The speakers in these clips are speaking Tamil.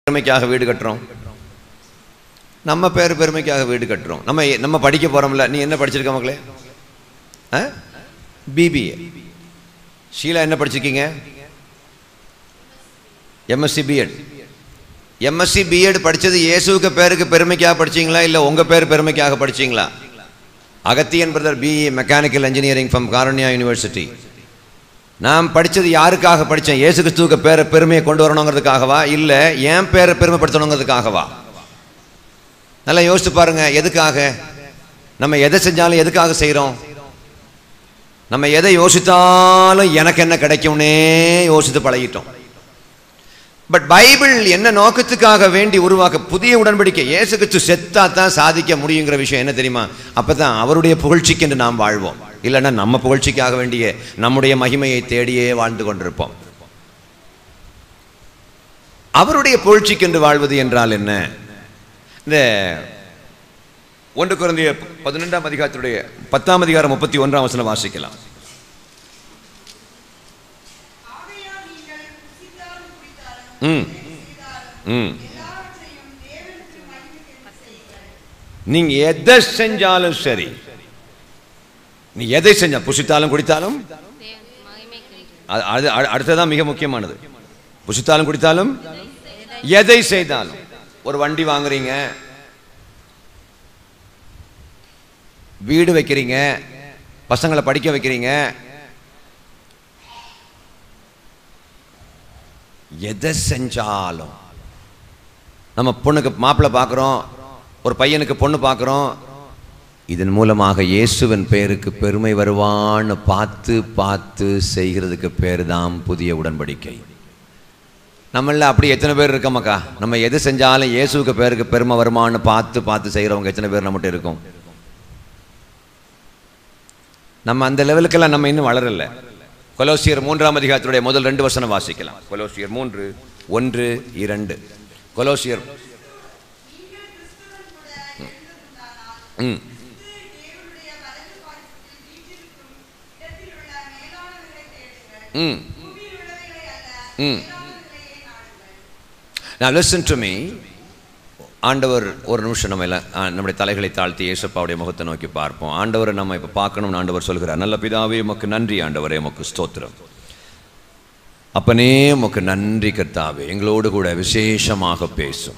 பெருமைக்காக வீடு கட்டுறோம், நம்ம பேர் பெருமைக்காக வீடு கட்டுறோம். நம்ம படிக்க போகிறோம்ல. நீ என்ன படிச்சிருக்க மக்களே? பிபிஏ. ஷீலா என்ன படிச்சிருக்கீங்க? MSc BEd. எம்எஸ்சி பிஎட் படித்தது இயேசுவுக்கு பேருக்கு பெருமைக்காக படிச்சிங்களா இல்லை உங்கள் பேர் பெருமைக்காக படிச்சிங்களா? Agathiyan brother BE mechanical engineering from Karunya university. நான் படித்தது யாருக்காக படித்தேன்? இயேசு கிறிஸ்துவுக்கு பேரை பெருமையை கொண்டு வரணுங்கிறதுக்காகவா இல்லை என் பேரை பெருமைப்படுத்தணுங்கிறதுக்காகவா? நல்லா யோசித்து பாருங்க. எதுக்காக நம்ம எதை செஞ்சாலும் எதுக்காக செய்கிறோம்? நம்ம எதை யோசித்தாலும் எனக்கு என்ன கிடைக்கும்னே யோசித்து பழகிட்டோம். பட் பைபிள் என்ன நோக்கத்துக்காக வேண்டி உருவாக்க புதிய உடன்படிக்கை? இயேசு கிறிஸ்து செத்தா தான் சாதிக்க முடியுங்கிற விஷயம் என்ன தெரியுமா? அப்போ தான் அவருடைய புகழ்ச்சிக்கு என்று நாம் வாழ்வோம். இல்லைன்னா நம்ம புகழ்ச்சிக்காக வேண்டிய நம்முடைய மகிமையை தேடியே வாழ்ந்து கொண்டிருப்போம். அவருடைய புகழ்ச்சிக்கு என்று வாழ்வது என்றால் என்ன? இந்த 1 கொரிந்தியர் 12ஆம் அதிகாரத்துடைய 10ஆம் அதிகாரம் 31ஆம் வசனம் வாசிக்கலாம். நீங்க எதை செஞ்சாலும் சரி, நீ எதை செஞ்சா புசித்தாலும் குடித்தாலும், அடுத்ததான் மிக முக்கியமானது. புசித்தாலும் குடித்தாலும் எதை செய்தாலும். ஒரு வண்டி வாங்குறீங்க, வீடு வைக்கிறீங்க, பசங்களை படிக்க வைக்கிறீங்க, எதை செஞ்சாலும். நம்ம பொண்ணுக்கு மாப்பிள்ளை பார்க்குறோம், ஒரு பையனுக்கு பொண்ணு பார்க்குறோம், இதன் மூலமாக இயேசுவின் பேருக்கு பெருமை வருவான்னு பார்த்து பார்த்து செய்கிறதுக்கு பேர் தான் புதிய உடன்படிக்கை. நம்மள அப்படி எத்தனை பேர் இருக்கமாக்கா? நம்ம எது செஞ்சாலும் இயேசுவுக்கு பேருக்கு பெருமை வருமானு பார்த்து பார்த்து செய்கிறவங்க எத்தனை பேர் நம்மகிட்ட இருக்கும்? நம்ம அந்த லெவலுக்கெல்லாம் நம்ம இன்னும் வளரல. கொலோசியர் 3ஆம் அதிகாரத்துடைய முதல் 2 வசனம் வாசிக்கலாம். கொலோசியர் 3, 1, 2. கொலோசியர் Now listen to me. ஆண்டவர் ஒரு நிமிஷம் நம்ம எல்லாம் நம்முடைய தலைகளை தாழ்த்தி இயேசுப்பாவுடைய முகத்தை நோக்கி பார்ப்போம். ஆண்டவரை நம்ம இப்போ பார்க்கணும்னு ஆண்டவர் சொல்கிறார். நல்ல பிதாவே உமக்கு நன்றி ஆண்டவரே, உமக்கு ஸ்தோத்திரம். அப்பனே உமக்கு நன்றி கர்த்தாவே, எங்களோடு கூட விசேஷமாக பேசும்.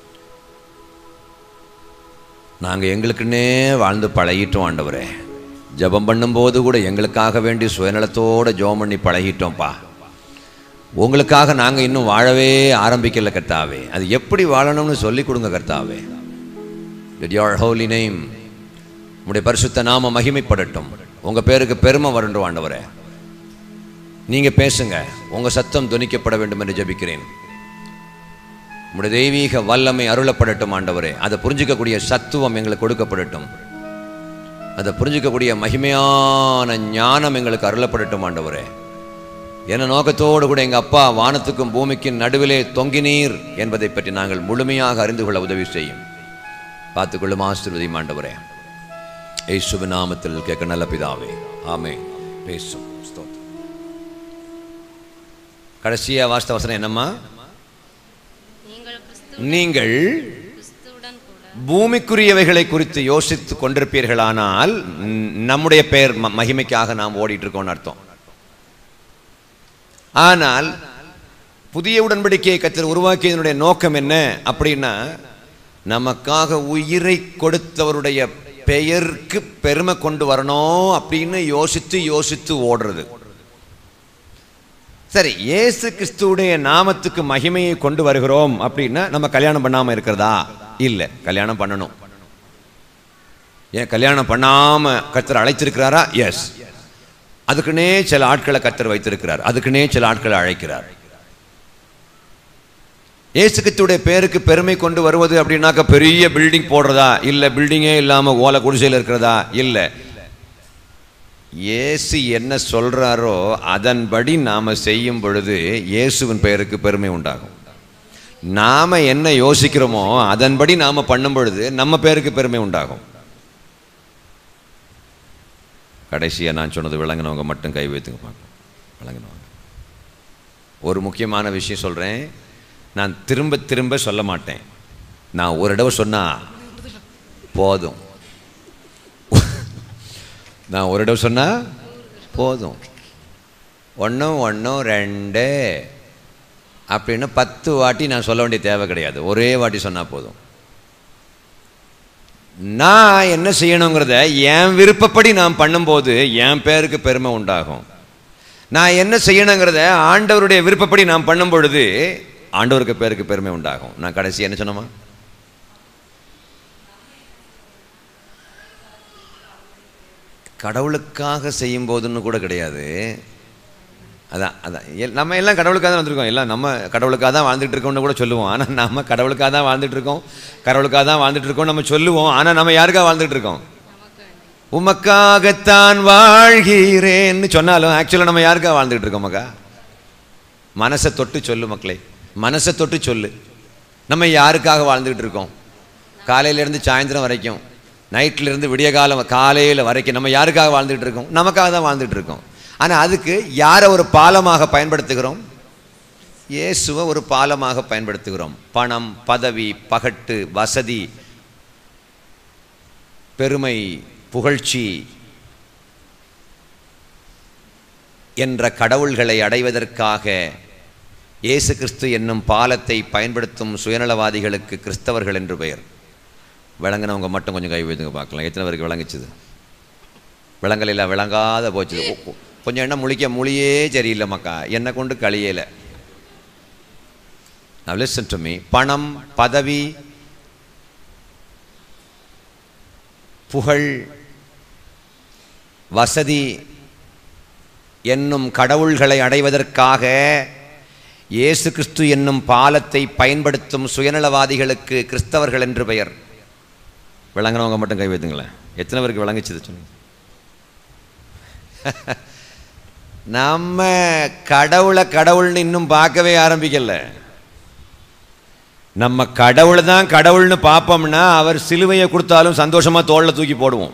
நாங்கள் எங்களுக்குன்னே வாழ்ந்து பழகிட்டோம் ஆண்டவரே. ஜெபம் பண்ணும்போது கூட எங்களுக்காக வேண்டி சுயநலத்தோடு ஜெபம் பண்ணி பழகிட்டோம்ப்பா. உங்களுக்காக நாங்கள் இன்னும் வாழவே ஆரம்பிக்கல கர்த்தாவே. அது எப்படி வாழணும்னு சொல்லி கொடுங்க கர்த்தாவே. Your holy name, உங்களுடைய பரிசுத்த நாம மகிமைப்படட்டும். உங்கள் பேருக்கு பெருமை வரட்டும் ஆண்டவரே. நீங்கள் பேசுங்க, உங்கள் சத்தம் துணிக்கப்பட வேண்டும் என்று ஜெபிக்கிறேன். உங்களுடைய தெய்வீக வல்லமை அருளப்படட்டும் ஆண்டவரே. அதை புரிஞ்சிக்கக்கூடிய சத்துவம் எங்களுக்கு கொடுக்கப்படட்டும். அதை புரிஞ்சிக்கக்கூடிய மகிமையான ஞானம் எங்களுக்கு அருளப்படட்டும் ஆண்டவரே. என்ன நோக்கத்தோடு கூட எங்கள் அப்பா வானத்துக்கும் பூமிக்கும் நடுவிலே தொங்கினீர் என்பதை பற்றி நாங்கள் முழுமையாக அறிந்து கொள்ள உதவி செய்யும். பார்த்துக்கொள்ளும், ஆசீர்வதியும் ஆண்டவரே. இயேசுவின் நாமத்தில் கேட்க நல்ல பிதாவே, ஆமென். பேசும். கடைசியா வாஸ்த வசனம் என்னம்மா? நீங்கள் பூமிக்குரியவைகளை குறித்து யோசித்து கொண்டிருப்பீர்களானால் நம்முடைய பெயர் மகிமைக்காக நாம் ஓடிட்டு இருக்கோம்னு அர்த்தம். ஆனால் புதிய உடன்படிக்கையை கர்த்தர் உருவாக்கியதனுடைய நோக்கம் என்ன அப்படின்னா, நமக்காக உயிரை கொடுத்தவருடைய பெயருக்கு பெருமை கொண்டு வரணும் அப்படின்னு யோசித்து யோசித்து ஓடுறது. சரி, இயேசு கிறிஸ்துவுடைய நாமத்துக்கு மகிமையை கொண்டு வருகிறோம் அப்படின்னா நம்ம கல்யாணம் பண்ணாமல் இருக்கிறதா? இல்லை, கல்யாணம் பண்ணணும். ஏன் கல்யாணம் பண்ணாமல் கர்த்தர் அழைத்திருக்கிறாரா? எஸ். அதுக்குன்னே சில ஆட்களை கர்த்தர் வைத்திருக்கிறார், அதுக்குன்னே சில ஆட்களை அழைக்கிறார். இயேசு கிறிஸ்துவுடைய பேருக்கு பெருமை கொண்டு வருவது அப்படின்னாக்க பெரிய பில்டிங் போடுறதா? இல்லை. பில்டிங்கே இல்லாமல் ஓலை குடிசையில் இருக்கிறதா? இல்லை. இயேசு என்ன சொல்றாரோ அதன்படி நாம செய்யும் பொழுது இயேசுவின் பெயருக்கு பெருமை உண்டாகும். நாம என்ன யோசிக்கிறோமோ அதன்படி நாம பண்ணும் பொழுது நம்ம பேருக்கு பெருமை உண்டாகும். கடைசியா நான் சொன்னது விளங்கினவங்க மட்டும் கை வைத்துங்க பார்க்கலாம். விளங்கினவங்க ஒரு முக்கியமான விஷயம் சொல்றேன். நான் திரும்ப திரும்ப சொல்ல மாட்டேன். நான் ஒரு தடவை சொன்னால் போதும். நான் ஒரு தடவை சொன்னால் போதும். 1 1 2 அப்படின்னு 10 வாட்டி நான் சொல்ல வேண்டிய தேவை கிடையாது. ஒரே வாட்டி சொன்னால் போதும். நான் என்ன செய்யணுங்கிறத என் விருப்பப்படி நான் பண்ணும்போது என் பேருக்கு பெருமை உண்டாகும். நான் என்ன செய்யணுங்கிறத ஆண்டவருடைய விருப்பப்படி நான் பண்ணும் பொழுது ஆண்டவருக்கு பேருக்கு பெருமை உண்டாகும். நான் கடைசி என்ன சொன்னோமா? கடவுளுக்காக செய்யும் போதுன்னு கூட கிடையாது. அதான் நம்ம எல்லாம் கடவுளுக்காக தான் வந்திருக்கோம். எல்லாம் நம்ம கடவுளுக்காக தான் வாழ்ந்துட்டு இருக்கோம்னு கூட சொல்லுவோம். ஆனால் நம்ம கடவுளுக்காக தான் வாழ்ந்துட்டு இருக்கோம், கடவுளுக்காக தான் வாழ்ந்துட்டு இருக்கோம் நம்ம சொல்லுவோம். ஆனால் நம்ம யாருக்காக வாழ்ந்துட்டு இருக்கோம்? உமக்காகத்தான் வாழ்கிறேன்னு சொன்னாலும் ஆக்சுவலாக நம்ம யாருக்காக வாழ்ந்துட்டு இருக்கோம்? மக்கா மனசை தொட்டு சொல்லு மக்களே, மனசை தொட்டு சொல்லு. நம்ம யாருக்காக வாழ்ந்துட்டு இருக்கோம்? காலையிலேருந்து சாயந்தரம் வரைக்கும், நைட்லேருந்து விடிய காலம் காலையில் வரைக்கும் நம்ம யாருக்காக வாழ்ந்துட்டு இருக்கோம்? நமக்காக தான் வாழ்ந்துட்டு இருக்கோம். ஆனால் அதுக்கு யாரை ஒரு பாலமாக பயன்படுத்துகிறோம்? இயேசுவை ஒரு பாலமாக பயன்படுத்துகிறோம். பணம், பதவி, பகட்டு, வசதி, பெருமை, புகழ்ச்சி என்ற கடவுள்களை அடைவதற்காக இயேசு கிறிஸ்து என்னும் பாலத்தை பயன்படுத்தும் சுயநலவாதிகளுக்கு கிறிஸ்தவர்கள் என்று பெயர். விளங்கினவங்க மட்டும் கொஞ்சம் கை வைத்துங்க பார்க்கலாம். எத்தனை பேருக்கு விளங்குச்சுது? விளங்கலையில் விளங்காத போச்சுது. கொஞ்சம் என்ன மொழியே சரியில்லை மக்கா, என்னை கொண்டு கழியலை. Now listen to me. பணம், பதவி, புகழ், வசதி என்னும் கடவுள்களை அடைவதற்காக இயேசு கிறிஸ்து என்னும் பாலத்தை பயன்படுத்தும் சுயநலவாதிகளுக்கு கிறிஸ்தவர்கள் என்று பெயர். விளங்கினவங்க மட்டும் கை வைத்துங்களேன். எத்தனை பேருக்கு விளங்குச்சுது சொல்லுங்க. நம்ம கடவுளை கடவுள்னு இன்னும் பார்க்கவே ஆரம்பிக்கல. நம்ம கடவுளை தான் கடவுள்னு பார்ப்போம்னா அவர் சிலுவையை கொடுத்தாலும் சந்தோஷமா தோள்ல தூக்கி போடுவோம்.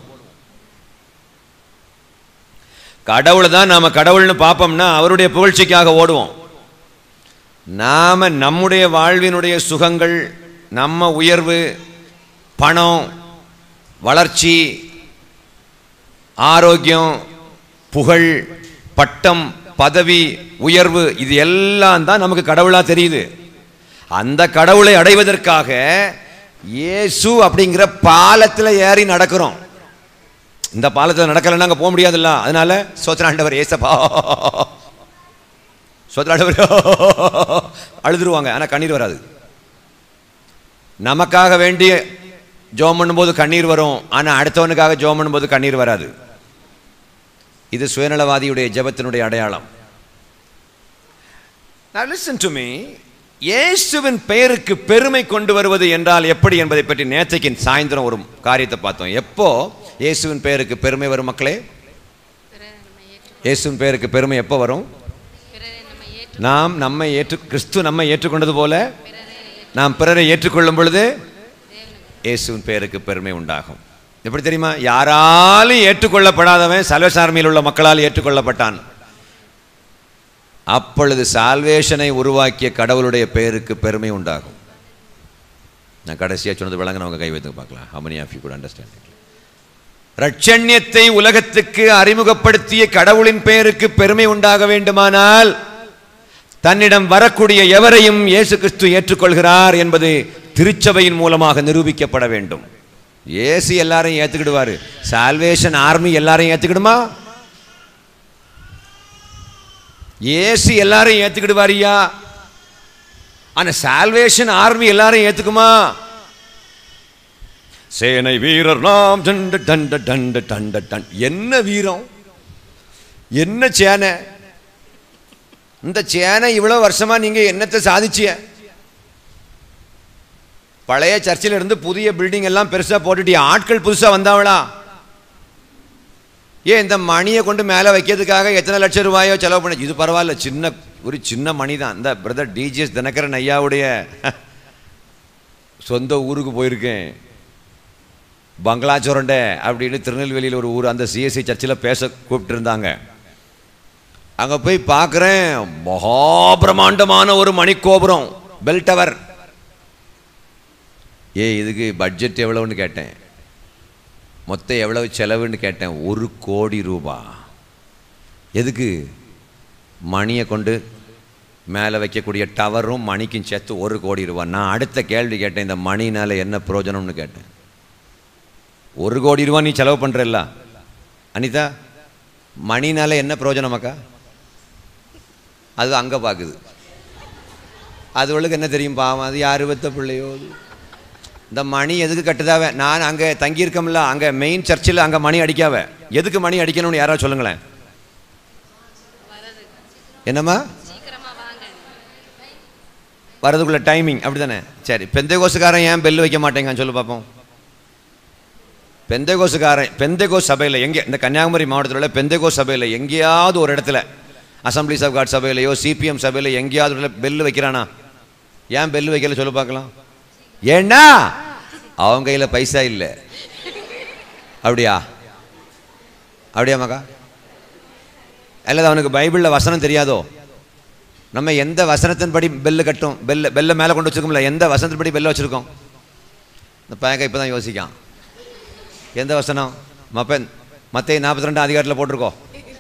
கடவுளை தான் நாம கடவுள்னு பார்ப்போம்னா அவருடைய புகழ்ச்சிக்காக ஓடுவோம். நாம நம்முடைய வாழ்வினுடைய சுகங்கள், நம்ம உயர்வு, பணம், வளர்ச்சி, ஆரோக்கியம், புகழ், பட்டம், பதவி, உயர்வு, இது எல்லாம் தான் நமக்கு கடவுளா தெரியுது. அந்த கடவுளை அடைவதற்காக இயேசு அப்படிங்கிற பாலத்தில் ஏறி நடக்கிறோம். இந்த பாலத்தில் நடக்கலைன்னா அங்கே போக முடியாதுல்ல. அதனால சோத்ராண்டவர் ஏசப்பா சோத்ராண்டவர் அழுதுருவாங்க. ஆனால் கண்ணீர் வராது. நமக்காக வேண்டி ஜோம் பண்ணும்போது கண்ணீர் வரும், ஆனால் அடுத்தவனுக்காக ஜோம் பண்ணும்போது கண்ணீர் வராது. இது சுயநலவாதியுடைய ஜெபத்தினுடைய அடையாளம். Now listen to me. இயேசுவின் பெயருக்கு பெருமை கொண்டு வருவது என்றால் எப்படி என்பதை பற்றி நேற்றைக்கு சாயந்தரம் ஒரு காரியத்தை பார்த்தோம். எப்போ இயேசுவின் பெயருக்கு பெருமை வரும் மக்களே? இயேசுவின் பெயருக்கு பெருமை எப்போ வரும்? நாம் நம்மை கிறிஸ்து நம்மை ஏற்றுக்கொண்டது போல நாம் பிறரை ஏற்றுக்கொள்ளும் பொழுது இயேசுவின் பெயருக்கு பெருமை உண்டாகும். எப்படி தெரியுமா? யாராலும் ஏற்றுக்கொள்ளப்படாதவன் சால்வேஷன் ஆர்மியில் உள்ள மக்களால் ஏற்றுக்கொள்ளப்பட்டான். அப்பொழுது சால்வேஷனை உருவாக்கிய கடவுளுடைய பெயருக்கு பெருமை உண்டாகும். நான் கடைசியாக சொன்னது விளங்கினவங்க கை வைத்து பார்க்கலாம். How many of you could understand it? ரட்சண்யத்தை உலகத்துக்கு அறிமுகப்படுத்திய கடவுளின் பெயருக்கு பெருமை உண்டாக வேண்டுமானால் தன்னிடம் வரக்கூடிய எவரையும் இயேசு கிறிஸ்து ஏற்றுக்கொள்கிறார் என்பது திருச்சபையின் மூலமாக நிரூபிக்கப்பட வேண்டும். இயேசு எல்லாரையும் ஏத்துக்கிடுவாரு. சால்வேஷன் ஆர்மி எல்லாரையும் ஏத்துக்கிடுமா? இயேசு எல்லாரையும் ஏத்துக்கிடுவாரியா? ஆனா சால்வேஷன் ஆர்மி எல்லாரையும் ஏத்துக்குமா? சேனை வீரர் நாம் டண்ட டண்ட டண்ட டண்ட டன். என்ன வீரம், என்ன சேனை! இந்த சேனை இவ்வளவு வருஷமா நீங்க என்னத்தை சாதிச்சிய? பழைய சர்ச்சில் இருந்து புதிய பில்டிங் எல்லாம் பெருசா போட்டுட்டிய. ஆட்கள் புதுசா வந்தாவளா? ஏன் இந்த மணியை கொண்டு மேலே வைக்கிறதுக்காக எத்தனை லட்சம் ரூபாயோ செலவு பண்ண? இது பரவாயில்ல, ஒரு சின்ன மணி தான். இந்த பிரதர் டிஜிஎஸ் தினகரன் ஐயாவுடைய சொந்த ஊருக்கு போயிருக்கேன். பங்களாச்சோரண்டை அப்படின்னு திருநெல்வேலியில் ஒரு ஊர். அந்த சிஎஸ்சி சர்ச்சில் பேச கூப்பிட்டு இருந்தாங்க. அங்கே போய் பார்க்குறேன், மகாபிரமாண்டமான ஒரு மணிக்கோபுரம், பெல் டவர். இதுக்கு பட்ஜெட் எவ்வளவுன்னு கேட்டேன், மொத்தம் எவ்வளவு செலவுன்னு கேட்டேன். 1 கோடி ரூபாய். எதுக்கு? மணியை கொண்டு மேலே வைக்கக்கூடிய டவரும் மணிக்கும் சேர்த்து 1 கோடி ரூபாய். நான் அடுத்த கேள்வி கேட்டேன், இந்த மணினால என்ன பிரயோஜனம்னு கேட்டேன். 1 கோடி ரூபாய் நீ செலவு பண்ணுறல்ல அனிதா, மணினால என்ன பிரயோஜனம் அக்கா? அது அங்கே பார்க்குது, அதுவளுக்கு என்ன தெரியும் பாவம், அது யார் பெத்த பிள்ளையோ. இந்த மணி எதுக்கு கட்டுதாவே? நான் அங்கே தங்கியிருக்கோம்ல, அங்கே மெயின் சர்ச்சில் அங்கே மணி அடிக்காவ. எதுக்கு மணி அடிக்கணும்னு யாராவது சொல்லுங்களேன். என்னம்மா? வரதுக்குள்ள டைமிங் அப்படி தானே? சரி, பெந்தைகோசுக்காரன் ஏன் பெல் வைக்க மாட்டேங்க சொல்லு பார்ப்போம். பெந்தைகோஸ் சபையில் எங்கே, இந்த கன்னியாகுமரி மாவட்டத்தில் உள்ள பெந்தைகோஸ் சபையில் எங்கேயாவது ஒரு இடத்துல, அசம்பிளிஸ் ஆஃப் காட் சபையிலையோ சிபிஎம் சபையில் எங்கேயாவது பெல் வைக்கிறானா? ஏன் பெல் வைக்கல சொல்லு பார்க்கலாம். ஏன்னா அவங்க கையில் பைசா இல்லை. அப்படியா? அப்படியா மகா? அல்லது அவனுக்கு பைபிளில் வசனம் தெரியாதோ? நம்ம எந்த வசனத்தின்படி பெல்லு கட்டும்? பெல்லை மேலே கொண்டு வச்சுருக்கோம்ல, எந்த வசனத்தின்படி பெல்லை வச்சுருக்கோம்? இந்த பையன் இப்போ தான் யோசிக்கான். எந்த வசனம்? மத்தேயு 42 அதிகாரத்தில் போட்டிருக்கோம்.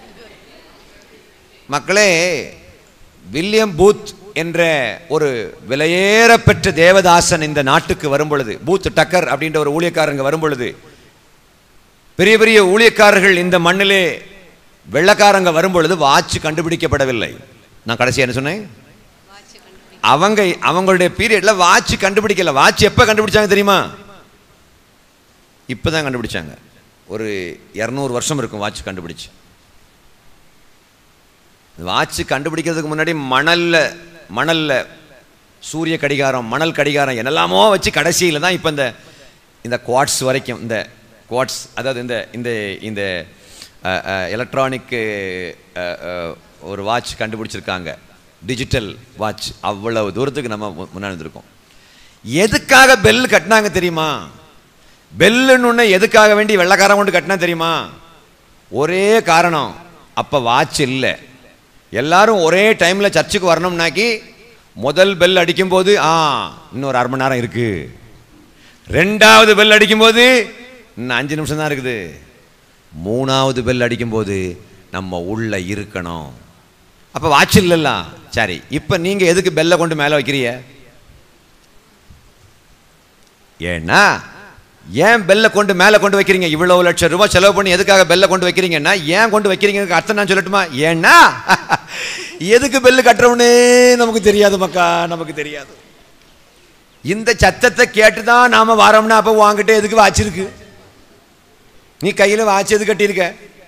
மக்களே, வில்லியம் பூத் என்ற ஒரு விலையேற பெற்ற தேவதாசன் இந்த நாட்டுக்கு வரும் பொழுது, பூத் டக்கர் அப்படின்ற ஒரு ஊழியக்காரங்க வரும் பொழுது, பெரிய பெரிய ஊழியக்காரர்கள் இந்த மண்ணிலே வெள்ளக்காரங்க வரும் பொழுது வாட்ச் கண்டுபிடிக்கப்படவில்லை. நான் கடைசி என்ன சொன்னேன்? அவங்களுடைய பீரியட்ல வாட்ச் கண்டுபிடிக்கல. வாட்ச் எப்ப கண்டுபிடிச்சாங்க தெரியுமா? இப்பதான் கண்டுபிடிச்சாங்க. ஒரு 200 வருஷம் இருக்கும் வாட்ச் கண்டுபிடிச்சு. வாட்ச் கண்டுபிடிக்கிறதுக்கு முன்னாடி மணல்ல சூரிய கடிகாரம், மணல் கடிகாரம் என்னெல்லாமோ வச்சு கடைசியில் தான் இப்போ இந்த குவாட்ஸ் வரைக்கும், இந்த குவாட்ஸ் அதாவது இந்த எலக்ட்ரானிக் ஒரு வாட்ச் கண்டுபிடிச்சிருக்காங்க, டிஜிட்டல் வாட்ச். அவ்வளவு தூரத்துக்கு நம்ம முன்னாடி இருக்கோம். எதுக்காக பெல் கட்டினாங்க தெரியுமா? பெல்லுன்னு எதுக்காக வேண்டி வெள்ளக்காரன் கொண்டு கட்டினா தெரியுமா? ஒரே காரணம், அப்போ வாட்ச் இல்லை. எல்லாரும் ஒரே டைம்ல சர்ச்சுக்கு வரணும்னாக்கி முதல் பெல் அடிக்கும் போது இன்னொரு 1/2 மணி நேரம் இருக்கு, 2வது பெல் அடிக்கும் போது இன்னும் 5 நிமிஷம் தான் இருக்குது, 3வது பெல் அடிக்கும் போது நம்ம உள்ள இருக்கணும். அப்ப வாட்ச் இல்லல்ல. சரி, இப்ப நீங்க எதுக்கு பெல்ல கொண்டு மேல வைக்கிறீங்க? ஏன்னா ஏன் பெல்ல கொண்டு மேல கொண்டு வைக்கிறீங்க? இவ்வளவு லட்சம் ரூபாய் செலவு பண்ணி எதுக்காக பெல்ல கொண்டு வைக்கிறீங்கன்னா, ஏன் கொண்டு வைக்கிறீங்க அர்த்தம் நான் சொல்லட்டுமா? ஏன்னா எதுக்கு பெல்லு கட்டுறோம்னே நமக்கு தெரியாது மக்கா, நமக்கு தெரியாது. இந்த சத்தத்தை கேட்டுதான் நாம வரோம்னா அப்ப வாங்கிட்டு எதுக்கு வாட்ச் இருக்கு? நீ கையில வாட்ச் எது கட்டியிருக்க?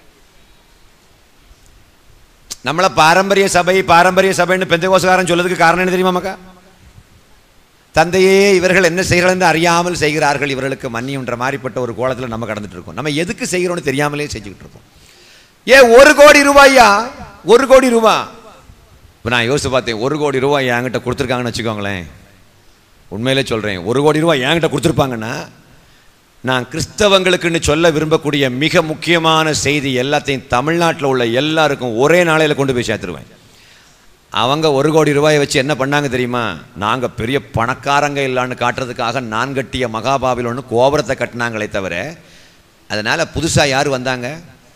நம்மள பாரம்பரிய சபைன்னு பெந்தகோஸ்தலக்காரன் சொல்லதுக்கு காரணம் என்ன தெரியுமா மக்கா? தந்தையே, இவர்கள் என்ன செய்கிறார்கள் என்று அறியாமல் செய்கிறார்கள், இவர்களுக்கு மன்னியுன்ற மாதிரிப்பட்ட ஒரு கோலத்தில் நம்ம கடந்துட்டு இருக்கோம். நம்ம எதுக்கு செய்கிறோம்னு தெரியாமலே செஞ்சுக்கிட்டு இருக்கோம். 1 கோடி ரூபாயா? 1 கோடி ரூபாய். இப்போ நான் யோசிச்சு பார்த்தேன், 1 கோடி ரூபாய் என்கிட்ட கொடுத்துருக்காங்கன்னு வச்சுக்கோங்களேன். உண்மையிலே சொல்கிறேன், 1 கோடி ரூபாய் என்கிட்ட கொடுத்துருப்பாங்கன்னா நான் கிறிஸ்தவங்களுக்குன்னு சொல்ல விரும்பக்கூடிய மிக முக்கியமான செய்தி எல்லாத்தையும் தமிழ்நாட்டில் உள்ள எல்லாருக்கும் ஒரே நாளையில் கொண்டு போய் சேர்த்துருவேன். அவங்க 1 கோடி ரூபாயை வச்சு என்ன பண்ணாங்க தெரியுமா? நாங்கள் பெரிய பணக்காரங்க இல்லான்னு காட்டுறதுக்காக நான் கட்டிய மகாபாபிலோன்னு கோபுரத்தை கட்டினாங்களே தவிர, அதனால் புதுசாக யார் வந்தாங்க?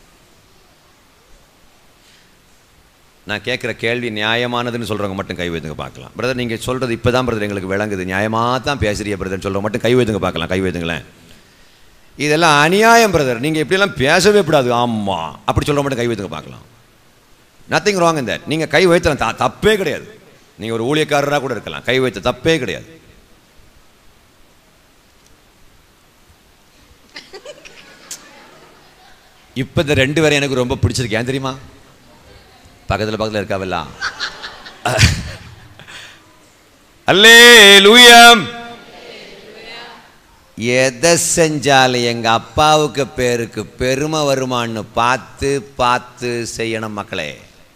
நான் கேட்குற கேள்வி நியாயமானதுன்னு சொல்கிறவங்க மட்டும் கை வைத்துங்க பார்க்கலாம். பிரதர், நீங்கள் சொல்கிறது இப்போ தான் பிரதர் எங்களுக்கு விளங்குது, நியாயமாக தான் பேசுறிய பிரதர்ன்னு சொல்கிறவங்க மட்டும் கை வைத்துங்க பார்க்கலாம். கை வைத்துங்களேன். இதெல்லாம் அநியாயம் பிரதர், நீங்கள் இப்படியெல்லாம் பேசவே கூடாது. ஆமாம், அப்படி சொல்கிற மட்டும் கை வைத்துங்க பார்க்கலாம். நத்திங் ராங் இந்த நீங்கள் கை வைத்தலாம், தப்பே கிடையாது. நீங்கள் ஒரு ஊழியக்காரராக கூட இருக்கலாம், கை வைத்த தப்பே கிடையாது. இப்போ இந்த 2 பேரை எனக்கு ரொம்ப பிடிச்சிருக்கு. ஏன் தெரியுமா? பக்கத்தில் இருக்காவில்ல. அல்லேலூயா. எதை செஞ்சாலும் எங்க அப்பாவுக்கு பேருக்கு பெருமை வருமானு பார்த்து செய்யணும் மக்களே.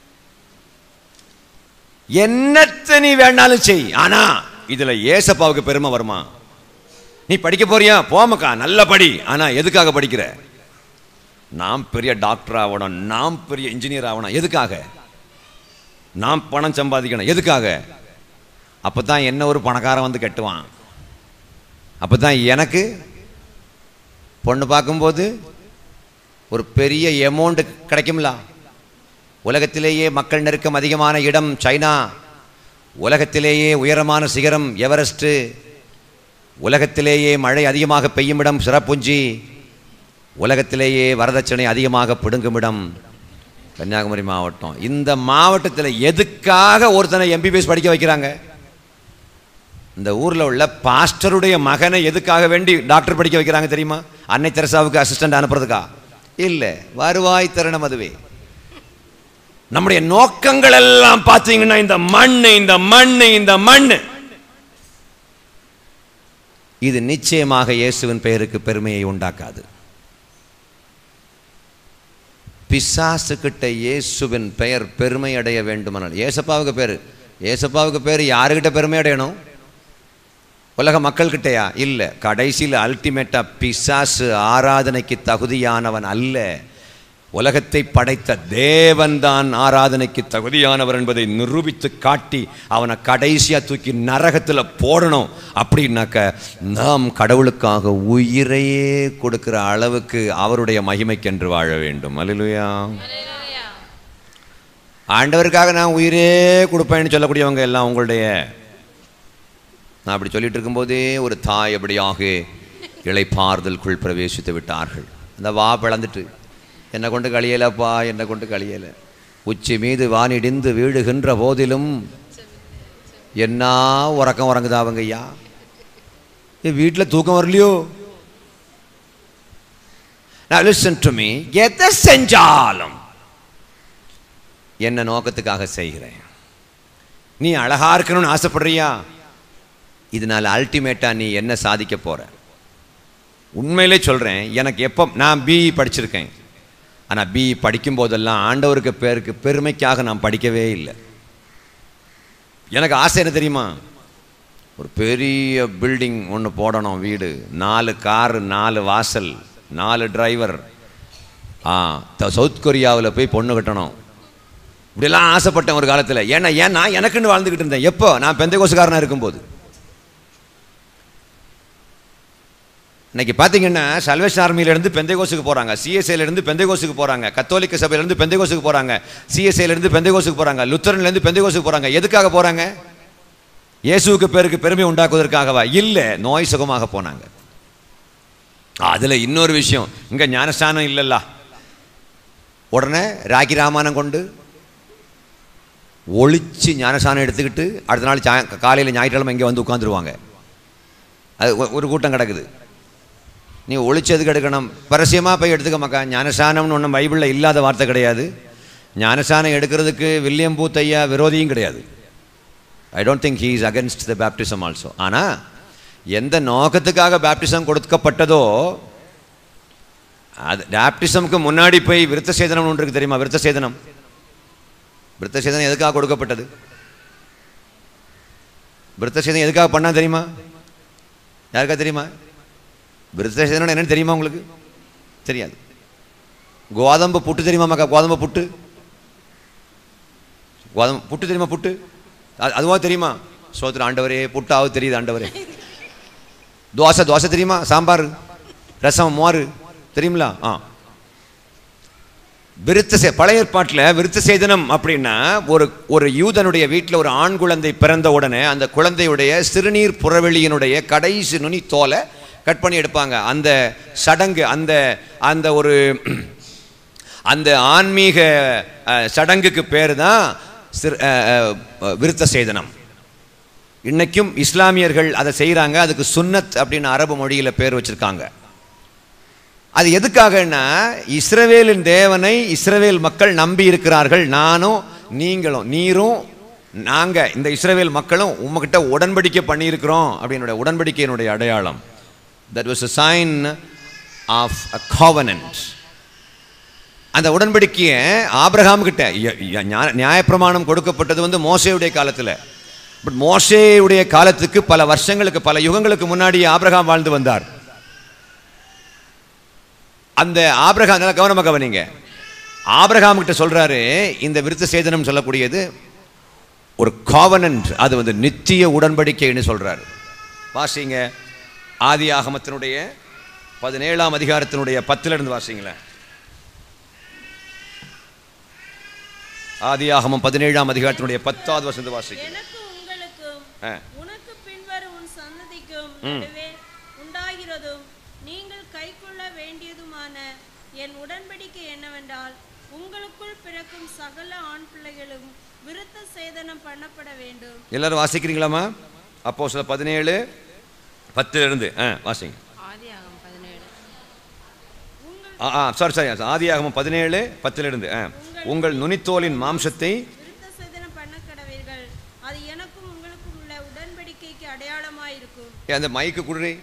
என்னத்தை நீ வேணாலும் செய், ஆனா இதுல ஏசப்பாவுக்கு பெருமை வருமா? நீ படிக்க போறியா? போமக்கா, நல்ல படி. ஆனா எதுக்காக படிக்கிற? நாம் பெரிய டாக்டர் ஆகணும், நாம் பெரிய இன்ஜினியர் ஆகணும். எதுக்காக? நாம் பணம் சம்பாதிக்கணும். எதுக்காக? அப்போ தான் என்ன ஒரு பணக்காரன் வந்து கட்டுவான். அப்போ தான் எனக்கு பொண்ணு பார்க்கும்போது ஒரு பெரிய அமௌண்ட் கிடைக்கும்ல. உலகத்திலேயே மக்கள் நெருக்கம் அதிகமான இடம் சைனா, உலகத்திலேயே உயரமான சிகரம் எவரெஸ்ட்டு, உலகத்திலேயே மழை அதிகமாக பெய்யும் இடம் சிறப்புஞ்சி, உலகத்திலேயே வரதட்சணை அதிகமாக பிடுங்கும் இடம் கன்னியாகுமரி மாவட்டம். இந்த மாவட்டத்தில் எதுக்காக ஒருத்தனை எம்பிபிஎஸ் படிக்க வைக்கிறாங்க? இந்த ஊரில் உள்ள பாஸ்டருடைய மகனை எதுக்காக வேண்டி டாக்டர் படிக்க வைக்கிறாங்க தெரியுமா? அன்னை தெரசாவுக்கு அசிஸ்டன்ட் அனுப்புறதுக்கா? இல்லை, வருவாய் தருணம் அதுவே. நம்முடைய நோக்கங்கள் எல்லாம் பார்த்தீங்கன்னா இந்த மண்ணு இந்த மண்ணு இந்த மண்ணு. இது நிச்சயமாக இயேசுவின் பெயருக்கு பெருமையை உண்டாக்காது. பிசாசு கிட்ட இயேசுவின் பெயர் பெருமை அடைய வேண்டுமானால், ஏசப்பாவுக்கு பேர் யாருக்கிட்ட பெருமை அடையணும்? உலக மக்கள் கிட்டையா? இல்லை. கடைசியில் அல்டிமேட்டா பிசாசு ஆராதனைக்கு தகுதியானவன் அல்ல, உலகத்தை படைத்த தேவன்தான் ஆராதனைக்கு தகுதியானவர் என்பதை நிரூபித்து காட்டி அவனை கடைசியா தூக்கி நரகத்தில் போடணும். அப்படின்னாக்க நாம் கடவுளுக்காக உயிரையே கொடுக்கிற அளவுக்கு அவருடைய மகிமைக்கென்று வாழ வேண்டும். அல்லேலூயா. ஆண்டவருக்காக நான் உயிரே கொடுப்பேன்னு சொல்லக்கூடியவங்க எல்லாம் உங்களுடைய, நான் அப்படி சொல்லிட்டு இருக்கும்போதே ஒரு தாய் அப்படியாக இளைப்பாறுதலுக்குள் பிரவேசித்து விட்டார்கள். அந்த வா பிளந்துட்டு, என்னை கொண்டு கழியலப்பா, என்னை கொண்டு கழியலை, உச்சி மீது வானிடிந்து வீழுகின்ற போதிலும் என்ன உறக்கம் உறங்குதா அவங்க ஐயா? வீட்டில் தூக்கம் வரலையோ? நான் லிசன் டு மீ, எதை செஞ்சாலும் என்ன நோக்கத்துக்காக செய்கிறேன். நீ அழகா இருக்கணும்னு ஆசைப்படுறியா? இதனால அல்டிமேட்டா நீ என்ன சாதிக்க போற? உண்மையிலே சொல்றேன், எனக்கு எப்போ நான் பிஇ படிச்சிருக்கேன், ஆனால் பிஇ படிக்கும் போதெல்லாம் ஆண்டவருக்கு பேருக்கு பெருமைக்காக நான் படிக்கவே இல்லை. எனக்கு ஆசை என்ன தெரியுமா? ஒரு பெரிய பில்டிங் ஒன்று போடணும், வீடு, 4 காரு, 4 வாசல், 4 டிரைவர், சவுத் கொரியாவில் போய் பொண்ணு கட்டணும், இப்படிலாம் ஆசைப்பட்டேன் ஒரு காலத்தில். ஏன்னா எனக்குன்னு வாழ்ந்துக்கிட்டு இருந்தேன். எப்போ? நான் பெந்தைகோசுக்காரனாக இருக்கும்போது. இன்னைக்கு பார்த்தீங்கன்னா சல்வேஷன் ஆர்மியிலேருந்து பெந்தைகோசுக்கு போகிறாங்க, சிஎஸ்ஐலேருந்து பெந்தைகோசுக்கு போகிறாங்க, கத்தோலிக்க சபையிலேருந்து பெந்தைகோசுக்கு போகிறாங்க, சிஎஸ்ஐலேருந்து பெந்தைகோசுக்கு போகிறாங்க, லுத்தரன்லேருந்து பெந்தைகோசுக்கு போகிறாங்க. எதுக்காக போகிறாங்க? இயேசுவுக்கு பேருக்கு பெருமை உண்டாக்குவதற்காகவா? இல்லை, நோய் சுகமாக போனாங்க. அதில் இன்னொரு விஷயம், இங்கே ஞானஸ்தானம் இல்லைல்ல, உடனே ராக்கி ராமாயணம் கொண்டு ஒளிச்சு ஞானஸ்தானம் எடுத்துக்கிட்டு அடுத்த நாள் காலையில் ஞாயிற்றுக்கிழமை இங்கே வந்து உட்காந்துருவாங்க. அது ஒரு கூட்டம் கிடக்குது. நீ ஒளிச்சதுக்கு எடுக்கணும், பரசியமாக போய் எடுத்துக்க மக்கா. ஞானஸ்தானம்னு ஒன்றும் பைபிளில் இல்லாத வார்த்தை கிடையாது. ஞானஸ்தானம் எடுக்கிறதுக்கு வில்லியம் பூத் ஐயா விரோதியும் கிடையாது. I don't think he is against the baptism also. ஆனால் எந்த நோக்கத்துக்காக பேப்டிசம் கொடுக்கப்பட்டதோ, அது பேப்டிசமுக்கு முன்னாடி போய் விருத்த சேதனம் ஒன்று இருக்கு தெரியுமா? விருத்த சேதனம் எதுக்காக கொடுக்கப்பட்டது? விருத்த சேதனம் எதுக்காக பண்ணா தெரியுமா? யாருக்கா தெரியுமா? விருத்த சேதனம் என்னன்னு தெரியுமா உங்களுக்கு? தெரியாது. கோதம்பு புட்டு தெரியுமா மக்கா? கோதம்பு புட்டு தெரியுமா? புட்டு அதுவா தெரியுமா? சோத்திர ஆண்டவரே, புட்டாவது தெரியுது ஆண்டவரே. தோசை தெரியுமா? சாம்பார், ரசம், மோர் தெரியுங்களா? பழைய ஏற்பாட்டில் விருத்த சேதனம் அப்படின்னா ஒரு யூதனுடைய வீட்டில் ஒரு ஆண் குழந்தை பிறந்த உடனே அந்த குழந்தையுடைய சிறுநீர் புறவெளியினுடைய கடைசி நுனி தோலை கட் பண்ணி எடுப்பாங்க. அந்த சடங்கு, அந்த ஆன்மீக சடங்குக்கு பேர் தான் விருத்த சேதனம். இன்னைக்கும் இஸ்லாமியர்கள் அதை செய்கிறாங்க. அதுக்கு சுன்னத் அப்படின்னு அரபு மொழியில் பேர் வச்சிருக்காங்க. அது எதுக்காகன்னா, இஸ்ரவேலின் தேவனை இஸ்ரவேல் மக்கள் நம்பி இருக்கிறார்கள். நானும் நீங்களும், நீரும் நாங்கள், இந்த இஸ்ரவேல் மக்களும் உங்ககிட்ட உடன்படிக்கை பண்ணியிருக்கிறோம் அப்படின்னுடைய உடன்படிக்கையினுடைய அடையாளம். That was a sign of a covenant. அந்த உடன்படிக்கையை ஆபிரகாம் கிட்ட நியாயப்பிரமாணம் கொடுக்கப்பட்டது மோசேயுடைய காலத்தில். பட் மோசேயுடைய காலத்துக்கு பல வருஷங்களுக்கு, பல யுகங்களுக்கு முன்னாடி ஆபிரகாம் வாழ்ந்து வந்தார். அந்த ஆபிரகாம், நல்லா கவனமாக கவனிங்க, ஆபிரகாம் கிட்ட சொல்றாரு, இந்த விருத்த சேதனம் சொல்லக்கூடியது ஒரு காவனன்ட், அது வந்து நித்திய உடன்படிக்கைன்னு சொல்றாரு. வாசிங்க ஆதியாகமத்தினுடைய 17ஆம் அதிகாரத்தினுடைய 10 வாசிங்களேன். ஆதியாகமம் 17ஆம் அதிகாரத்தினுடைய 10வது வசனத்தை வாசிங்க. எனக்கு உங்களுக்கும் உனக்கு பின்வரும் உன் சந்ததிக்கும் நடுவே உண்டாகிறதும் நீங்கள் கைக்கொள்ள வேண்டியதுமான என் உடன்படிக்கை என்னவென்றால், உங்களுக்குள் பிறக்கும் சகல ஆண் பிள்ளைகளும் விருத்த சேதனம் பண்ணப்பட வேண்டும். எல்லாரும் வாசிக்கிறீங்களாமா? அப்போஸ்தலர் 17:10 வாசிங்க. ஆதியாகமம் 17:10 உங்கள் நுனித்தோலின் மாம்சத்தை விருத்த சேதனம் பண்ண கடவீர்கள், அது எனக்கும் உங்களுக்கும் உள்ள உடன்படிக்கைக்கு அடையாளமாய் இருக்கும். அந்த மைக்கு குடுறே,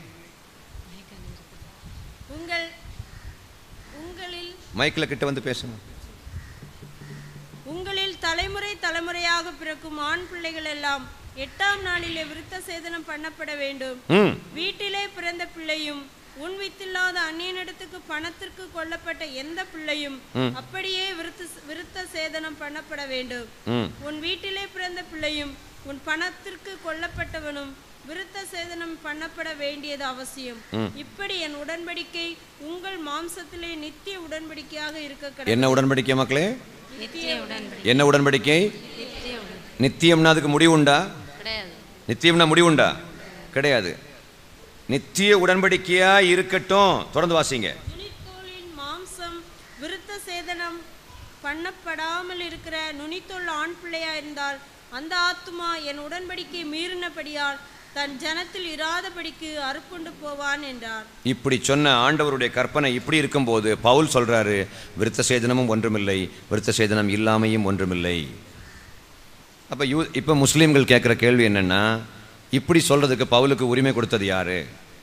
உங்களில் மைக்ல கிட்ட வந்து பேசுங்க. உங்களில் தலைமுறை தலைமுறையாக பிறக்கும் ஆண் பிள்ளைகள் எல்லாம் 8ஆம் நாளிலே விருத்த சேதனம் பண்ணப்பட வேண்டும். வீட்டிலே பிறந்த பிள்ளையும் உன் வித்தில்லாத அந்நியனிடத்துக்கு பணத்திற்கு கொல்லப்பட்ட எந்த பிள்ளையும் அப்படியே விருத்த சேதனம் பண்ணப்பட வேண்டும். உன் வீட்டிலே பிறந்த பிள்ளையும் உன் பணத்திற்கு கொல்லப்பட்டவனும் விருத்த சேதனம் பண்ணப்பட வேண்டியது அவசியம். இப்படி என் உடன்படிக்கை உங்கள் மாம்சத்திலே நித்திய உடன்படிக்கையாக இருக்க. என்ன உடன்படிக்கை மக்களே? என்ன உடன்படிக்கை? நித்தியம்னா அதுக்கு முடிவுண்டா? நித்தியம்னா முடிவுண்டா? கிடையாது. நித்திய உடன்படிக்கையா இருக்கட்டும். தொடர்ந்து வாசிங்க. நுனித்தோலின் மாம்சம் விருத்த சேதனம் பண்ணப்படாமல் இருக்கிற நுனித்தோல் ஆண் பிள்ளையா இருந்தால் அந்த ஆத்துமா என் உடன்படிக்கை மீறினபடியால் தன் ஜனத்தில் இராதபடிக்கு அறுப்புண்டு போவான் என்றார். இப்படி சொன்ன ஆண்டவருடைய கற்பனை இப்படி இருக்கும்போது பவுல் சொல்றாரு, விருத்த சேதனமும் ஒன்றுமில்லை, விருத்த சேதனம் இல்லாமையும் ஒன்றுமில்லை. அப்ப இப்ப முஸ்லீம்கள் கேட்கிற கேள்வி என்னன்னா, இப்படி சொல்றதுக்கு பவுலுக்கு உரிமை கொடுத்தது யாரு?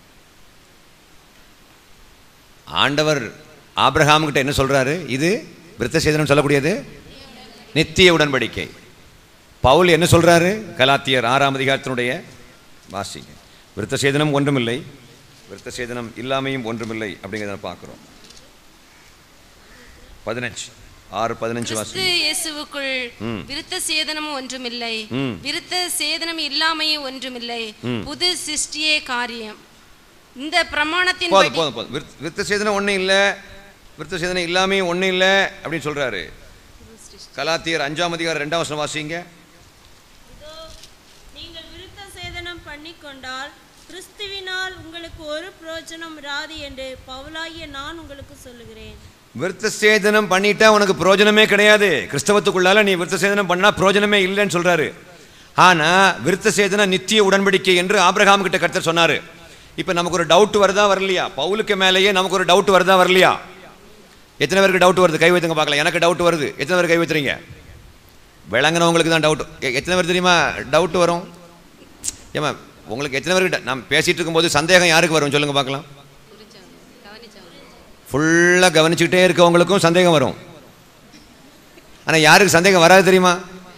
ஆண்டவர் ஆபிரகாம் கிட்ட என்ன சொல்றாரு? இது விருத்த சேதனம் சொல்லக்கூடியது நித்திய உடன்படிக்கை. பவுல் என்ன சொல்றாரு? கலாத்தியர் 6ஆம் அதிகாரத்தினுடைய வாசிங்க. விருத்த சேதனம் ஒன்றுமில்லை, விருத்த சேதனம் இல்லாமையும் ஒன்றுமில்லை அப்படிங்கிறத பார்க்கிறோம். 6:15 வாசிங்க. இயேசுவுக்குள் விருத்த சேதனமும் ஒன்றுமில்லை, விருத்த சேதனம் இல்லாமையும் ஒன்றுமில்லை, புது சிருஷ்டியே காரியம். இந்த பிரமாணத்தின் போதும். விருத்த சேதனம் ஒன்றும் இல்லை, விருத்த சேதனம் இல்லாமையும் ஒன்றும் இல்லை அப்படின்னு சொல்றாரு. கலாத்தியர் 5ஆம் அதிகாரம் 2ஆம் வசனம் வாசிங்க. நீங்கள் விருத்த சேதனம் பண்ணிக்கொண்டால் கிறிஸ்துவினால் உங்களுக்கு ஒரு பிரயோஜனம் இராது என்று பவுலாகிய நான் உங்களுக்கு சொல்லுகிறேன். விருத்த சேதனம் பண்ணிட்டா உனக்கு பிரயோஜனமே கிடையாது. கிறிஸ்தவத்துக்குள்ளால நீ விருத்த சேதனம் பண்ணா பிரயோஜனமே இல்லைன்னு சொல்றாரு. ஆனா விருத்த சேதனம் நித்திய உடன்படிக்கை என்று ஆபிரகாம் கிட்ட கர்த்தர் சொன்னாரு. இப்ப நமக்கு ஒரு டவுட் வருதா வரலையா? பவுலுக்கு மேலேயே நமக்கு ஒரு டவுட் வருதா வரலையா? எத்தனை பேருக்கு டவுட் வருது? கை வைத்துங்க பார்க்கலாம். எனக்கு டவுட் வருது. எத்தனை பேர் கை வைத்துறீங்க? விளங்குனவங்களுக்கு தான் டவுட். எத்தனை பேர் தெரியுமா டவுட் வரும்? ஏமா உங்களுக்கு எத்தனை பேருக்கு நான் பேசிட்டு இருக்கும்போது சந்தேகம் யாருக்கு வரும் சொல்லுங்க பார்க்கலாம். ஃபுல்லாக கவனிச்சுக்கிட்டே இருக்கவங்களுக்கும் சந்தேகம் வரும். ஆனால் யாருக்கு சந்தேகம் வராது தெரியுமா?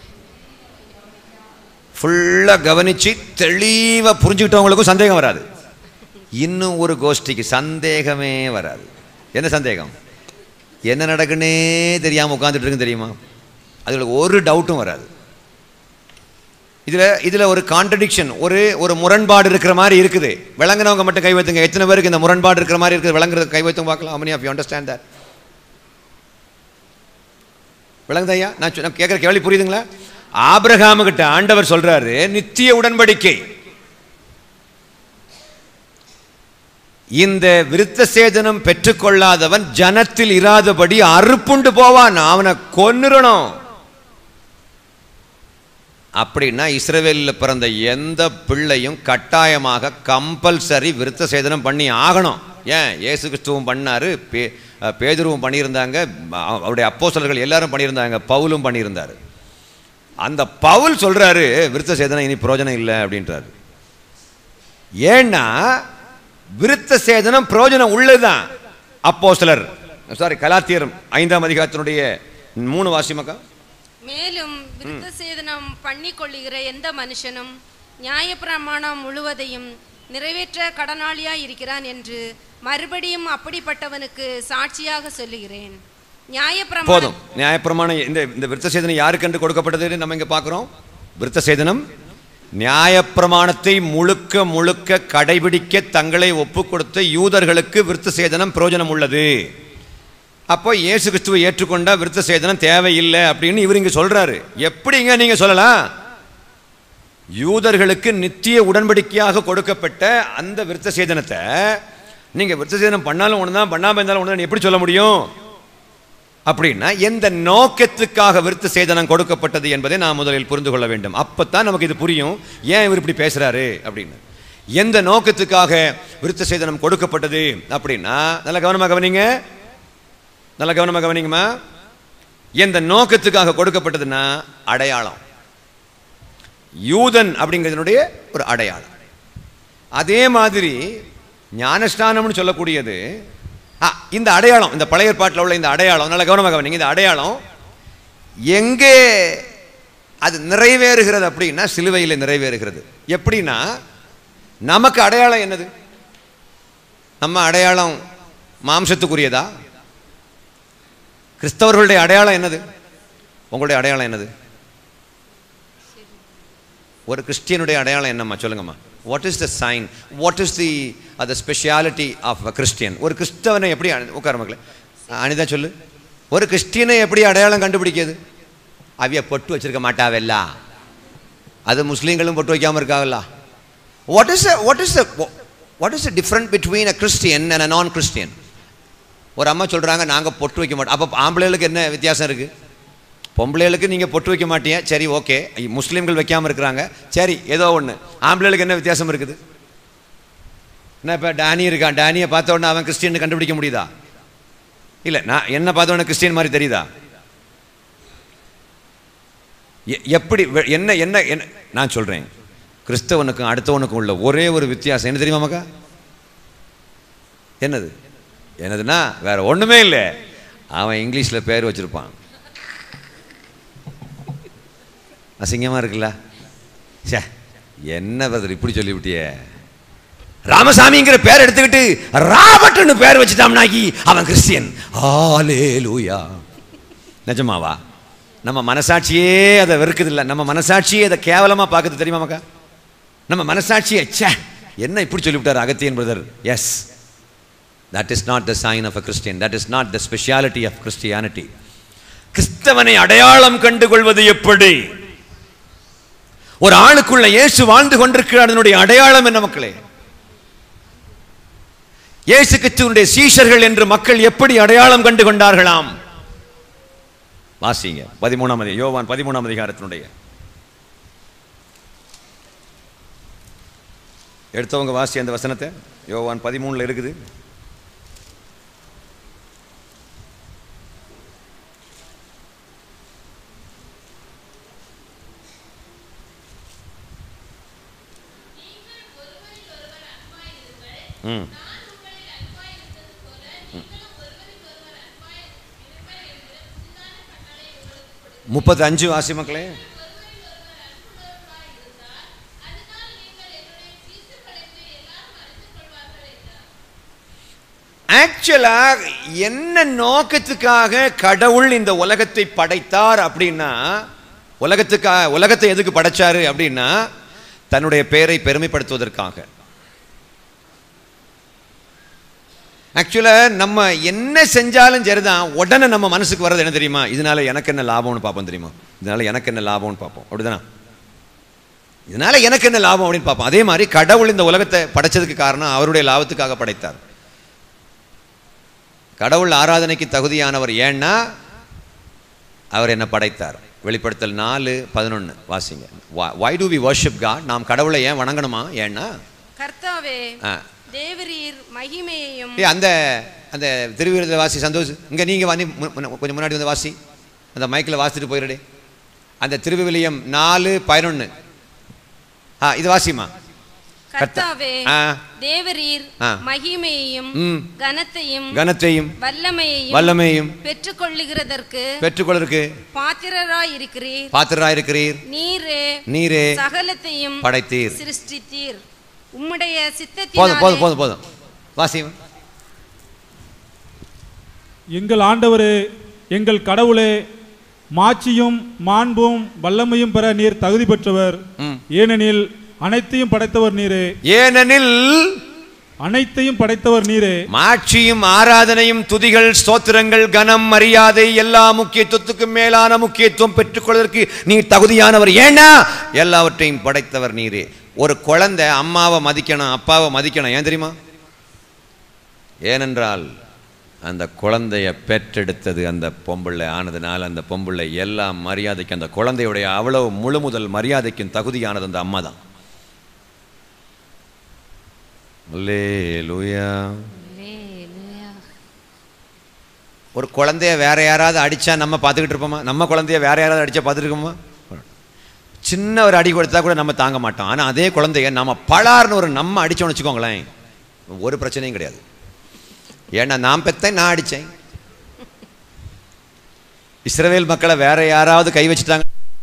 ஃபுல்லாக கவனிச்சு தெளிவாக புரிஞ்சுக்கிட்டவங்களுக்கும் சந்தேகம் வராது. இன்னும் ஒரு கோஷ்டிக்கு சந்தேகமே வராது. என்ன சந்தேகம்? என்ன நடக்குன்னே தெரியாமல் உட்காந்துட்டு இருக்குன்னு தெரியுமா? அதில் ஒரு டவுட்டும் வராது. இதில் ஒரு கான்ட்ரடிக்ஷன், ஒரு முரண்பாடு இருக்கிற மாதிரி இருக்குது. விளங்குனவங்க மட்டும் கை வைத்துங்க. எத்தனை பேருக்கு இந்த முரண்பாடு இருக்கிற மாதிரி இருக்குது? விளங்குறது கை வைத்துங்க பார்க்கலாம். how many of you understand that? விளங்குதா ஐயா? நான் கேட்குற கேள்வி புரியுதுங்களா? ஆபிரகாம் கிட்ட ஆண்டவர் சொல்றாரு நித்திய உடன்படிக்கை. இந்த விருத்த சேதனம் பெற்றுக்கொள்ளாதவன் ஜனத்தில் இராதபடி அறுப்புண்டு போவான், அவனை கொன்னுறணும். அப்படின்னா இஸ்ரவேலில் பிறந்த எந்த பிள்ளையும் கட்டாயமாக கம்பல்சரி விருத்த சேதனம் பண்ணி ஆகணும். ஏன்? இயேசு கிறிஸ்துவும் பண்ணாரு, பேதுருவும் பண்ணியிருந்தாங்க, அவருடைய அப்போஸ்தலர்கள் எல்லாரும் பண்ணியிருந்தாங்க, பவுலும் பண்ணியிருந்தாரு. அந்த பவுல் சொல்றாரு விருத்த சேதனம் இனி பிரயோஜனம் இல்லை அப்படின்றாரு. ஏன்னா விருத்த சேதனம் பிரயோஜனம் உள்ளதுதான். அப்போஸ்தலர் கலாத்தியர் 5ஆம் அதிகாரத்தினுடைய 3 வாசிமக்கா. மேலும் விருத்த சேதனம் பண்ணி கொள்ளுகிற எந்த மனுஷனும் நியாயப்பிரமாணம் முழுவதையும் நிறைவேற்ற கடனாளியாய் இருக்கிறான் என்று மறுபடியும் அப்படிப்பட்டவனுக்கு சாட்சியாக சொல்லுகிறேன். போதும். நியாயப்பிரமாணம் இந்த விருத்த சேதனம் யாருக்கு என்று கொடுக்கப்பட்டது நம்ம இங்க பார்க்கிறோம்? விருத்த சேதனம் நியாயப்பிரமாணத்தை முழுக்க முழுக்க கடைபிடிக்க தங்களை ஒப்பு கொடுத்த யூதர்களுக்கு விருத்த சேதனம் பிரயோஜனம் உள்ளது. அப்போ இயேசு கிறிஸ்துவை ஏற்றுக்கொண்டா விருத்த சேதனம் தேவையில்லை அப்படின்னு இவர் இங்க சொல்றாரு. எப்படிங்க நீங்க சொல்லலாம்? யூதர்களுக்கு நித்திய உடன்படிக்கையாக கொடுக்கப்பட்ட அந்த விருத்த சேதனத்தை நீங்க விருத்த சேதனம் பண்ணாலும் ஒண்ணுதான், பண்ணாம இருந்தாலும் ஒண்ணுதான் எப்படி சொல்ல முடியும்? அப்படின்னா எந்த நோக்கத்துக்காக விருத்த சேதனம் கொடுக்கப்பட்டது என்பதை நாம் முதலில் புரிந்து கொள்ள வேண்டும். அப்பத்தான் நமக்கு இது புரியும், ஏன் இவர் இப்படி பேசுறாரு அப்படின்னு. எந்த நோக்கத்துக்காக விருத்த சேதனம் கொடுக்கப்பட்டது அப்படின்னா, நல்ல கவனமாக கவனிங்க, நல்ல கவனமாக கவனிங்கம்மா. எந்த நோக்கத்துக்காக கொடுக்கப்பட்டதுன்னா அடையாளம். யூதன் அப்படிங்கிறதுனுடைய ஒரு அடையாளம். அதே மாதிரி ஞானஸ்நானம்னு சொல்லக்கூடியது இந்த அடையாளம், இந்த பழைய ஏற்பாட்டில் உள்ள இந்த அடையாளம், நல்ல கவனமாக கவனிங்க. இந்த அடையாளம் எங்கே அது நிறைவேறுகிறது அப்படின்னா சிலுவையில் நிறைவேறுகிறது. எப்படின்னா நமக்கு அடையாளம் என்னது? நம்ம அடையாளம் மாம்சத்துக்குரியதா? கிறிஸ்தவர்களுடைய அடையாளம் என்னது? உங்களுடைய அடையாளம் என்னது? ஒரு கிறிஸ்டியனுடைய அடையாளம் என்னம்மா சொல்லுங்கம்மா? What is the sign, what is the speciality of a Christian? ஒரு கிறிஸ்தவனை எப்படி உட்கார மக்களே அனிதா சொல்லு, ஒரு கிறிஸ்டியனை எப்படி அடையாளம் கண்டுபிடிக்கிறது? அவைய பொட்டு வச்சிருக்க மாட்டாவல்ல, அது முஸ்லீம்களும் பொட்டு வைக்காம இருக்காவல்ல. What is difference between a Christian and a non Christian? ஒரு அம்மா சொல்றாங்க நாங்கள் பொட்டு வைக்க மாட்டோம். அப்போ ஆம்பளைகளுக்கு என்ன வித்தியாசம் இருக்கு? பொம்பளைகளுக்கு நீங்கள் பொட்டு வைக்க மாட்டீங்க, சரி ஓகே. முஸ்லீம்கள் வைக்காமல் இருக்கிறாங்க, சரி ஏதோ ஒன்று. ஆம்பளைகளுக்கு என்ன வித்தியாசம் இருக்குது? என்ன இப்போ டேனி இருக்கான், டேனியை பார்த்த உடனே அவன் கிறிஸ்டியன் கண்டுபிடிக்க முடியுதா? இல்லை, நான் என்ன பார்த்த உடனே கிறிஸ்டியன் மாதிரி தெரியுதா? எப்படி என்ன என்ன என்ன நான் சொல்கிறேன், கிறிஸ்தவனுக்கும் அடுத்தவனுக்கும் உள்ள ஒரே ஒரு வித்தியாசம் என்ன தெரியுமா மக்கா? என்னது? என்னதுன்னா வேற ஒன்றுமே இல்லை, அவன் இங்கிலீஷில் பேர் வச்சுருப்பான். அசிங்கமாக இருக்குல்ல? சே என்ன பிரதர் இப்படி சொல்லிவிட்டியே, ராமசாமிங்கிற பேர் எடுத்துக்கிட்டு ராபர்ட்னு பேர் வச்சுட்டாம்னாக்கி அவன் கிறிஸ்டியன். ஹல்லேலூயா. நிஜமாவா? நம்ம மனசாட்சியே அதை வெறுக்குது இல்லை, நம்ம மனசாட்சியே அதை கேவலமாக பார்க்குது தெரியுமா மக்கா? நம்ம மனசாட்சியே சே என்ன இப்படி சொல்லிவிட்டார் Agathiyan brother. Yes, that is not the sign of a Christian, that is not the speciality of Christianity. கிறிஸ்தவனை அடையாளம் கண்டுகொள்வது எப்படி? ஒரு ஆளுக்குள்ள இயேசு வாழ்ந்து கொண்டிருக்கிறார், அதனுடைய அடையாளம் என்ன மக்களே? இயேசு கிறிஸ்துவினுடைய சீஷர்கள் என்று மக்கள் எப்படி அடையாளம் கண்டு கொண்டார்களாம்? வாசிங்க 13 யோவான் 13 அதிகாரத்தினுடைய எடுத்தவங்க வாசி அந்த வசனத்தை. யோவான் 13 இருக்குது. ம் 35 வாசி மக்களே. ஆக்சுவலா என்ன நோக்கத்துக்காக கடவுள் இந்த உலகத்தை படைத்தார் அப்படின்னா, உலகத்தை எதுக்கு படைச்சாரு அப்படின்னா தன்னுடைய பெயரை பெருமைப்படுத்துவதற்காக. ஆக்சுவலா நம்ம என்ன செஞ்சாலும் சரிதான், உடனே நம்ம மனசுக்கு வர்றது என்ன தெரியுமா? இதனால எனக்கு என்ன லாபம்னு பார்ப்போம் தெரியுமா? இதனால எனக்கு என்ன லாபம்னு பார்ப்போம், அப்படிதானா? இதனால எனக்கு என்ன லாபம் அப்படின்னு பார்ப்போம். அதே மாதிரி கடவுள் இந்த உலகத்தை படைச்சதுக்கு காரணம் அவருடைய லாபத்துக்காக படைத்தார். கடவுள் ஆராதனைக்கு தகுதியானவர் ஏன்னா அவர் என்ன படைத்தார். வெளிப்படுத்தல் 4:11 வாசிங்க. why do we worship God? நாம் கடவுளை ஏன் வணங்கணுமா? ஏன்னா கர்த்தாவே தேவரீர் மகிமையையும். அந்த அந்த திருவிழா வாசி சந்தோஷ், இங்கே நீங்கள் வந்து கொஞ்சம் முன்னாடி வந்து வாசி, அந்த மைக்கில் வாசிட்டு போயிடுடே. அந்த திருவிவிலியம் 4:11 இது வாசிமா. கர்த்தாவே தேவரீர் மகிமையையும் கனத்தையும் வல்லமையையும் பெற்றுக்கொள்ளுகிறதற்கு பாத்திரராயிருக்கிறீர். நீரே சகலத்தையும் படைத்தீர், சிருஷ்டித்தீர். உம்முடைய சித்தத்தினாலே. போதும் வாசி. எங்கள் ஆண்டவரே, எங்கள் கடவுளே, மாட்சியும் மாண்பும் வல்லமையும் பெற நீர் தகுதி பெற்றவர். ஏனெனில் அனைத்தையும் படைத்தவர் நீரே. ஏனெனில் அனைத்தையும் படைத்தவர் நீரே. மாட்சியும் ஆராதனையும் துதிகள் ஸ்தோத்திரங்கள் கனம் மரியாதை எல்லா முக்கியத்துவத்துக்கும் மேலான முக்கியத்துவம் பெற்றுக்கொள்வதற்கு நீ தகுதியானவர். ஏன்னா எல்லாவற்றையும் படைத்தவர் நீரே. ஒரு குழந்தை அம்மாவை மதிக்கணும், அப்பாவை மதிக்கணும். ஏன் தெரியுமா? ஏனென்றால் அந்த குழந்தைய பெற்றெடுத்தது அந்த பொம்புள்ளை ஆனதுனால அந்த பொம்புள்ளை எல்லா மரியாதைக்கும் அந்த குழந்தையுடைய அவ்வளவு முழு முதல் மரியாதைக்கும் தகுதியானது அந்த அம்மா தான். ஒரு குழந்தைய வேற யாராவது அடிச்சா நம்ம பார்த்துக்கிட்டு இருப்போமா? நம்ம குழந்தைய வேற யாராவது அடிச்சா பார்த்துருக்கோமா? சின்ன ஒரு அடி கொடுத்தா கூட நம்ம தாங்க மாட்டோம். ஆனால் அதே குழந்தைய நம்ம பலார்னு ஒரு நம்ம அடிச்சோன்னு வச்சுக்கோங்களேன், ஒரு பிரச்சனையும் கிடையாது. ஏன்னா நான் பெத்தேன், நான் அடித்தேன். இஸ்ரவேல் மக்களை வேற யாராவது கை வச்சுட்டாங்க,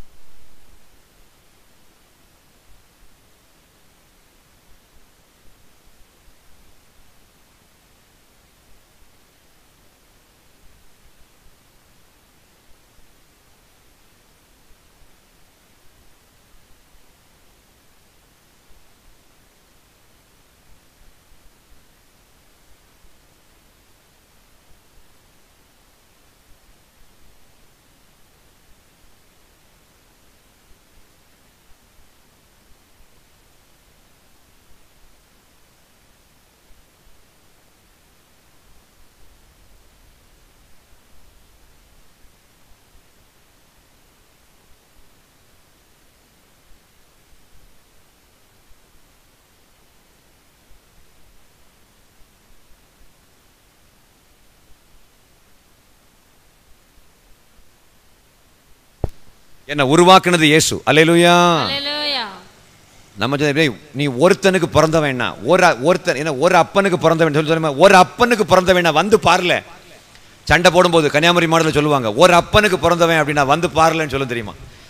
என்ன உருவாக்குனது இயேசு. அல்லேலூயா. நம்ம நீ ஒருத்தனுக்கு பிறந்தவன், ஒருத்தன் என்ன ஒரு அப்பனுக்கு பிறந்தவன் சொல்லி ஒரு அப்பனுக்கு பிறந்தவன் வந்து பாருல. சண்டை போடும்போது கன்னியாகுமரி மாடலில் சொல்லுவாங்க, ஒரு அப்பனுக்கு பிறந்தவன் அப்படின்னா வந்து பாருலன்னு சொல்ல தெரியுமா?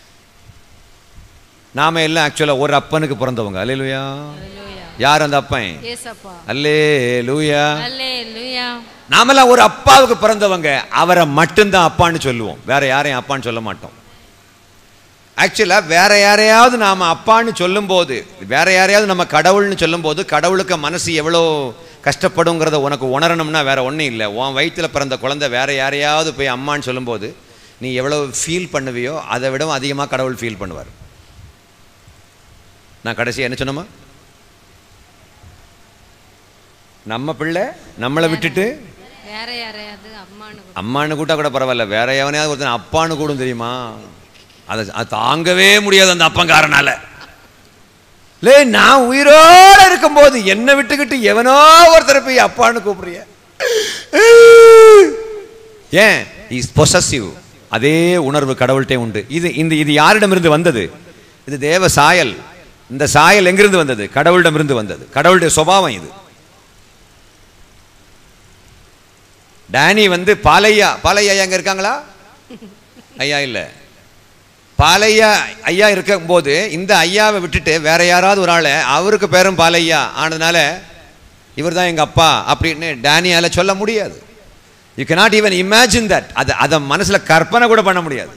நாம எல்லாம் ஆக்சுவலா ஒரு அப்பனுக்கு பிறந்தவங்க. அல்லேலூயா. யார் அந்த அப்பன்? அல்லேலூயா. நாமெல்லாம் ஒரு அப்பாவுக்கு பிறந்தவங்க, அவரை மட்டும்தான் அப்பான்னு சொல்லுவோம், வேற யாரையும் அப்பான்னு சொல்ல மாட்டோம். ஆக்சுவலாக வேற யாரையாவது நாம் அப்பான்னு சொல்லும்போது, வேற யாரையாவது நம்ம கடவுள்னு சொல்லும்போது, கடவுளுக்கு மனசு எவ்வளோ கஷ்டப்படுங்கிறத உனக்கு உணரணும்னா வேற ஒன்றும் இல்லை. உன் வயிற்றில் பிறந்த குழந்தை வேற யாரையாவது போய் அம்மான்னு சொல்லும்போது நீ எவ்வளோ ஃபீல் பண்ணுவியோ அதை விடவும் அதிகமாக கடவுள் ஃபீல் பண்ணுவார். நான் கடைசியாக என்ன சொன்னோமா? நம்ம பிள்ளை நம்மளை விட்டுட்டு அம்மானு கூட்டா கூட பரவாயில்ல, வேற எவனையாவது ஒருத்தன் அப்பான்னு கூடும் தெரியுமா? அதை தாங்கவே முடியாது அந்த அப்பங்காரனால. நான் உயிரோட இருக்கும்போது என்னை விட்டுக்கிட்டு எவனோ ஒருத்தர் போய் அப்பான்னு கூப்பிடுறிய. ஏன்? Is possessive. அதே உணர்வு கடவுள்கிட்டே உண்டு. இது யாரிடமிருந்து வந்தது? இது தேவ சாயல். இந்த சாயல் எங்கிருந்து வந்தது? கடவுளிடமிருந்து வந்தது. கடவுளுடைய சுபாவம் இது. டேனி வந்து பாலையா எங்க இருக்காங்களா? ஐயா இல்ல, பாலையா ஐயா இருக்கும் போது இந்த ஐயாவை விட்டுட்டு வேற யாராவது ஒரு ஆளை, அவருக்கு பேரும் பாலையா ஆனதுனால இவர் தான் எங்க அப்பா அப்படின்னு டேனியால சொல்ல முடியாது. You cannot even imagine that. அதை மனசுல கற்பனை கூட பண்ண முடியாது.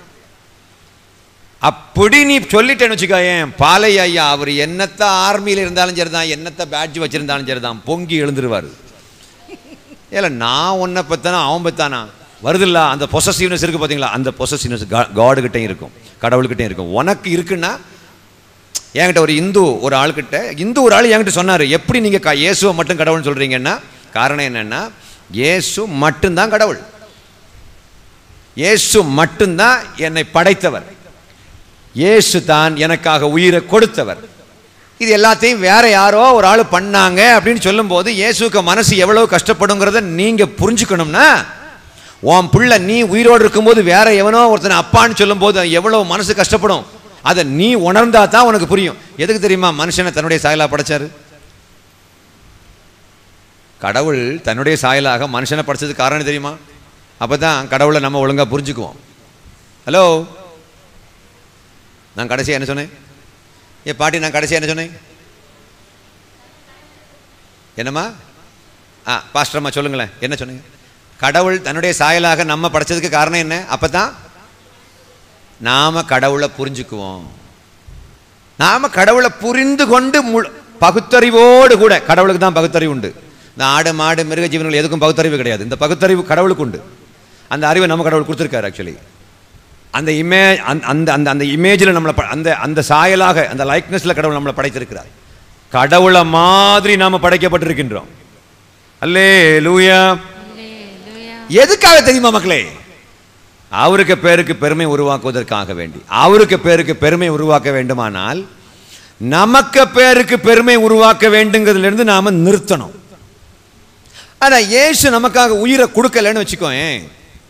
அப்படி நீ சொல்லிட்டேன்னு வச்சுக்கோ, ஏன் பாலையா ஐயா அவர் என்னத்த ஆர்மியில் இருந்தாலும் சரிதான், என்னத்த பேட்ஜ் வச்சிருந்தாலும் சரிதான், பொங்கி எழுந்துருவாரு. ஏல நான் உன்னை பத்தானா அவன் பத்தானா வருதில்ல. அந்த பொசசிவ்னஸ் இருக்கு பார்த்தீங்களா? அந்த பொசசிவ்னஸ் காடுகிட்டையும் இருக்கும், கடவுள்கிட்டையும் இருக்கும். உனக்கு இருக்குன்னா, என்கிட்ட ஒரு ஒரு ஆள் என்கிட்ட சொன்னார், எப்படி நீங்கள் இயேசுவை மட்டும் கடவுள்னு சொல்கிறீங்கன்னா, காரணம் என்னென்னா இயேசு மட்டும்தான் கடவுள், இயேசு மட்டும்தான் என்னை படைத்தவர், இயேசு தான் எனக்காக உயிரை கொடுத்தவர். இது எல்லாத்தையும் வேற யாரோ ஒரு ஆள் பண்ணாங்க அப்படின்னு சொல்லும்போது இயேசுக்கு மனசு எவ்வளவு கஷ்டப்படுங்கிறத நீங்கள் புரிஞ்சுக்கணும்னா, உன் பிள்ளை நீ உயிரோடு இருக்கும்போது வேற எவனோ ஒருத்தனை அப்பான்னு சொல்லும் போது எவ்வளவு மனசு கஷ்டப்படும், அதை நீ உணர்ந்தா தான் உனக்கு புரியும். எதுக்கு தெரியுமா மனுஷனை தன்னுடைய சாயலா படைச்சாரு? கடவுள் தன்னுடைய சாயலாக மனுஷனை படைச்சதுக்கு காரணம் தெரியுமா? அப்பதான் கடவுளை நம்ம ஒழுங்கா புரிஞ்சுக்குவோம். ஹலோ, நான் கடைசியா என்ன சொன்னேன்? பாட்டி, நான் கடைசியா என்ன சொன்னேன்? என்னம்மா? பாஸ்டர்மா சொல்லுங்களேன், என்ன சொன்னீங்க? கடவுள் தன்னுடைய சாயலாக நம்ம படைச்சதுக்கு காரணம் என்ன? அப்பதான் நாம கடவுளை புரிஞ்சுக்குவோம். நாம கடவுளை புரிந்து கொண்டு பகுத்தறிவோடு கூட, கடவுளுக்கு தான் பகுத்தறிவு உண்டு. இந்த ஆடு மாடு மிருக ஜீவன்கள் எதுக்கும் பகுத்தறிவு கிடையாது. இந்த பகுத்தறிவு கடவுளுக்கு உண்டு. அந்த அறிவை நம்ம கடவுள் கொடுத்துருக்காரு. ஆக்சுவலி அந்த அந்த இமேஜில் நம்மளை அந்த சாயலாக, அந்த லைக்னஸில் கடவுள் நம்மளை படைத்திருக்கிறார். கடவுளை மாதிரி நாம் படைக்கப்பட்டிருக்கின்றோம். அல்லேலூயா. எதுக்காக தெரியுமா மக்களே? அவருக்கு பேருக்கு பெருமை உருவாக்குவதற்காக வேண்டி. அவருக்கு பேருக்கு பெருமை உருவாக்க வேண்டுமானால் நமக்கு பேருக்கு பெருமை உருவாக்க வேண்டுங்கிறதுலேருந்து நாம நிறுத்தணும். ஆனால் இயேசு நமக்காக உயிரை கொடுக்கலன்னு வச்சுக்கோயேன்,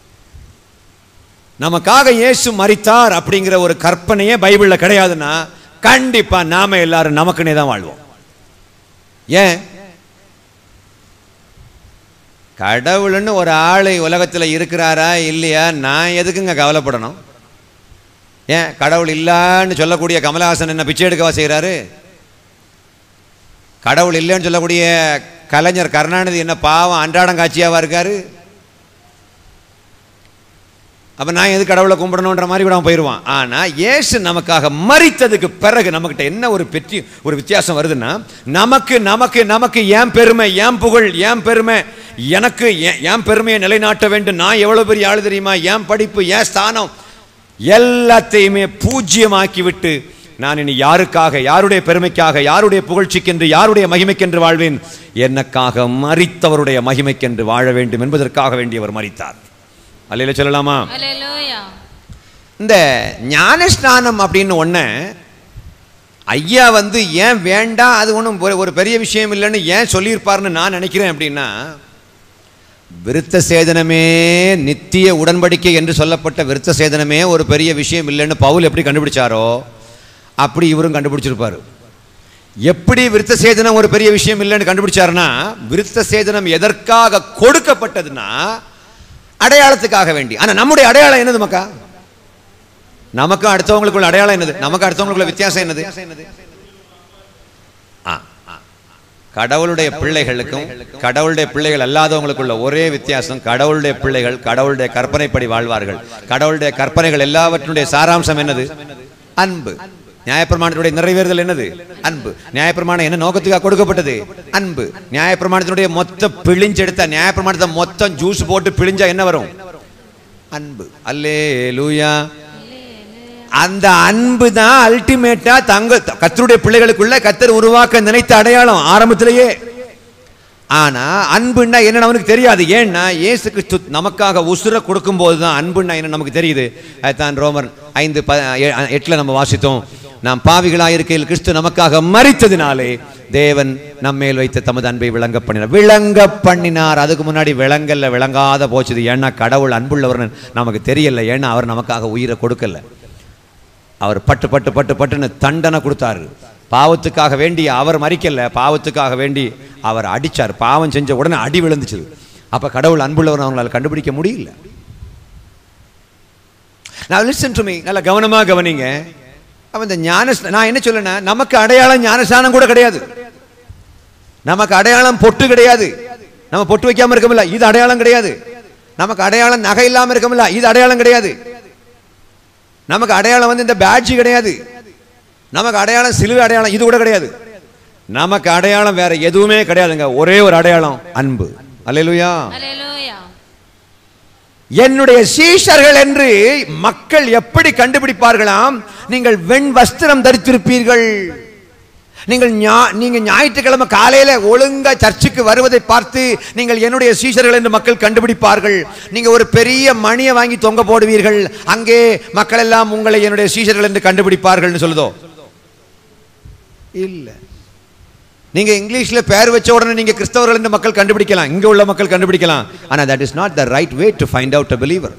நமக்காக இயேசு மரித்தார் அப்படிங்கிற ஒரு கற்பனையே பைபிளில் கிடையாதுன்னா கண்டிப்பா நாம எல்லாரும் நமக்குன்னே தான் வாழ்வோம். ஏன்? கடவுள்னு ஒரு ஆளை உலகத்தில் இருக்கிறாரா இல்லையா, நான் எதுக்குங்க கவலைப்படணும்? ஏன் கடவுள் இல்லைன்னு சொல்லக்கூடிய கமலஹாசன் என்ன பிச்சை எடுக்கவா செய்கிறாரு? கடவுள் இல்லைன்னு சொல்லக்கூடிய கலைஞர் கருணாநிதி என்ன பாவம் அன்றாடம் காட்சியாவா இருக்காரு? அப்போ நான் எது கடவுளை கும்பிடணுன்ற மாதிரி கூட அவன் போயிடுவான். ஆனால் இயேசு நமக்காக மரித்ததுக்கு பிறகு நம்மகிட்ட என்ன ஒரு வித்தியாசம் வருதுன்னா, நமக்கு நமக்கு நமக்கு ஏன் பெருமை, ஏன் புகழ், ஏன் பெருமை, எனக்கு ஏன் பெருமையை நிலைநாட்ட வேண்டும், நான் எவ்வளோ பெரிய ஆளு தெரியுமா, ஏன் படிப்பு, ஏன் ஸ்தானம், எல்லாத்தையுமே பூஜ்யமாக்கி விட்டு நான் இனி யாருக்காக, யாருடைய பெருமைக்காக, யாருடைய புகழ்ச்சிக்கென்று, யாருடைய மகிமைக்கென்று வாழ்வேன், எனக்காக மரித்தவருடைய மகிமைக்கென்று வாழ வேண்டும் என்பதற்காக வேண்டியவர் மரித்தார். அல்லேலூயா சொல்லலாமா? இந்த ஞானஸ்நானம் அப்படின்னு ஒன்று ஐயா ஏன் வேண்டாம், அது ஒன்றும் ஒரு பெரிய விஷயம் இல்லைன்னு ஏன் சொல்லியிருப்பார்னு நான் நினைக்கிறேன். அப்படின்னா, விருத்த சேதனமே நித்திய உடன்படிக்கை என்று சொல்லப்பட்ட விருத்த சேதனமே ஒரு பெரிய விஷயம் இல்லைன்னு பவுல் எப்படி கண்டுபிடிச்சாரோ அப்படி இவரும் கண்டுபிடிச்சிருப்பாரு. எப்படி விருத்த சேதனம் ஒரு பெரிய விஷயம் இல்லைன்னு கண்டுபிடிச்சாருன்னா, விருத்த சேதனம் எதற்காக கொடுக்கப்பட்டதுன்னா அடையாளத்துக்காக வேண்டி. ஆனா நம்முடைய அடையாளம் என்னது மக்கா? நமக்கு அடுத்தவங்களுக்குள்ள அடையாளம் என்னது? நமக்கு அடுத்தவங்களுக்குள்ள வித்தியாசம் என்னது? கடவுளுடைய பிள்ளைகளுக்கும் கடவுளுடைய பிள்ளைகள் அல்லாதவங்களுக்குள்ள ஒரே வித்தியாசம், கடவுளுடைய பிள்ளைகள் கடவுளுடைய கற்பனைப்படி வாழ்வார்கள். கடவுளுடைய கற்பனைகள் எல்லாவற்றுடைய சாராம்சம் என்னது? அன்பு. நியாயப்பிரமாணத்தினுடைய நிறைவேறுதல் என்னது? அன்பு. நியாயப்பிரமாணம் என்ன நோக்கத்துக்காக கொடுக்கப்பட்டது? அன்பு. நியாயப்பிரமாணத்தினுடைய மொத்த பிழிஞ்செடுத்த நியாயப்பிரமாணத்தை மொத்தம் ஜூஸ் போட்டு பிழிஞ்சா என்ன வரும்? அன்பு. அல்லேலூயா. அந்த அன்பு தான் அல்டிமேட்டா கர்த்தருடைய பிள்ளைகளுக்குள்ள கர்த்தர் உருவாக்க நினைத்த அடையாளம் ஆரம்பத்திலேயே. ஆனா அன்புன்னா என்னன்னு அவனுக்கு தெரியாது. ஏன்னா இயேசு கிறிஸ்து நமக்காக உசுர கொடுக்கும் போதுதான் அன்புன்னா என்ன நமக்கு தெரியுது. அதுதான் ரோமர் 5:8 நம்ம வாசித்தோம். நாம் பாவிகளாக இருக்கையில் கிறிஸ்து நமக்காக மரித்ததினாலே தேவன் நம்மேல் வைத்த தமது அன்பை விளங்க பண்ணினார். அதுக்கு முன்னாடி விளங்காத போச்சுது. ஏன்னா கடவுள் அன்புள்ளவர் நமக்கு தெரியல. ஏன்னா அவர் நமக்காக உயிரை கொடுக்கல. அவர் பட்டுன்னு தண்டனை கொடுத்தாரு. பாவத்துக்காக வேண்டி அவர் மரிக்கல, பாவத்துக்காக வேண்டி அவர் அடிச்சார். பாவம் செஞ்ச உடனே அடி விழுந்துச்சு. அப்ப கடவுள் அன்புள்ளவர் அவங்களால கண்டுபிடிக்க முடியல. Now listen to me, நல்ல கவனமா கவனிங்க. அப்ப இந்த நான் என்ன சொல்லுன்னா, நமக்கு அடையாளம் ஞானஸ்நானம் கூட கிடையாது. நமக்கு அடையாளம் பொட்டு கிடையாது. நம்ம பொட்டு வைக்காம இருக்கமில்ல, இது அடையாளம் கிடையாது. நமக்கு அடையாளம் நகை இல்லாம இருக்கமில்ல, இது அடையாளம் கிடையாது. நமக்கு அடையாளம் இந்த பேட்ஜ் கிடையாது. நமக்கு அடையாளம் சிலுவை அடையாளம் இது கூட கிடையாது. நமக்கு அடையாளம் வேற எதுவுமே கிடையாதுங்க. ஒரே ஒரு அடையாளம், அன்பு. அல்லேலூயா. என்னுடைய சீஷர்கள் என்று மக்கள் எப்படி கண்டுபிடிப்பார்களாம்? நீங்கள் வெண் வஸ்திரம் தரித்திருப்பீர்கள். நீங்க ஞாயிற்றுக்கிழமை காலையில ஒழுங்கா சர்ச்சுக்கு வருவதை பார்த்து நீங்கள் என்னுடைய சீஷர்கள் என்று மக்கள் கண்டுபிடிப்பார்கள். நீங்க ஒரு பெரிய மணியை வாங்கி தொங்க போடுவீர்கள். அங்கே மக்கள் எல்லாம் உங்களை என்னுடைய சீஷர்கள் என்று கண்டுபிடிப்பார்கள் சொல்லுதோ? இல்ல. நீங்க இங்கிலீஷ்ல பேர் வச்ச உடனே நீங்க கிறிஸ்தவர்கள் என்று மக்கள் கண்டுபிடிக்கலாம், இங்க உள்ள மக்கள் கண்டுபிடிக்கலாம். ஆனா that is not the right way to find out a believer.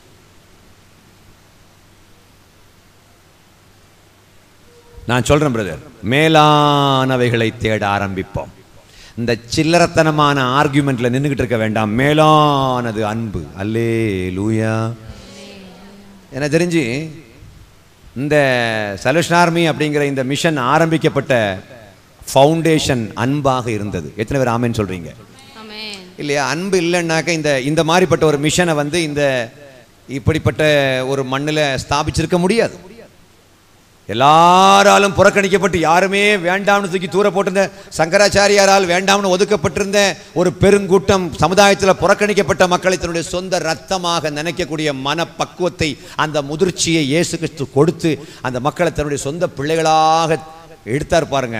நான் சொல்றேன் பிரதர், மேலானவைகளை தேட ஆரம்பிப்போம். இந்த சில்லறத்தனமான ஆர்குமெண்ட்ல நின்றுகிட்டு இருக்க வேண்டாம். மேலானது அன்பு. அல்லேலூயா. எனக்கு தெரிஞ்சு இந்த சல்வேஷன் ஆர்மி அப்படிங்கிற இந்த மிஷன் ஆரம்பிக்கப்பட்ட ஃபவுண்டேஷன் அன்பாக இருந்தது. எத்தனை பேர் ஆமேன்னு சொல்றீங்க? இல்லையா? அன்பு இல்லைன்னாக்க இந்த மாதிரிப்பட்ட ஒரு மிஷனை இந்த இப்படிப்பட்ட ஒரு மண்ணில் ஸ்தாபிச்சிருக்க முடியாது. எல்லாராலும் புறக்கணிக்கப்பட்டு யாருமே வேண்டாம்னு தூக்கி தூர போட்டிருந்த, சங்கராச்சாரியாரால் வேண்டாம்னு ஒதுக்கப்பட்டிருந்த ஒரு பெருங்கூட்டம், சமுதாயத்தில் புறக்கணிக்கப்பட்ட மக்களை தன்னுடைய சொந்த ரத்தமாக நினைக்கக்கூடிய மனப்பக்குவத்தை, அந்த முதிர்ச்சியை இயேசு கிறிஸ்து கொடுத்து அந்த மக்களை தன்னுடைய சொந்த பிள்ளைகளாக எடுத்தார் பாருங்க.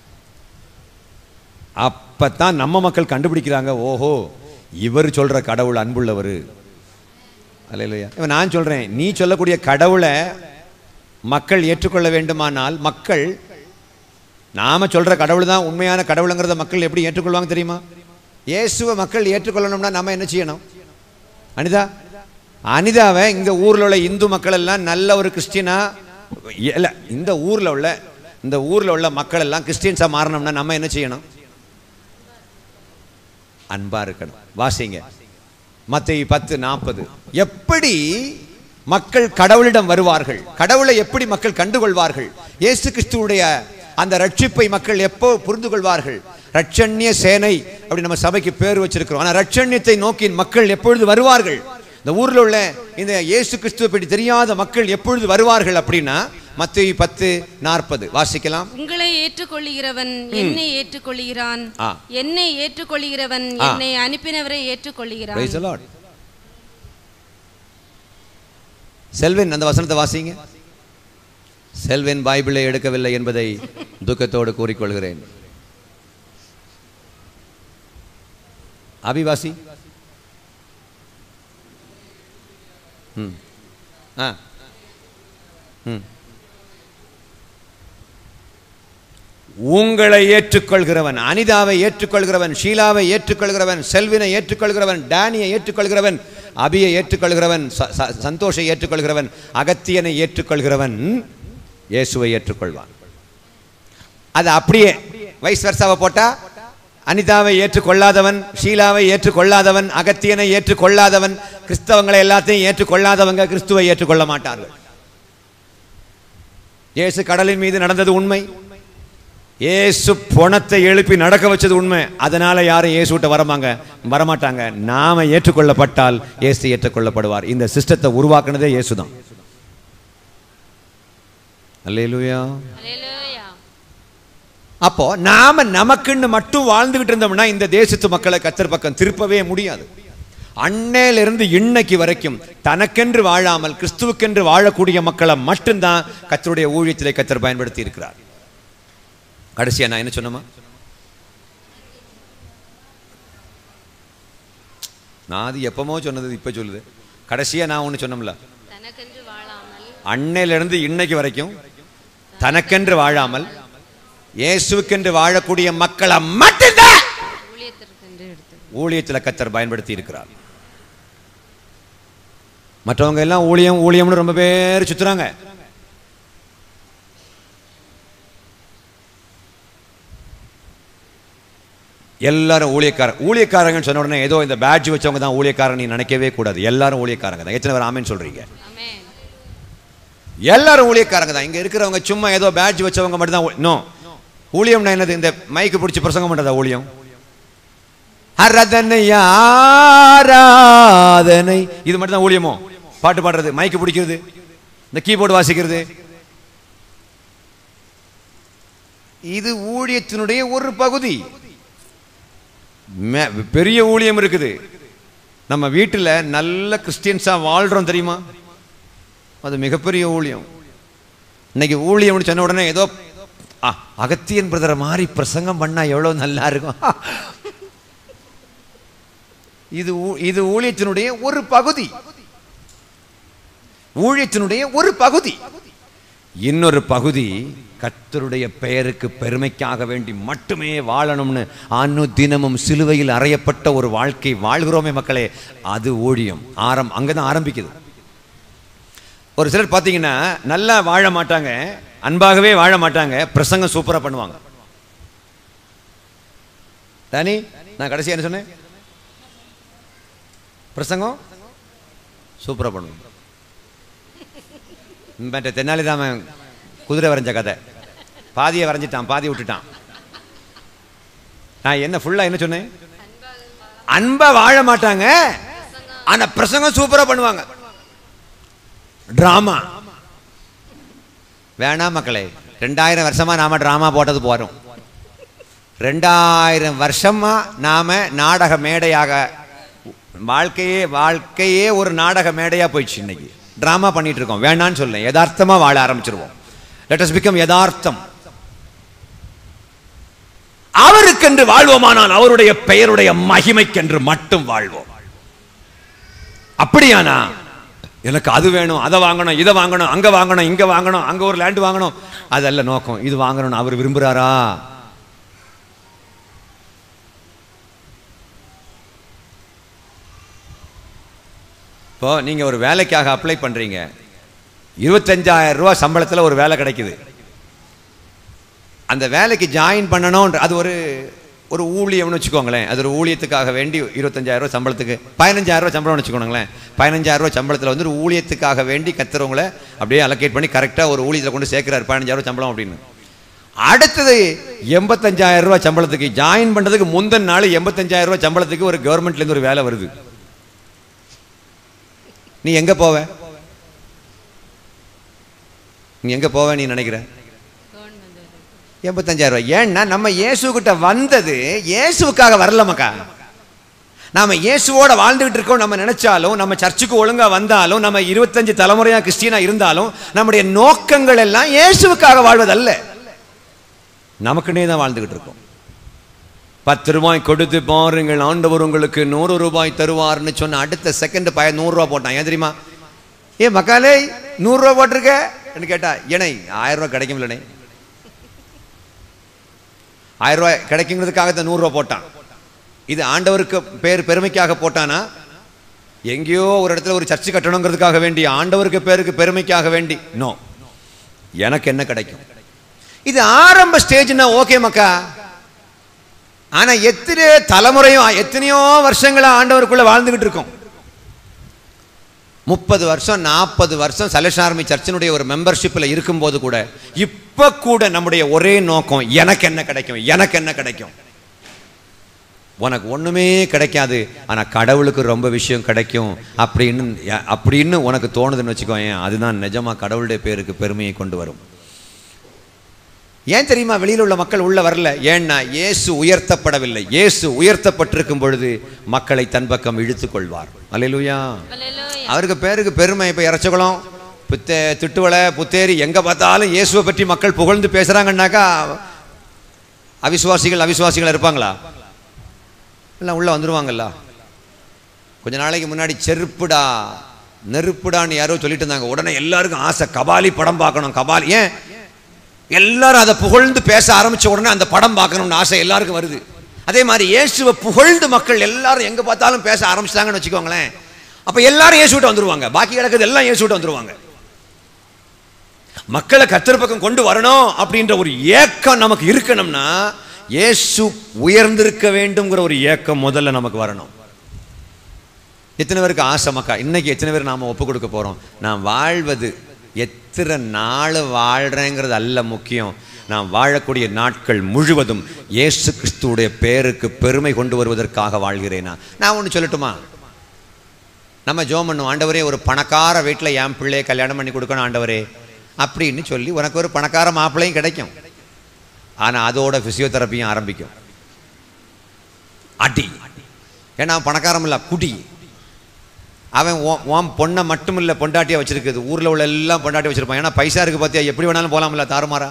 அப்பத்தான் நம்ம மக்கள் கண்டுபிடிக்கிறாங்க, ஓஹோ இவர் சொல்ற கடவுள் அன்புள்ளவர். அல்லேலூயா. நான் சொல்றேன், நீ சொல்லக்கூடிய கடவுளை மக்கள் ஏற்றுக்கொள்ள வேண்டுமானால், மக்கள் நாம சொல்ற கடவுள் தான் உண்மையான கடவுளுங்கிறத மக்கள் எப்படி ஏற்றுக்கொள்வாங்க தெரியுமா? இயேசுவை மக்கள் ஏற்றுக்கொள்ளணும்னா நம்ம என்ன செய்யணும்? அனிதாவை இங்க ஊர்ல உள்ள இந்து மக்கள் எல்லாம் நல்ல ஒரு கிறிஸ்டியனா இல்ல, இந்த ஊர்ல உள்ள மக்கள் எல்லாம் கிறிஸ்டியன்ஸா மாறணும்னா நம்ம என்ன செய்யணும்? அன்பா இருக்கணும். வாசிங்க மத்தேயு 10:40. எப்படி மக்கள் கடவுளிடம் வருவார்கள், கடவுளை எப்படி மக்கள் கண்டுகொள்வார்கள், இயேசு கிறிஸ்துவுடைய அந்த ரட்சிப்பை மக்கள் எப்போ புரிந்து கொள்வார்கள்? ரட்சண்ய சேனை அப்படி நம்ம சபைக்கு பேர் வச்சிருக்கிறோம். ஆனா ரட்சண்யத்தை நோக்கி மக்கள் எப்பொழுது வருவார்கள்? இந்த ஊர்ல உள்ள இந்த இயேசு கிறிஸ்துவை பற்றி தெரியாத மக்கள் எப்பொழுது வருவார்கள் அப்படின்னா மத்தேயு 10:40 வாசிக்கலாம். உங்களை ஏற்றுக்கொள்கிறவன் என்னை ஏற்றுக்கொள்கிறான், என்னை ஏற்றுக்கொள்கிறவன் என்னை அனுப்பினவரை ஏற்றுக்கொள்கிறான். Praise the Lord. செல்வன் அந்த வசனத்தை வாசிங்க. செல்வன் பைபிளை எடுக்கவில்லை என்பதை துக்கத்தோடு கூறிக்கொள்கிறேன். அபிவாசி உங்களை ஏற்றுக்கொள்கிறவன், அனிதாவை ஏற்றுக்கொள்கிறவன், ஷீலாவை ஏற்றுக்கொள்கிறவன், செல்வினை ஏற்றுக்கொள்கிறவன், டேனியை ஏற்றுக்கொள்கிறவன், அபியை ஏற்றுக்கொள்கிறவன், சந்தோஷை ஏற்றுக்கொள்கிறவன், அகத்தியனை ஏற்றுக்கொள்கிறவன் இயேசுவை ஏற்றுக்கொள்வான். அது அப்படியே வைஸ் வர்சாவை போட்டா அனிதாவை ஏற்றுக்கொள்ளாதவன், ஷீலாவை ஏற்றுக்கொள்ளாதவன், அகத்தியனை ஏற்றுக்கொள்ளாதவன், கிறிஸ்தவங்களை எல்லாத்தையும் ஏற்றுக்கொள்ளாதவங்க கிறிஸ்துவை ஏற்றுக்கொள்ள மாட்டார்கள். இயேசு கடலின் மீது நடந்தது உண்மை, இயேசு பணத்தை எழுப்பி நடக்க வச்சது உண்மை. அதனால யாரும் இயேசு விட்டு வரமாட்டாங்க. நாம ஏற்றுக்கொள்ளப்பட்டால் இயேசு ஏற்றுக்கொள்ளப்படுவார். இந்த சிஸ்டத்தை உருவாக்குனதே இயேசுதான். அல்லேலூயா. அப்போ நாம நமக்குன்னு மட்டும் வாழ்ந்துகிட்டு இருந்தோம்னா இந்த தேசத்து மக்களை கர்த்தர் பக்கம் திருப்பவே முடியாது. அன்னையிலிருந்து இன்னைக்கு வரைக்கும் தனக்கென்று வாழாமல் கிறிஸ்துவுக்கென்று வாழக்கூடிய மக்களை மட்டும்தான் கர்த்தருடைய ஊழியத்திலே கர்த்தர் பயன்படுத்தி இருக்கிறார். கடைசியா நான் என்ன சொன்னமா? நான் அது எப்பமோ சொன்னது இப்ப சொல்லுது. கடைசியா நான் ஒண்ணு சொன்னோம்ல, அன்னையிலிருந்து இன்னைக்கு வரைக்கும் தனக்கென்று வாழாமல் இயேசுவுக்கென்று வாழக்கூடிய மக்களை மட்டும்தான் ஊழியத்தில் கர்த்தர் பயன்படுத்தி இருக்கிறார். மற்றவங்க எல்லாம் ஊழியம்னு ரொம்ப பேர் சுத்துறாங்க. எல்லாரும் ஊழியக்காரங்கன்னு சொன்ன உடனே ஏதோ இந்த பேட்ஜ் வச்சவங்க தான் ஊழியக்காரன் நீ நினைக்கவே கூடாது. எல்லாரும் ஊழியக்காரங்க தான். எத்தனை பேர் ஆமென் சொல்றீங்க? எல்லாரும் ஊழியக்காரங்க தான். இங்க இருக்கிறவங்க சும்மா ஏதோ பேட்ஜ் வச்சவங்க மட்டும் தான். நோ, ஊழியம்னா என்னது? இந்த மைக்கு பிடிச்சி பிரசங்கம் பண்றதா ஊழியம்? ஆராதனை ஆராதனை இது மட்டும் தான் ஊழியமோ? பாட்டு பாடுறது, மைக்கு பிடிக்கிறது, இந்த கீபோர்டு வாசிக்கிறது, இது ஊழியத்தினுடைய ஒரு பகுதி. பெரிய ஊழியம் இருக்குது. நம்ம வீட்டில் நல்ல கிறிஸ்டியன்ஸா வாழ்றோம் தெரியுமா? அது மிகப்பெரிய ஊழியம். இன்னைக்கு ஊழியம்னு சொன்ன உடனே ஏதோ அகத்தியன் பிரதரை மாதிரி பிரசங்கம் பண்ணா எவ்வளவு நல்லா இருக்கும். இது ஊழியத்தினுடைய ஒரு பகுதி. ஊழியத்தினுடைய ஒரு பகுதி. இன்னொரு பகுதி கர்த்தருடைய பெயருக்கு பெருமைக்காக வேண்டி மட்டுமே வாழணும்னு அனுதினமும் சிலுவையில் அறையப்பட்ட ஒரு வாழ்க்கை வாழ்கிறோமே மக்களே, அது ஊழியம். அங்கதான் ஆரம்பிக்குது. ஒரு சிலர் பார்த்தீங்கன்னா நல்லா வாழ மாட்டாங்க, அன்பாகவே வாழ மாட்டாங்க, பிரசங்கம் சூப்பரா பண்ணுவாங்க. தானி நான் கடைசியா என்ன சொன்னேன்? பிரசங்கம் சூப்பரா பண்ணுவாங்க. தென்னாலிராமன் குதிரை வரைஞ்ச கதை, பாதியை வரைஞ்சிட்டான், பாதி விட்டுட்டான். நான் என்ன ஃபுல்லா என்ன சொன்னேன்? அன்பா வாழ மாட்டாங்க, ஆனா பிரசங்கம் சூப்பரா பண்ணுவாங்க. டிராமா வேணாம் மக்களே. 2000 வருஷமா நாம டிராமா போட்டது போறோம். 2000 வருஷமா நாம நாடக மேடையாக வாழ்க்கையே ஒரு நாடக மேடையா போயிடுச்சு. இன்னைக்கு டிராமா பண்ணிட்டு இருக்கோம். வேணான்னு சொல்ல, யதார்த்தமா வாழ ஆரம்பிச்சிருவோம். லெட் அஸ் பிகம் யதார்த்தம். அவருக்கென்று வாழ்வோமானால் அவருடைய பெயருடைய மகிமைக்கென்று மட்டும் வாழ்வோம். அப்படியானா எனக்கு அது வேணும், அதை வாங்கணும், இதை வாங்கணும், அங்க வாங்கணும், இங்க வாங்கணும், அங்க ஒரு லேண்ட் வாங்கணும், அதல்ல நோக்கம். இது வாங்கணும்னு அவர் விரும்புறாரா? இப்போ நீங்க ஒரு வேலைக்காக அப்ளை பண்றீங்க. 25,000 ரூபாய் சம்பளத்தில் ஒரு வேலை கிடைக்குது. அந்த வேலைக்கு ஜாயின் பண்ணணும். அது ஒரு ஊழியம்னு வச்சுக்கோங்களேன். அது ஒரு ஊழியத்துக்காக வேண்டி 25,000 ரூபாய் சம்பளத்துக்கு 15,000 ரூபாய் சம்பளம்னு வச்சுக்கோங்களேன். 15,000 ரூபாய் சம்பளத்தில் வந்து ஒரு ஊழியத்துக்காக வேண்டி கத்துறவங்களை அப்படியே அலோகேட் பண்ணி கரெக்டாக ஒரு ஊழியத்தில் கொண்டு சேர்க்கிறார். 15,000 ரூபாய் சம்பளம் அப்படின்னு. அடுத்தது 85,000 ரூபாய் சம்பளத்துக்கு ஜாயின் பண்ணுறதுக்கு முந்தின நாள் 85,000 ரூபாய் சம்பளத்துக்கு ஒரு கவர்மெண்ட்லேருந்து ஒரு வேலை வருது. நீ எங்கே போவ? நீ எங்கே போவ நீ நினைக்கிற? 85,000 ரூபாய். ஏன்னா நம்ம இயேசுகிட்ட வந்தது இயேசுக்காக வரல மக்கா. நாம இயேசுவோட வாழ்ந்துகிட்டு இருக்கோம். நம்ம நினைச்சாலும், நம்ம சர்ச்சுக்கு ஒழுங்கா வந்தாலும், நம்ம 25 தலைமுறையா கிறிஸ்டியனா இருந்தாலும், நம்முடைய நோக்கங்கள் எல்லாம் இயேசுவுக்காக வாழ்வதல்ல, நமக்குன்னே தான் வாழ்ந்துகிட்டு இருக்கோம். 10 ரூபாய் கொடுத்து பாருங்கள், ஆண்டவர் உங்களுக்கு 100 ரூபாய் தருவார்னு சொன்ன அடுத்த செகண்ட் 100 ரூபாய் போட்டான். ஏன் தெரியுமா? மக்காலே 100 ரூபாய் போட்டிருக்க கேட்டா, ஏனை 1000 ரூபாய் கிடைக்கும் இல்லனே, 1000 ரூபாய் கிடைக்குங்கிறதுக்காக 100 ரூபாய் போட்டான். இது ஆண்டவருக்கு பெருமைக்காக போட்டானா? எங்கேயோ ஒரு இடத்துல ஒரு சர்ச்சு கட்டணுங்கிறதுக்காக வேண்டி, ஆண்டவருக்கு பேருக்கு பெருமைக்காக வேண்டி? நோ. எனக்கு என்ன கிடைக்கும்? இது ஆரம்ப ஸ்டேஜ்னா ஓகே மக்கா. ஆனா எத்தனை தலைமுறையும் எத்தனையோ வருஷங்களா ஆண்டவருக்குள்ள வாழ்ந்துகிட்டு இருக்கோம். 30 வருஷம் 40 வருஷம் சலேஷன் ஆர்மி சர்ச்சினுடைய ஒரு மெம்பர்ஷிப்ல இருக்கும்போது கூட இப்ப கூட நம்முடைய ஒரே நோக்கம், எனக்கு என்ன கிடைக்கும், எனக்கு என்ன கிடைக்கும். உனக்கு ஒண்ணுமே கிடைக்காது, ஆனா கடவுளுக்கு ரொம்ப விஷயம் கிடைக்கும் அப்படின்னு உனக்கு தோணுதுன்னு வச்சுக்கோங்க. அதுதான் நிஜமா கடவுளுடைய பேருக்கு பெருமையை கொண்டு வரும். ஏன் தெரியுமா வெளியில் உள்ள மக்கள் உள்ள வரல? ஏன்னா இயேசு உயர்த்தப்படவில்லை. இயேசு உயர்த்தப்பட்டிருக்கும் பொழுது மக்களை தன் பக்கம் இழுத்துக் கொள்வார். அல்லேலூயா. அவருக்கு பேருக்கு பெருமை. இப்ப இறச்சகுளம், திட்டுவளை, புத்தேரி எங்க பார்த்தாலும் இயேசுவை பற்றி மக்கள் புகழ்ந்து பேசுறாங்கன்னாக்கா அவிசுவாசிகள் இருப்பாங்களா? எல்லாம் உள்ள வந்துருவாங்கல்ல. கொஞ்ச நாளைக்கு முன்னாடி செருப்புடா நெருப்புடான்னு யாரோ சொல்லிட்டு இருந்தாங்க. உடனே எல்லாருக்கும் ஆசை, கபாலி படம் பார்க்கணும். கபாலி ஏன் எல்லாரும் அதை புகழ்ந்து பேச ஆரம்பிச்ச உடனே அந்த படம் பார்க்கணும்னு ஆசை எல்லாருக்கும் வருது. அதே மாதிரி இயேசுவை புகழ்ந்து மக்கள் எல்லாரும் எங்க பார்த்தாலும் பேச ஆரம்பிச்சிட்டாங்கன்னு வச்சுக்கோங்களேன். அப்ப எல்லாரும் இயேசுவிட்ட வந்துருவாங்க. பாக்கி கிடக்குது எல்லாம் இயேசுவிட்ட வந்துருவாங்க. மக்களை கர்த்தர் பக்கம் கொண்டு வரணும் அப்படின்ற ஒரு ஏக்கம் நமக்கு இருக்கணும்னா இயேசு உயர்ந்திருக்க வேண்டும்ங்கிற ஒரு ஏக்கம் முதல்ல நமக்கு வரணும். எத்தனை பேருக்கு ஆசை மக்கா? இன்னைக்கு எத்தனை பேர் நாம ஒப்பு கொடுக்க போறோம்? நான் வாழ்வது எத்தனை நாள் வாழ்றேங்கிறது அல்ல முக்கியம். நான் வாழக்கூடிய நாட்கள் முழுவதும் இயேசு கிறிஸ்துவுடைய பேருக்கு பெருமை கொண்டு வருவதற்காக வாழ்கிறேனா? நான் ஒன்று சொல்லட்டுமா? நம்ம ஜெபம் பண்ணுவோம், ஆண்டவரே ஒரு பணக்கார வீட்டில் என் பிள்ளையை கல்யாணம் பண்ணி கொடுக்கணும் ஆண்டவரே அப்படின்னு சொல்லி உனக்கு ஒரு பணக்கார மாப்பிள்ளையும் கிடைக்கும். ஆனால் அதோட பிசியோதெரப்பியும் ஆரம்பிக்கும். அடி. ஏன்னா பணக்காரம் இல்லை, குடி. அவன் பொண்ணை மட்டும் இல்லை பொண்டாட்டியாக வச்சிருக்குது. ஊரில் உள்ள எல்லாம் பொண்டாட்டி வச்சிருப்பான். ஏன்னா பைசா இருக்கு பார்த்தியா, எப்படி வேணாலும் போகலாம்ல தாறுமாறா.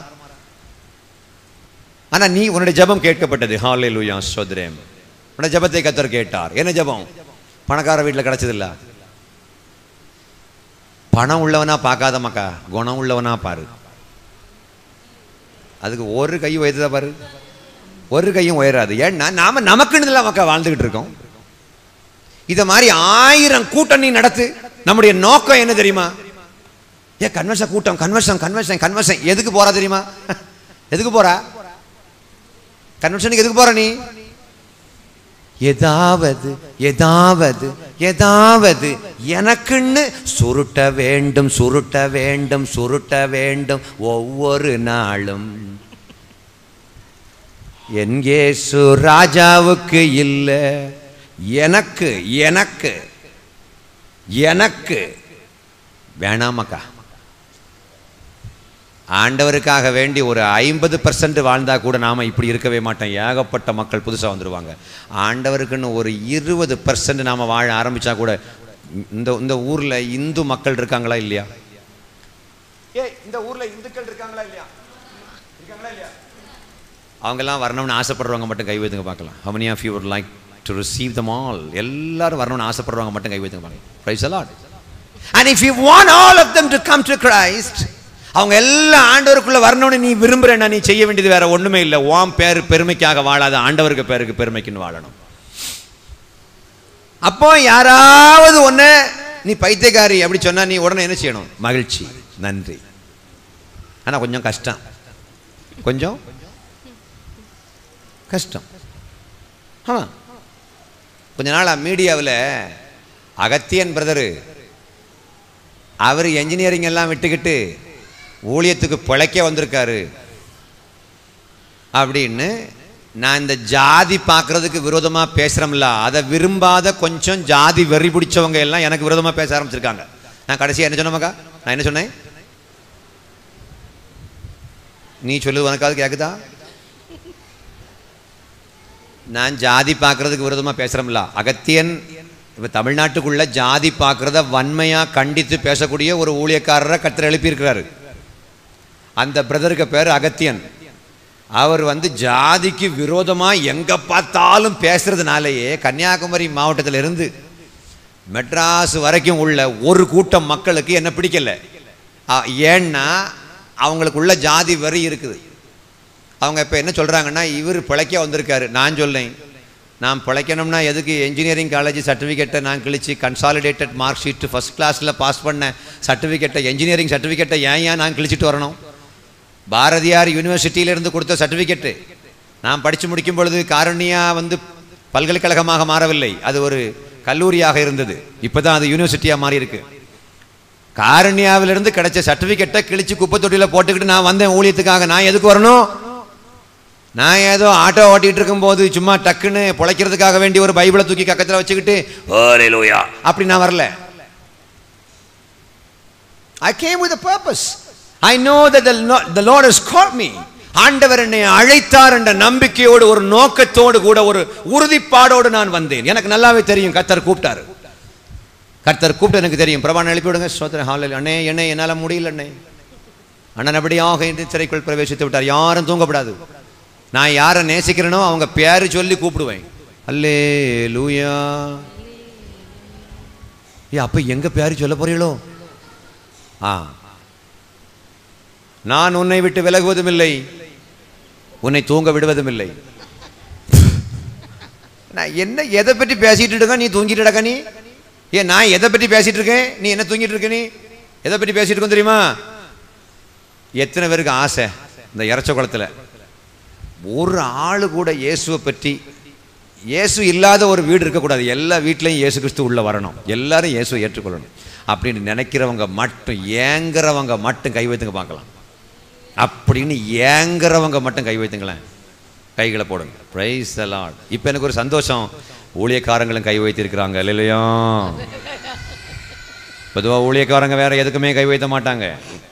ஆனால் நீ உன்னுடைய ஜெபம் கேட்கப்பட்டது. ஹல்லேலூயா ஸ்தோத்திரம். உன்னுடைய ஜெபத்தை கர்த்தர் கேட்டார். என்ன ஜெபம்? பணக்கார வீட்டில் கிடைச்சதில்ல. பணம் உள்ளவனா பார்க்காத மக்கா, குணம் உள்ளவனா பாரு. அதுக்கு ஒரு கை உயர்த்ததா பாரு, ஒரு கையும் உயராது. ஏன்னா நாம நமக்குன்னு மக்கா வாழ்ந்துகிட்டு இருக்கோம். இத மாதிரி 1000 கூட்டம் நீ நடத்து. நம்முடைய நோக்கம் என்ன தெரியுமா? கன்வென்ஷன் கூட்டம், கன்வென்ஷன் எதுக்கு போறா தெரியுமா? எதுக்கு போறா கன்வென்ஷனுக்கு? எதுக்கு போற நீ? ஏதாவது ஏதாவது ஏதாவது எனக்குன்னு சுருட்ட வேண்டும், சுருட்ட வேண்டும், சுருட்ட வேண்டும் ஒவ்வொரு நாளும். என் இயேசு ராஜாவுக்கு இல்லை, எனக்கு எனக்கு எனக்கு வேணாமக்கா. ஆண்டவருக்காக வேண்டி ஒரு 50% வாழ்ந்தா கூட நாம இப்படி இருக்கவே மாட்டோம். ஏகப்பட்ட மக்கள் புதுசாக வந்துடுவாங்க. ஆண்டவருக்குன்னு ஒரு 20% நாம வாழ ஆரம்பிச்சா கூட இந்த ஊர்ல இந்து மக்கள் இருக்காங்களா இல்லையா? இந்த ஊர்ல இந்துக்கள் இருக்காங்களா இல்லையா? அவங்கெல்லாம் வரணும்னு ஆசைப்படுறவங்க மட்டும் கை வைத்துங்க பார்க்கலாம். How many of you would like to receive them all? எல்லாரும் வரணும்னு ஆசைப்படுறவங்க மட்டும் கை வைத்துங்க பார்க்கலாம். Praise the Lord. And if you want all of them to come to Christ, அவங்க எல்லாம் ஆண்டவருக்குள்ள வரணும்னு நீ விரும்புறேன்னா நீ செய்ய வேண்டியது வேற ஒண்ணுமே இல்லை. உன் பேர் பெருமைக்காக வாழாத, ஆண்டவருக்கு பேருக்கு பெருமைக்குன்னு வாழணும். அப்போ யாராவது ஒன்று நீ பைத்தியக்காரி அப்படி சொன்னா நீ உடனே என்ன செய்யணும்? மகிழ்ச்சி, நன்றி. ஆனால் கொஞ்சம் கஷ்டம், கொஞ்சம் கஷ்டம். ஆமாம், கொஞ்ச நாள் மீடியாவில் அகத்தியன் பிரதரு அவர் என்ஜினியரிங் எல்லாம் விட்டுக்கிட்டு ஊழியத்துக்கு பிழைக்க வந்திருக்காரு அப்படின்னு நான் இந்த ஜாதி பார்க்கறதுக்கு விரோதமாக பேசுகிறோம்ல, அதை விரும்பாத கொஞ்சம் ஜாதி வெறி பிடிச்சவங்க எல்லாம் எனக்கு விரோதமாக பேச ஆரம்பிச்சிருக்காங்க. நான் கடைசியாக என்ன சொன்னேன்? நான் என்ன சொன்னேன்? நீ சொல்லு, உனக்காவது கேட்குதா? நான் ஜாதி பார்க்கறதுக்கு விரோதமாக பேசுகிறோம்ல, அகத்தியன் இப்போ தமிழ்நாட்டுக்குள்ள ஜாதி பார்க்கறத வன்மையாக கண்டித்து பேசக்கூடிய ஒரு ஊழியக்காரரை கர்த்தர் எழுப்பியிருக்கிறாரு. அந்த பிரதருக்கு பேர் அகத்தியன். அவர் ஜாதிக்கு விரோதமாக எங்கே பார்த்தாலும் பேசுறதுனாலேயே கன்னியாகுமரி மாவட்டத்தில் இருந்து மெட்ராஸ் வரைக்கும் உள்ள ஒரு கூட்டம் மக்களுக்கு என்ன பிடிக்கல. ஏன்னா அவங்களுக்குள்ள ஜாதி வரி இருக்குது. அவங்க இப்போ என்ன சொல்கிறாங்கன்னா, இவர் பிழைக்க வந்திருக்காரு. நான் சொல்லேன், நான் பிழைக்கணும்னா எதுக்கு என்ஜினியரிங் காலேஜ் சர்டிஃபிகேட்டை நான் கிழிச்சு கன்சாலிடேட்டட் மார்க் ஷீட்டு ஃபஸ்ட் கிளாஸில் பாஸ் பண்ண சர்டிஃபிகேட்டை, என்ஜினியரிங் சர்டிஃபிகேட்டை ஏன் நான் கிழிச்சிட்டு வரணும்? பாரதியார் யூனிவர்சிட்டியிலிருந்து கொடுத்த சர்டிஃபிகேட்டு நான் படித்து முடிக்கும் பொழுது காரணியா பல்கலைக்கழகமாக மாறவில்லை, அது ஒரு கல்லூரியாக இருந்தது. இப்போ தான் அது யூனிவர்சிட்டியாக மாறி இருக்கு. காரணியாவிலிருந்து கிடைச்ச சர்டிஃபிகேட்டை கிழிச்சு குப்பை தொட்டியில் போட்டுக்கிட்டு நான் வந்தேன் ஊழியத்துக்காக. நான் எதுக்கு வரணும்? நான் ஏதோ ஆட்டோ ஓட்டிகிட்டு இருக்கும்போது சும்மா டக்குன்னு பிழைக்கிறதுக்காக வேண்டி ஒரு பைபிளை தூக்கி கக்கத்தில் வச்சுக்கிட்டு ஹல்லேலூயா அப்படி நான் வரல. I came with a purpose. I know that the Lord has called me. ஆண்டவர் என்னை அழைத்தார் என்ற நம்பிக்கையோடு, ஒரு நோக்கத்தோடு கூட, ஒரு உறுதிப்பாடோடு நான் வந்தேன். எனக்கு நல்லாவே தெரியும் கர்த்தர் கூப்பிட்டாரு. கர்த்தர் கூப்பிட்டு எனக்கு தெரியும். பிரபான எழுப்பி விடுங்க. ஸ்தோத்திரம். ஹல்லேலூயா. அண்ணே என்னை என்னால் முடியல அண்ணே. அண்ணன் அப்படியாக சிறைக்குள் பிரவேசித்து விட்டார். யாரும் தூங்கப்படாது. நான் யாரை நேசிக்கிறேனோ அவங்க பேரு சொல்லி கூப்பிடுவேன். அல்லேலூயா. அப்ப எங்க பேரு சொல்ல போறீங்களோ? நான் உன்னை விட்டு விலகுவதும் இல்லை, உன்னை தூங்க விடுவதும் இல்லை. நான் என்ன எதை பற்றி பேசிட்டு இருக்க? நீ தூங்கிட்டு இருக்க? நீ ஏன் நான் எதை பற்றி பேசிட்டு இருக்கேன்? நீ என்ன தூங்கிட்டு இருக்க? நீ எதை பற்றி பேசிட்டு இருக்க தெரியுமா? எத்தனை பேருக்கு ஆசை இந்த இறைச்ச குளத்துல ஒரு ஆளு கூட இயேசுவை பற்றி, இயேசு இல்லாத ஒரு வீடு இருக்கக்கூடாது, எல்லா வீட்லையும் இயேசு கிறிஸ்து உள்ள வரணும், எல்லாரும் இயேசுவை ஏற்றுக்கொள்ளணும் அப்படின்னு நினைக்கிறவங்க மட்டும், ஏங்குறவங்க மட்டும் கை வைத்துங்க பார்க்கலாம். அப்படின்னு ஏங்குறவங்க மட்டும் கை வைத்துங்களேன், கைகளை போடுங்க. Praise the Lord. இப்போ எனக்கு ஒரு சந்தோஷம், ஊழியக்காரங்களும் கை வைத்திருக்கிறாங்க. இல்லையா? பொதுவாக ஊழியக்காரங்க வேற எதுக்குமே கை வைத்த மாட்டாங்க.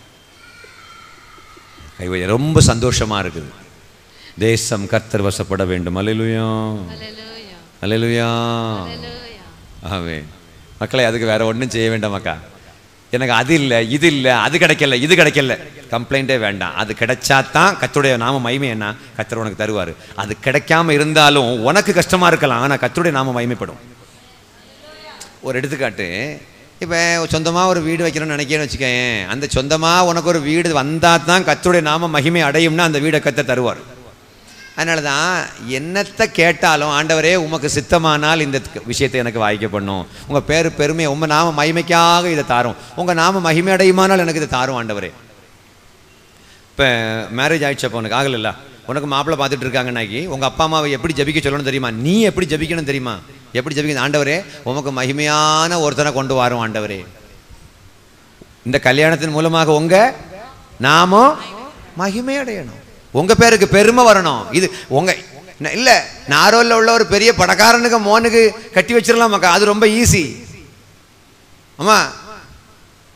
கை வை, ரொம்ப சந்தோஷமா இருக்குது. தேசம் கர்த்தர் வசப்பட வேண்டும். அல்லேலூயா, அல்லேலூயா. ஆமென். மக்களே, அதுக்கு வேற ஒன்றும் செய்ய வேண்டாம் மக்கா. எனக்கு அது இல்லை, இது இல்லை, அது கிடைக்கல, இது கிடைக்கல, கம்ப்ளைண்ட்டே வேண்டாம். அது கிடைச்சா தான் கர்த்தருடைய நாம மகிமை என்ன கர்த்தர் உனக்கு தருவார். அது கிடைக்காம இருந்தாலும் உனக்கு கஷ்டமா இருக்கலாம், ஆனால் கர்த்தருடைய நாம மகிமைப்படும். ஒரு எடுத்துக்காட்டு, இப்போ சொந்தமாக ஒரு வீடு வைக்கணும்னு நினைக்கிறேன்னு வச்சுக்கேன். அந்த சொந்தமாக உனக்கு ஒரு வீடு வந்தால் தான் கர்த்தருடைய நாம மகிமை அடையும்னா அந்த வீடை கர்த்தர் தருவார். அதனால தான் என்னத்தை கேட்டாலும், ஆண்டவரே உமக்கு சித்தமானால் இந்த விஷயத்தை எனக்கு வாய்க்க பண்ணும், உங்கள் பேர் பெருமை, உங்கள் நாம மகிமைக்காக இதை தாரும், உங்கள் நாம மகிமை அடையுமானால் எனக்கு இதை தாரும் ஆண்டவரே. இப்போ மேரேஜ் ஆகிடுச்சப்போ உனக்கு ஆகலைல்ல, உனக்கு மாப்பிள்ளை பார்த்துட்டு இருக்காங்கன்னாக்கி உங்கள் அப்பா அம்மாவை எப்படி ஜபிக்க சொல்லணும் தெரியுமா? நீ எப்படி ஜபிக்கணும் தெரியுமா? எப்படி ஜபிக்கணும்? ஆண்டவரே உமக்கு மகிமையான ஒருத்தனை கொண்டு வரும் ஆண்டவரே. இந்த கல்யாணத்தின் மூலமாக உங்கள் நாமம் மகிமை அடையணும், உங்க பேருக்கு பெருமை வரணும். இது உங்க இல்ல, நாரோல்ல உள்ள ஒரு பெரிய பணக்காரனுக்கு மோனுக்கு கட்டி வச்சிடலாம் மக்கா, அது ரொம்ப ஈஸி. ஆமா,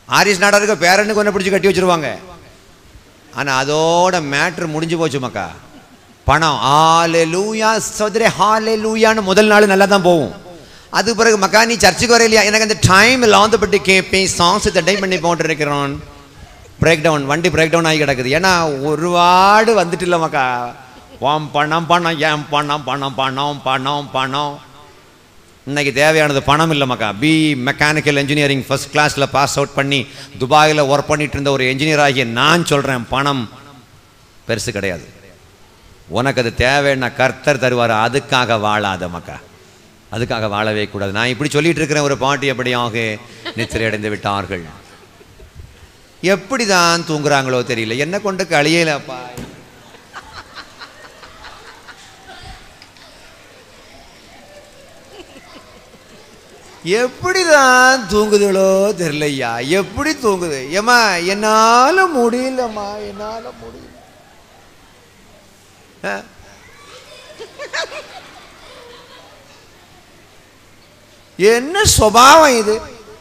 ஆரிஸ் நாடாருக்கு பேரனுக்கு ஒன்று பிடிச்சி கட்டி வச்சுருவாங்க. ஆனால் அதோட மேட்ரு முடிஞ்சு போச்சு மக்கா. பணம் ஹalleluya சோதரே ஹalleluyaன்னு முதல் நாள் நல்லா தான் போகும். அதுக்கு பிறகு மக்கா நீ சர்ச்சுக்கு வர இல்லையா, எனக்கு அந்த டைம் இல்லாதபட்டு கேட்பேன், சாங்ஸ் டைம் பண்ணி போட்டு இருக்கிறோம். பிரேக் டவுன், வண்டி பிரேக் டவுன் ஆகி கிடக்குது. ஏன்னா ஒருபாடு வந்துட்டு இல்லை மக்கா. பணம் பணம் ஏன் பணம் பணம் பணம் பணம் பணம். இன்னைக்கு தேவையானது பணம் இல்லை மக்கா. மெக்கானிக்கல் இன்ஜினியரிங் ஃபர்ஸ்ட் கிளாஸில் பாஸ் அவுட் பண்ணி துபாயில் ஒர்க் பண்ணிட்டு இருந்த ஒரு என்ஜினியர் ஆகிய நான் சொல்கிறேன், பணம் பெருசு கிடையாது. உனக்கு அது தேவைன்னா கர்த்தர் தருவார். அதுக்காக வாழாத மக்கா, அதுக்காக வாழவே கூடாது. நான் இப்படி சொல்லிட்டு இருக்கிறேன். ஒரு பாட்டி எப்படியாக நித்திரை அடைந்து விட்டார்கள். எப்படி தான் தூங்குறாங்களோ தெரியல. என்ன கொண்டு கழியலப்பா. எப்படிதான் தூங்குதுகளோ தெரியலையா, எப்படி தூங்குது. ஏமா என்னால முடியலம்மா, என்னால முடியல. என்ன சுபாவம் இது?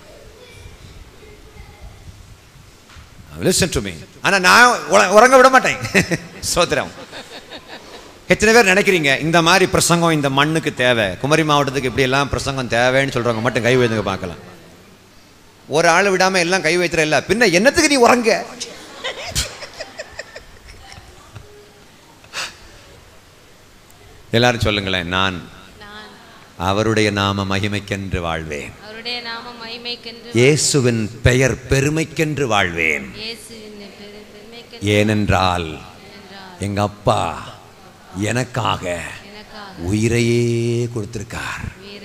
Listen to me. ஆனா நான் உறங்க விட மாட்டேன். சோத்திரம். எத்தனை பேர் நினைக்கிறீங்க இந்த மாதிரி பிரசங்கம் இந்த மண்ணுக்கு தேவை, குமரி மாவட்டத்துக்கு இப்படி எல்லாம் பிரசங்கம் தேவைன்னு சொல்றவங்க மட்டும் கை வைத்துங்க பார்க்கலாம். ஒரு ஆள் விடாம எல்லாம் கை வைத்துற இல்ல, பின்ன என்னத்துக்கு நீ உறங்க? எல்லாரும் சொல்லுங்களேன், நான் அவருடைய நாம மகிமைக்கென்று வாழ்வேன், இயேசுவின் பெயர் பெருமைக்கென்று வாழ்வேன். ஏனென்றால் எங்க அப்பா எனக்காக உயிரையே கொடுத்திருக்கார்.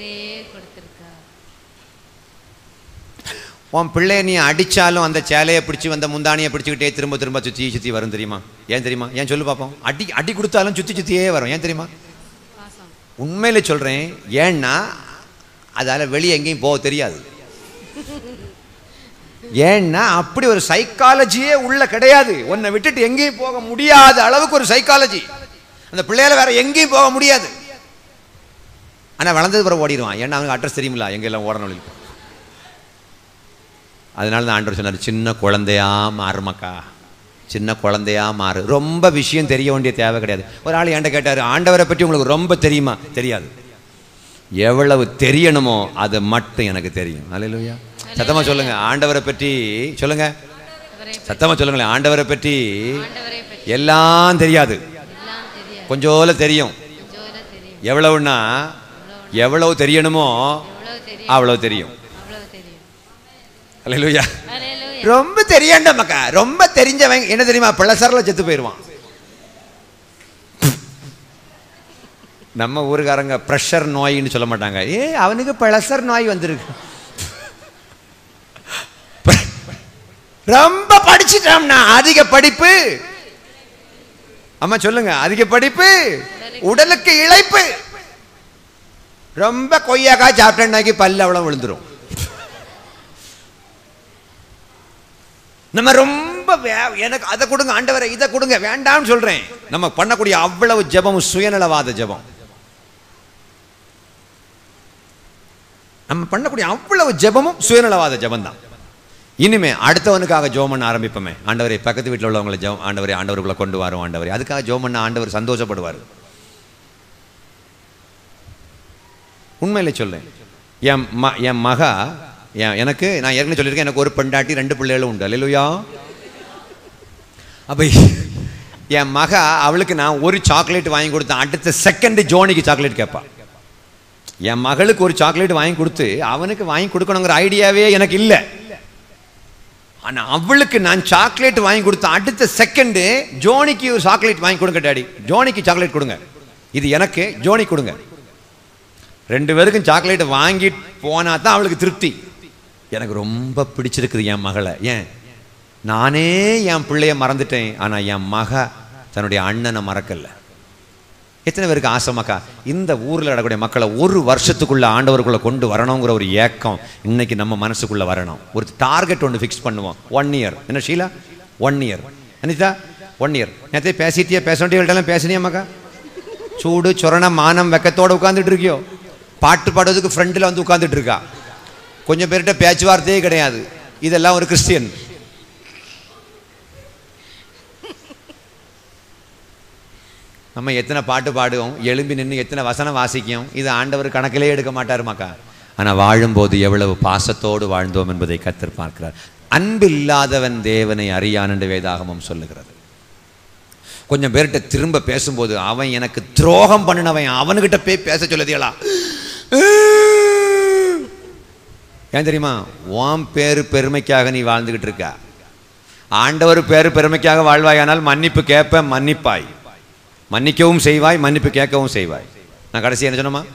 உன் பிள்ளை நீ அடிச்சாலும் அந்த சேலையை பிடிச்சி வந்த முந்தானியை பிடிச்சிக்கிட்டே திரும்ப திரும்ப சுற்றி சுற்றி வரும் தெரியுமா? ஏன் தெரியுமா? ஏன் சொல்லு பார்ப்போம். அடி கொடுத்தாலும் சுற்றி சுற்றியே வரும். ஏன் தெரியுமா? உண்மையில சொல்றேன். ஏன்னா அதால வெளியே எங்கேயும் போக தெரியாது. ஏன்னா அப்படி ஒரு சைக்காலஜியே உள்ள கிடையாது. உன்னை விட்டுட்டு எங்கேயும் போக முடியாத அளவுக்கு ஒரு சைக்காலஜி அந்த பிள்ளையால வேற எங்கேயும் போக முடியாது. ஆனா வளர்ந்தது பிறகு ஓடிடுவான். ஏன்னா அவனுக்கு அட்ரஸ் தெரியுமில்ல, எங்கெல்லாம் ஓடணும். அதனால தான் ஆண்டவர் சொன்னார், சின்ன குழந்தையா மாறுமக்கா, சின்ன குழந்தையா மாறு. ரொம்ப விஷயம் தெரிய வேண்டிய தேவை கிடையாது. ஒரு ஆள் என்கிட்ட கேட்டார், ஆண்டவரை பற்றி உங்களுக்கு ரொம்ப தெரியுமா? தெரியாது. எவ்வளவு தெரியணுமோ அது மட்டும் எனக்கு தெரியும். அல்லேலூயா. சத்தமா சொல்லுங்க, ஆண்டவரை பற்றி சொல்லுங்க. சத்தமா சொல்லுங்களேன், ஆண்டவரை பற்றி எல்லாம் தெரியாது, கொஞ்சோல தெரியும். எவ்வளவுன்னா எவ்வளவு தெரியணுமோ அவ்வளவு தெரியும். அல்லேலூயா. ரொம்ப தெரியண்ட மக்கா, ரொம்ப தெரிஞ்சவன் என்ன தெரியுமா? பிளசர்ல செத்து போயிடுவான். நம்ம ஊருக்காரங்க பிரஷர் நோயின்னு சொல்ல மாட்டாங்க. அவனுக்கு பிளசர் நோய் வந்திருக்கு. ரொம்ப படிச்சுட்டோம்னா அதிக படிப்பு. அம்மா சொல்லுங்க, அதிக படிப்பு உடலுக்கு இளைப்பு. ரொம்ப கொய்யாக்கா சாப்பிட்டேன்னாக்கி பல்லு அவ்வளவு விழுந்துரும். நம்ம ரொம்ப எனக்கு அதை கொடுங்க ஆண்டவரை, இதை கொடுங்க வேண்டாம்னு சொல்றேன். நம்ம பண்ணக்கூடிய அவ்வளவு ஜெபமும் சுயநலவாத ஜெபம். நம்ம பண்ணக்கூடிய அவ்வளவு ஜெபமும் சுயநலவாத ஜெபம் தான். இனிமே அடுத்தவனுக்காக ஜெபம் பண்ண ஆரம்பிப்போமே. ஆண்டவரை பக்கத்து வீட்டில் உள்ளவங்களை ஜெபம், ஆண்டவரை ஆண்டவருக்குள்ள கொண்டு வரும். ஆண்டவரை அதுக்காக ஜெபம் பண்ண ஆண்டவர் சந்தோஷப்படுவார். உண்மையில சொல்றேன். என் மகா எனக்கு, நான் ஏற்கனவே சொல்லியிருக்கேன், எனக்கு ஒரு பெண்டாட்டி 2 பிள்ளைகளும் உண்டு. அல்லேலூயா. அப்ப என் மகா அவளுக்கு நான் ஒரு சாக்லேட் வாங்கி கொடுத்தேன், அடுத்த செகண்ட் ஜோனிக்கு சாக்லேட் கேட்பா. என் மகளுக்கு ஒரு சாக்லேட் வாங்கி கொடுத்து அவனுக்கு வாங்கி கொடுக்கணுங்கிற ஐடியாவே எனக்கு இல்லை. ஆனா அவளுக்கு நான் சாக்லேட் வாங்கி கொடுத்த அடுத்த செகண்ட் ஜோனிக்கு ஒரு சாக்லேட் வாங்கி கொடுங்க டாடி, ஜோனிக்கு சாக்லேட் கொடுங்க, இது எனக்கு, ஜோனி கொடுங்க. 2 பேருக்கும் சாக்லேட் வாங்கி போனா தான் அவளுக்கு திருப்தி. எனக்கு ரொம்ப பிடிச்சிருக்குது என் மகளை. ஏன்? நானே என் பிள்ளைய மறந்துட்டேன், ஆனா என் மக தன்னுடைய அண்ணனை மறக்கல. எத்தனை பேருக்கு ஆசை மக்கா இந்த ஊரில் நடக்கூடிய மக்களை ஒரு வருஷத்துக்குள்ள ஆண்டவருக்குள்ள கொண்டு வரணுங்கிற ஒரு ஏக்கம் இன்னைக்கு நம்ம மனசுக்குள்ள வரணும். ஒரு டார்கெட் ஒன்று ஃபிக்ஸ் பண்ணுவோம். 1 இயர். என்ன ஷீலா? 1 இயர். அனிதா 1 இயர். நேரத்தை பேசிட்டியா? பேச வேண்டியவர்களெல்லாம் பேசினியா மக்கா? சூடு சொரண மானம் வெக்கத்தோடு உட்காந்துட்டு இருக்கியோ? பாட்டு பாடுறதுக்கு ஃப்ரெண்டில் வந்து உட்காந்துட்டு இருக்கா. கொஞ்சம் பேர்கிட்ட பேச்சுவார்த்தையே கிடையாது. இதெல்லாம் ஒரு கிறிஸ்டியன். நம்ம எத்தனை பாட்டு பாடுவோம், எழும்பி நின்று எத்தனை வசனம் வாசிக்கும், இது ஆண்டவர் கணக்கிலே எடுக்க மாட்டார் மக்கா. ஆனால் வாழும்போது எவ்வளவு பாசத்தோடு வாழ்ந்தோம் என்பதை கர்த்தர் பார்க்கிறார். அன்பில்லாதவன் தேவனை அறியான் என்று வேதாகமம் சொல்லுகிறது. கொஞ்சம் பேர்கிட்ட திரும்ப பேசும்போது அவன் எனக்கு துரோகம் பண்ணினவன், அவனுக்கிட்ட போய் பேச சொல்லுதியலா? ஏன் தெரியுமா? உன் பேரு பெருமைக்காக நீ வாழ்ந்துகிட்டு இருக்க. ஆண்டவர் பேரு பெருமைக்காக வாழ்வாயானால் மன்னிப்பு கேட்ப, மன்னிப்பாய், மன்னிக்கவும் செய்வாய், மன்னிப்பு கேட்கவும் செய்வாய். நான் கடைசி என்ன சொன்னமா?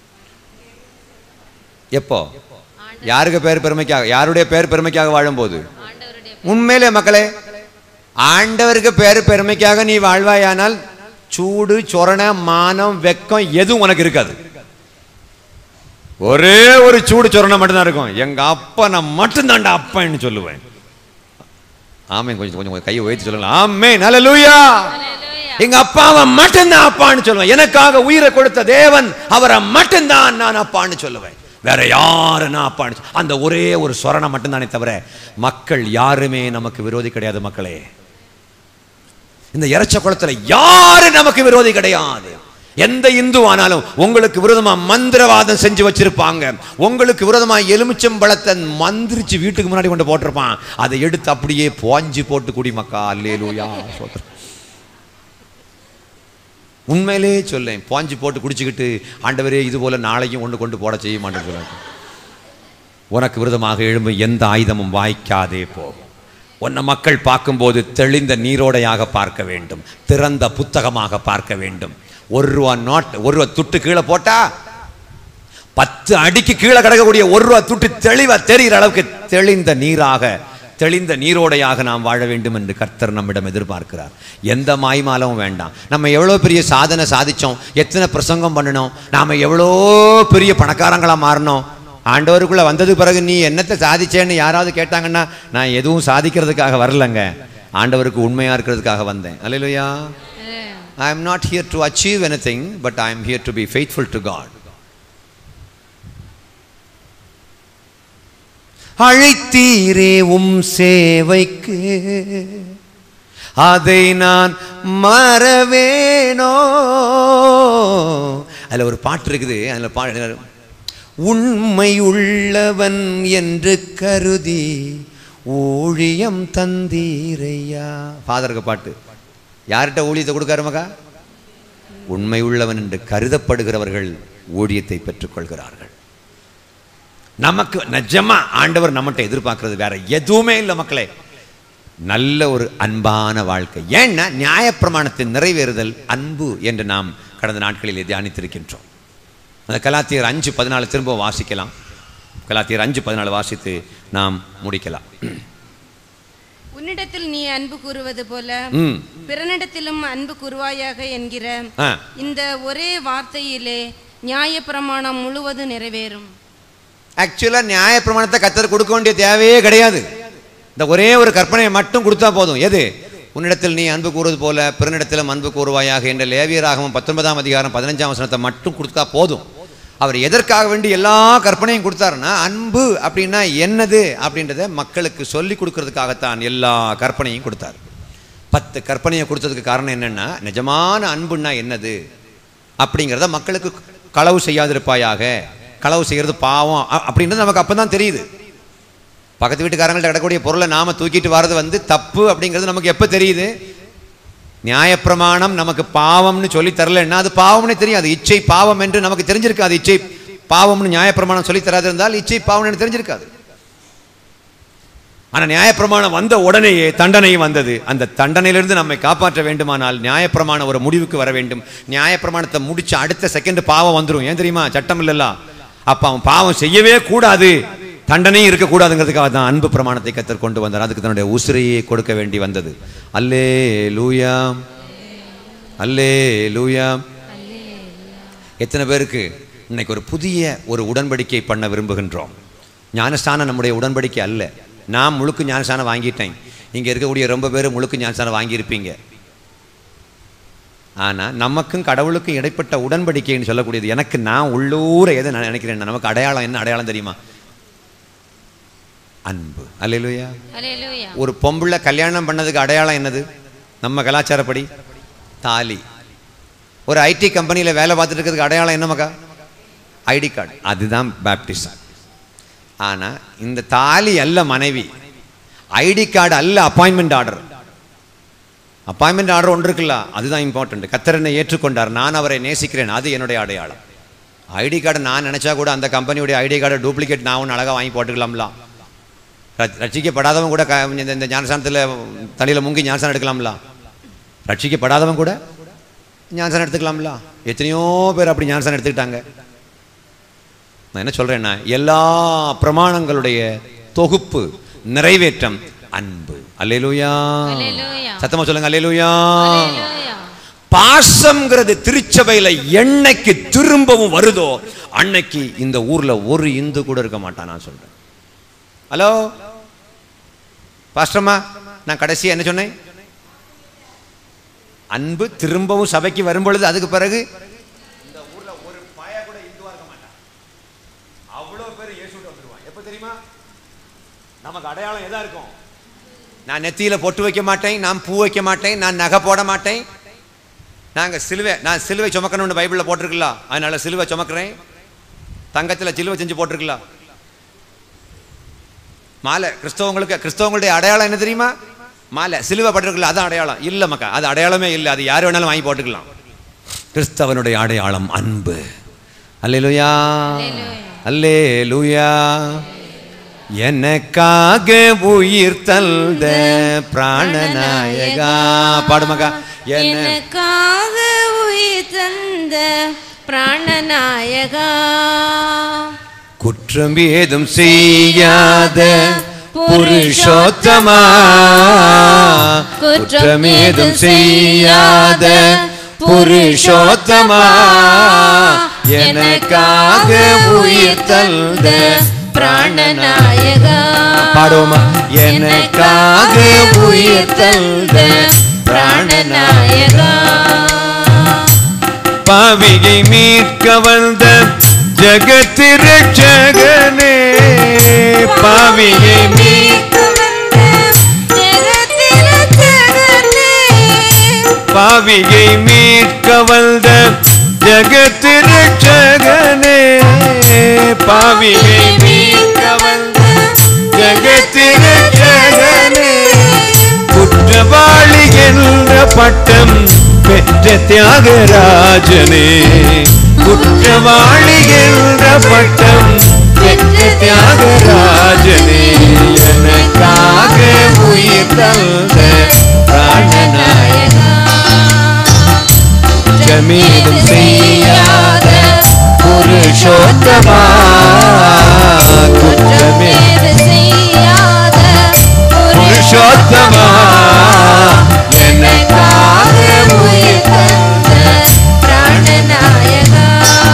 எப்போ? யாருக்கு பேர் பெருமைக்காக, யாருடைய பேர் பெருமைக்காக வாழும்போது. உண்மையிலே மக்களே, ஆண்டவருக்கு பேர் பெருமைக்காக நீ வாழ்வாயானால் சூடு, சொரண, மானம், வெக்கம் எதுவும் உனக்கு இருக்காது. ஒரே ஒரு சூடு சொரணை மட்டும்தான் இருக்கும். எங்க அப்பா நான் மட்டும்தான்டா அப்பான்னு சொல்லுவேன். ஆமே, கொஞ்சம் கொஞ்சம் கையை உயர்த்தி சொல்லுங்க. ஆமென், ஹல்லேலூயா. எங்க அப்பாவை மட்டும்தான் அப்பான்னு சொல்லுவேன். எனக்காக உயிரை கொடுத்த தேவன், அவரை மட்டும்தான் நான் அப்பான்னு சொல்லுவேன். வேற யாரு நான் அப்பான்னு, அந்த ஒரே ஒரு சொரணை மட்டும்தானே தவிர மக்கள் யாருமே நமக்கு விரோதி கிடையாது. மக்களே, இந்த இறைச்ச குளத்துல யாரு நமக்கு விரோதி கிடையாது. எந்த இந்து ஆனாலும் உங்களுக்கு விரோதமா மந்திரவாதம் செஞ்சு வச்சிருப்பாங்க. உங்களுக்கு விரோதமா எலுமிச்சம்பழத்தை மந்திரிச்சு வீட்டுக்கு முன்னாடி கொண்டு போட்டிருப்பான். அதை எடுத்து அப்படியே போஞ்சு போட்டு குடி மக்கா. அல்லேலூயா. உண்மையிலே சொல்லேன், பாஞ்சு போட்டு குடிச்சுக்கிட்டு ஆண்டவரே இது போல நாளையும் ஒன்று கொண்டு போட செய்ய மாட்டேன்னு சொல்ல. உனக்கு விரோதமாக எழும்பும் எந்த ஆயுதமும் வாய்க்காதே போகும். உன்னை மக்கள் பார்க்கும்போது தெளிந்த நீரோடையாக பார்க்க வேண்டும், திறந்த புத்தகமாக பார்க்க வேண்டும். ₹1 நோட், ₹1 துட்டு கீழே போட்டா 10 அடிக்கு கீழே கிடக்கக்கூடிய ₹1 துட்டு தெளிவா தெரிகிற அளவுக்கு தெளிந்த நீராக, தெளிந்த நீரோடையாக நாம் வாழ வேண்டும் என்று கர்த்தர் நம்மிடம் எதிர்பார்க்கிறார். எந்த மாய்மாலமும் வேண்டாம். நம்ம எவ்வளோ பெரிய சாதனை சாதித்தோம், எத்தனை பிரசங்கம் பண்ணணும், நாம் எவ்வளோ பெரிய பணக்காரங்களாக மாறினோம். ஆண்டவருக்குள்ளே வந்தது பிறகு நீ என்னத்தை சாதிச்சேன்னு யாராவது கேட்டாங்கன்னா, நான் எதுவும் சாதிக்கிறதுக்காக வரலங்க, ஆண்டவருக்கு உண்மையாக இருக்கிறதுக்காக வந்தேன். அல்லேலூயா. I am not here to achieve anything, but I am here to be faithful to God. அழைத்தீரே சேவைக்கு, அதை நான் மறவேனோ. அதில் ஒரு பாட்டு இருக்குது. அதில் உண்மை உள்ளவன் என்று கருதி ஊழியம் தந்தீரையா. ஃபாதருக்கு பாட்டு. யார்கிட்ட ஊழியத்தை கொடுக்காரு மகா? உண்மை உள்ளவன் என்று கருதப்படுகிறவர்கள் ஊழியத்தை பெற்றுக்கொள்கிறார்கள். நமக்கு நிஜமா ஆண்டவர் நம்மகிட்ட எதிர்பார்க்கிறது வேற எதுவுமே இல்லை மக்களே, நல்ல ஒரு அன்பான வாழ்க்கை. ஏன்னா நியாயப்பிரமாணத்தின் நிறைவேறுதல் அன்பு என்று நாம் கடந்த நாட்களில் தியானித்திருக்கின்றோம். அந்த கலாத்தியர் 5:14 திரும்ப வாசிக்கலாம். கலாத்தியர் 5:14 வாசித்து நாம் முடிக்கலாம். உன்னிடத்தில் நீ அன்பு கூறுவது போல பிறனிடத்திலும் அன்பு கூறுவாயாக என்கிற இந்த ஒரே வார்த்தையிலே நியாயப்பிரமாணம் முழுவதும் நிறைவேறும். ஆக்சுவலா நியாயப்பிரமாணத்தை கர்த்தர் கொடுக்க வேண்டிய தேவையே கிடையாது. இந்த ஒரே ஒரு கற்பனையை மட்டும் கொடுத்தா போதும். எது? உன்னிடத்தில் நீ அன்பு கூறுவது போல பிறனிடத்திலும் அன்பு கூறுவாயாக என்ற லேவியராகமம் 19ஆம் அதிகாரம் 15ஆம் வசனத்தை மட்டும் கொடுத்தா போதும். அவர் எதற்காக வேண்டி எல்லா கற்பனையும் கொடுத்தாருன்னா, அன்பு அப்படின்னா என்னது அப்படின்றத மக்களுக்கு சொல்லி கொடுக்கறதுக்காகத்தான் எல்லா கற்பனையும் கொடுத்தார். 10 கற்பனையை கொடுத்ததுக்கு காரணம் என்னன்னா, நிஜமான அன்புன்னா என்னது அப்படிங்கிறத மக்களுக்கு, களவு செய்யாதிருப்பாயாக, களவு செய்கிறது பாவம் அப்படின்றது நமக்கு அப்போ தான் தெரியுது. பக்கத்து வீட்டுக்காரங்கள்ட்ட கிடக்கூடிய பொருளை நாம தூக்கிட்டு வர்றது தப்பு அப்படிங்கிறது நமக்கு எப்போ தெரியுது? நியாயப்பிரமாணம் நமக்கு பாவம்னு சொல்லி தரலன்னா அது பாவம்னே தெரியும். அது இச்சை பாவம் என்று நமக்கு தெரிஞ்சிருக்காது. இச்சை பாவம்னு நியாயப்பிரமாணம் சொல்லி தராது இருந்தால் இச்சை பாவம்னு தெரிஞ்சிருக்காது. ஆனால் நியாயப்பிரமாணம் வந்த உடனேயே தண்டனையும் வந்தது. அந்த தண்டனையிலிருந்து நம்மை காப்பாற்ற வேண்டுமானால் நியாயப்பிரமாணம் ஒரு முடிவுக்கு வர வேண்டும். நியாயப்பிரமாணத்தை முடிச்சு அடுத்த செகண்ட் பாவம் வந்துடும். ஏன் தெரியுமா? சட்டம் இல்லல்ல. அப்ப அவன் பாவம் செய்யவே கூடாது, தண்டனையும் இருக்கக்கூடாதுங்கிறதுக்காக தான் அன்பு பிரமாணத்தை கர்த்தர் கொண்டு வந்தார். அதுக்கு தன்னுடைய உசிரையே கொடுக்க வேண்டி வந்தது. அல்லேலூயா, அல்லேலூயா. எத்தனை பேருக்கு இன்னைக்கு ஒரு புதிய ஒரு உடன்படிக்கை பண்ண விரும்புகின்றோம்? ஞானஸ்தானம் நம்முடைய உடன்படிக்கை அல்ல. நான் முழுக்கு ஞானஸ்தானம் வாங்கிட்டேன். இங்கே இருக்கக்கூடிய ரொம்ப பேர் முழுக்கு ஞானஸ்தானம் வாங்கியிருப்பீங்க. ஆனால் நமக்கும் கடவுளுக்கும் இடைப்பட்ட உடன்படிக்கைன்னு சொல்லக்கூடியது, எனக்கு நான் உள்ளூர எதை நான் நினைக்கிறேன், நமக்கு அடையாளம் என்ன? அடையாளம் தெரியுமா? அன்பு. அல்லேலூயா. அல்லேலூயா. ஒரு பொம்பளை கல்யாணம் பண்ணதுக்கு அடையாளம் என்னது? நம்ம கலாச்சாரப்படி தாலி. ஒரு ஐடி கம்பெனியில் வேலை பார்த்துட்டு இருக்கிறதுக்கு அடையாளம் என்ன மக்கா? ID card. அதுதான் பேப்டிசம். ஆனால் இந்த தாலி அல்ல மனைவி, ஐடி கார்டு அல்ல அப்பாயின்மெண்ட் ஆர்டர். அப்பாயின்மெண்ட் ஆர்டர் ஒன்று இருக்குல்ல, அதுதான் இம்பார்ட்டன்ட். கர்த்தர் என்னை ஏற்றுக்கொண்டார், நான் அவரை நேசிக்கிறேன், அது என்னுடைய அடையாளம். ஐடி கார்டு நான் நினச்சா கூட அந்த கம்பெனியுடைய ஐடி கார்டை டூப்ளிகேட் நான் ஒன்று அழகாக வாங்கி போட்டுக்கலாம்லாம். ரட்சிக்கப்படாதவன் கூட இந்த ஞானஸ்தானத்தில் தலையில் முங்கி ஞானஸ்தானம் எடுக்கலாம்ல. ரட்சிக்கப்படாதவன் கூட ஞானஸ்தானம் எடுத்துக்கலாம்ல. எத்தனையோ பேர் அப்படி ஞானஸ்தானம் எடுத்துக்கிட்டாங்க. நான் என்ன சொல்றேன்னா, எல்லா பிரமாணங்களுடைய தொகுப்பு நிறைவேற்றம் அன்பு. அல்லேலூயா. சத்தமா சொல்லுங்க அல்லேலூயா. பாசம்ங்கிறது திருச்சபையில என்னைக்கு திரும்பவும் வருதோ அன்னைக்கு இந்த ஊர்ல ஒரு இந்து கூட இருக்க மாட்டான். நான் சொல்றேன். ஹலோ பாஸ்டர்மா, நான் கடைசியா என்ன சொன்னேன்? அன்பு திரும்பவும் சபைக்கு வரும் பொழுது அதுக்கு பிறகு இந்த ஊர்ல ஒரு பய கூட இந்துவா இருக்க மாட்டான். அவ்வளவு பேர் இயேசுட்ட வந்துருவான். எப்ப தெரியுமா? நமக்கு அடையாளம் எதா இருக்கும்? நான் நெத்தியில பொட்டு வைக்க மாட்டேன், நான் பூ வைக்க மாட்டேன், நான் நகை போட மாட்டேன். நான் சிலுவை சுமக்கணும்னு பைபிள்ல போட்டிருக்கலாம், அதனால சிலுவை சுமக்கிறேன். தங்கத்தில் சிலுவை செஞ்சு போட்டிருக்கலாம். மாலை கிறிஸ்தவங்களுடைய அடையாளம் என்ன தெரியுமா? மாலை சிலுவை பட்டிருக்கல, அதான் அடையாளம். இல்ல மக்கா, அது அடையாளமே இல்லை. அது யார் வேணாலும் வாங்கி போட்டுக்கலாம். கிறிஸ்தவனுடைய அடையாளம் அன்பு. அல்லேலூயா. அல்லேலூயா. எனக்காக உயிர் தந்த பிராணநாயகா. பாடுமக்கா. எனக்காக உயிர் தந்த பிராணநாயகா, குற்றம் ஏதும் செய்யாத புருஷோத்தமா, குற்றம் ஏதும் செய்யாத புருஷோத்தமா, எனக்காக உயிர் தந்த பிராணநாயகா. பாடுவோமா? எனக்காக உயிர் தந்த பிராணநாயகா, பாவியை மீட்க வந்த ஜகத்திரட்சகனே, பாவியை மீட்க வந்த ஜெகத்திரட்சகனே, பாவியை மீட்க வந்த ஜகத்திரட்சகனே, பாவியை மீட்க வந்த ஜகத்திரட்சகனே, குற்றவாளி என்ற பட்டம் பெற்ற தியாகராஜனே, குற்றவாளி என்ற பட்டம் பெற்ற தியாகராஜனே, எனக்காக உயிர் தந்த பிராணநாயகா, குற்றமேதும் செய்யாத புருஷோத்தமா, குற்றமேதும் செய்யாத புருஷோத்தமா, எனக்காக உயிர் தந்த பிராணநாயகா.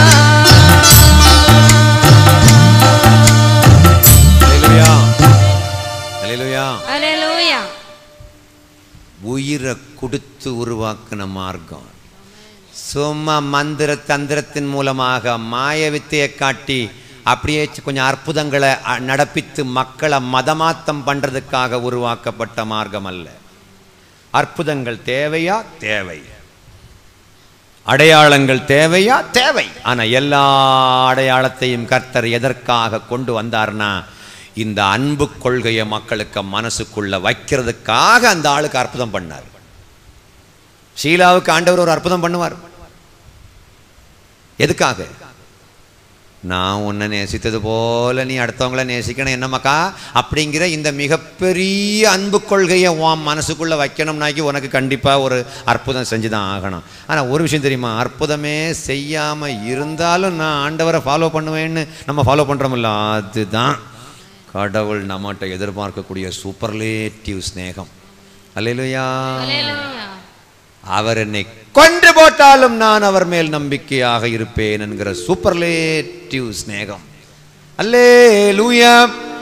அல்லேலூயா. அல்லேலூயா. அல்லேலூயா. உயிரை கொடுத்து உருவாக்கின மார்க்கம். சும்மா மந்திர தந்திரத்தின் மூலமாக மாய வித்தையை காட்டி அப்படியே கொஞ்சம் அற்புதங்களை நடப்பித்து மக்களை மதமாத்தம் பண்றதுக்காக உருவாக்கப்பட்ட மார்க்கம் அல்ல. அற்புதங்கள் தேவையா? தேவை. அடையாளங்கள் தேவையா? தேவை. ஆனா எல்லா அடையாளத்தையும் கர்த்தர் எதற்காக கொண்டு வந்தார்னா, இந்த அன்பு கொள்கையை மக்களுக்கு மனசுக்குள்ள வைக்கிறதுக்காக அந்த ஆளுக்கு அற்புதம் பண்ணார். ஷீலாவுக்கு ஆண்டவர் ஒரு அற்புதம் பண்ணுவார். எதுக்காக? நான் உன்னை நேசித்தது போல நீ அடுத்தவங்களை நேசிக்கணும் என்னமாக்கா அப்படிங்கிற இந்த மிகப்பெரிய அன்பு கொள்கையை உன் மனசுக்குள்ளே வைக்கணும்னாக்கி உனக்கு கண்டிப்பாக ஒரு அற்புதம் செஞ்சு தான் ஆகணும். ஆனால் ஒரு விஷயம் தெரியுமா? அற்புதமே செய்யாமல் இருந்தாலும் நான் ஆண்டவரை ஃபாலோ பண்ணுவேன்னு நம்ம ஃபாலோ பண்ணுறோமில்ல, அதுதான் கடவுள் நம்மகிட்ட எதிர்பார்க்கக்கூடிய சூப்பர்லேட்டிவ் ஸ்நேகம். அல்லேலூயா. அவர் என்னை கொன்று போட்டாலும் நான் அவர் மேல் நம்பிக்கையாக இருப்பேன் என்கிற சூப்பர்லேட்டிவ் ஸ்நேகம். அல்லேலூயா.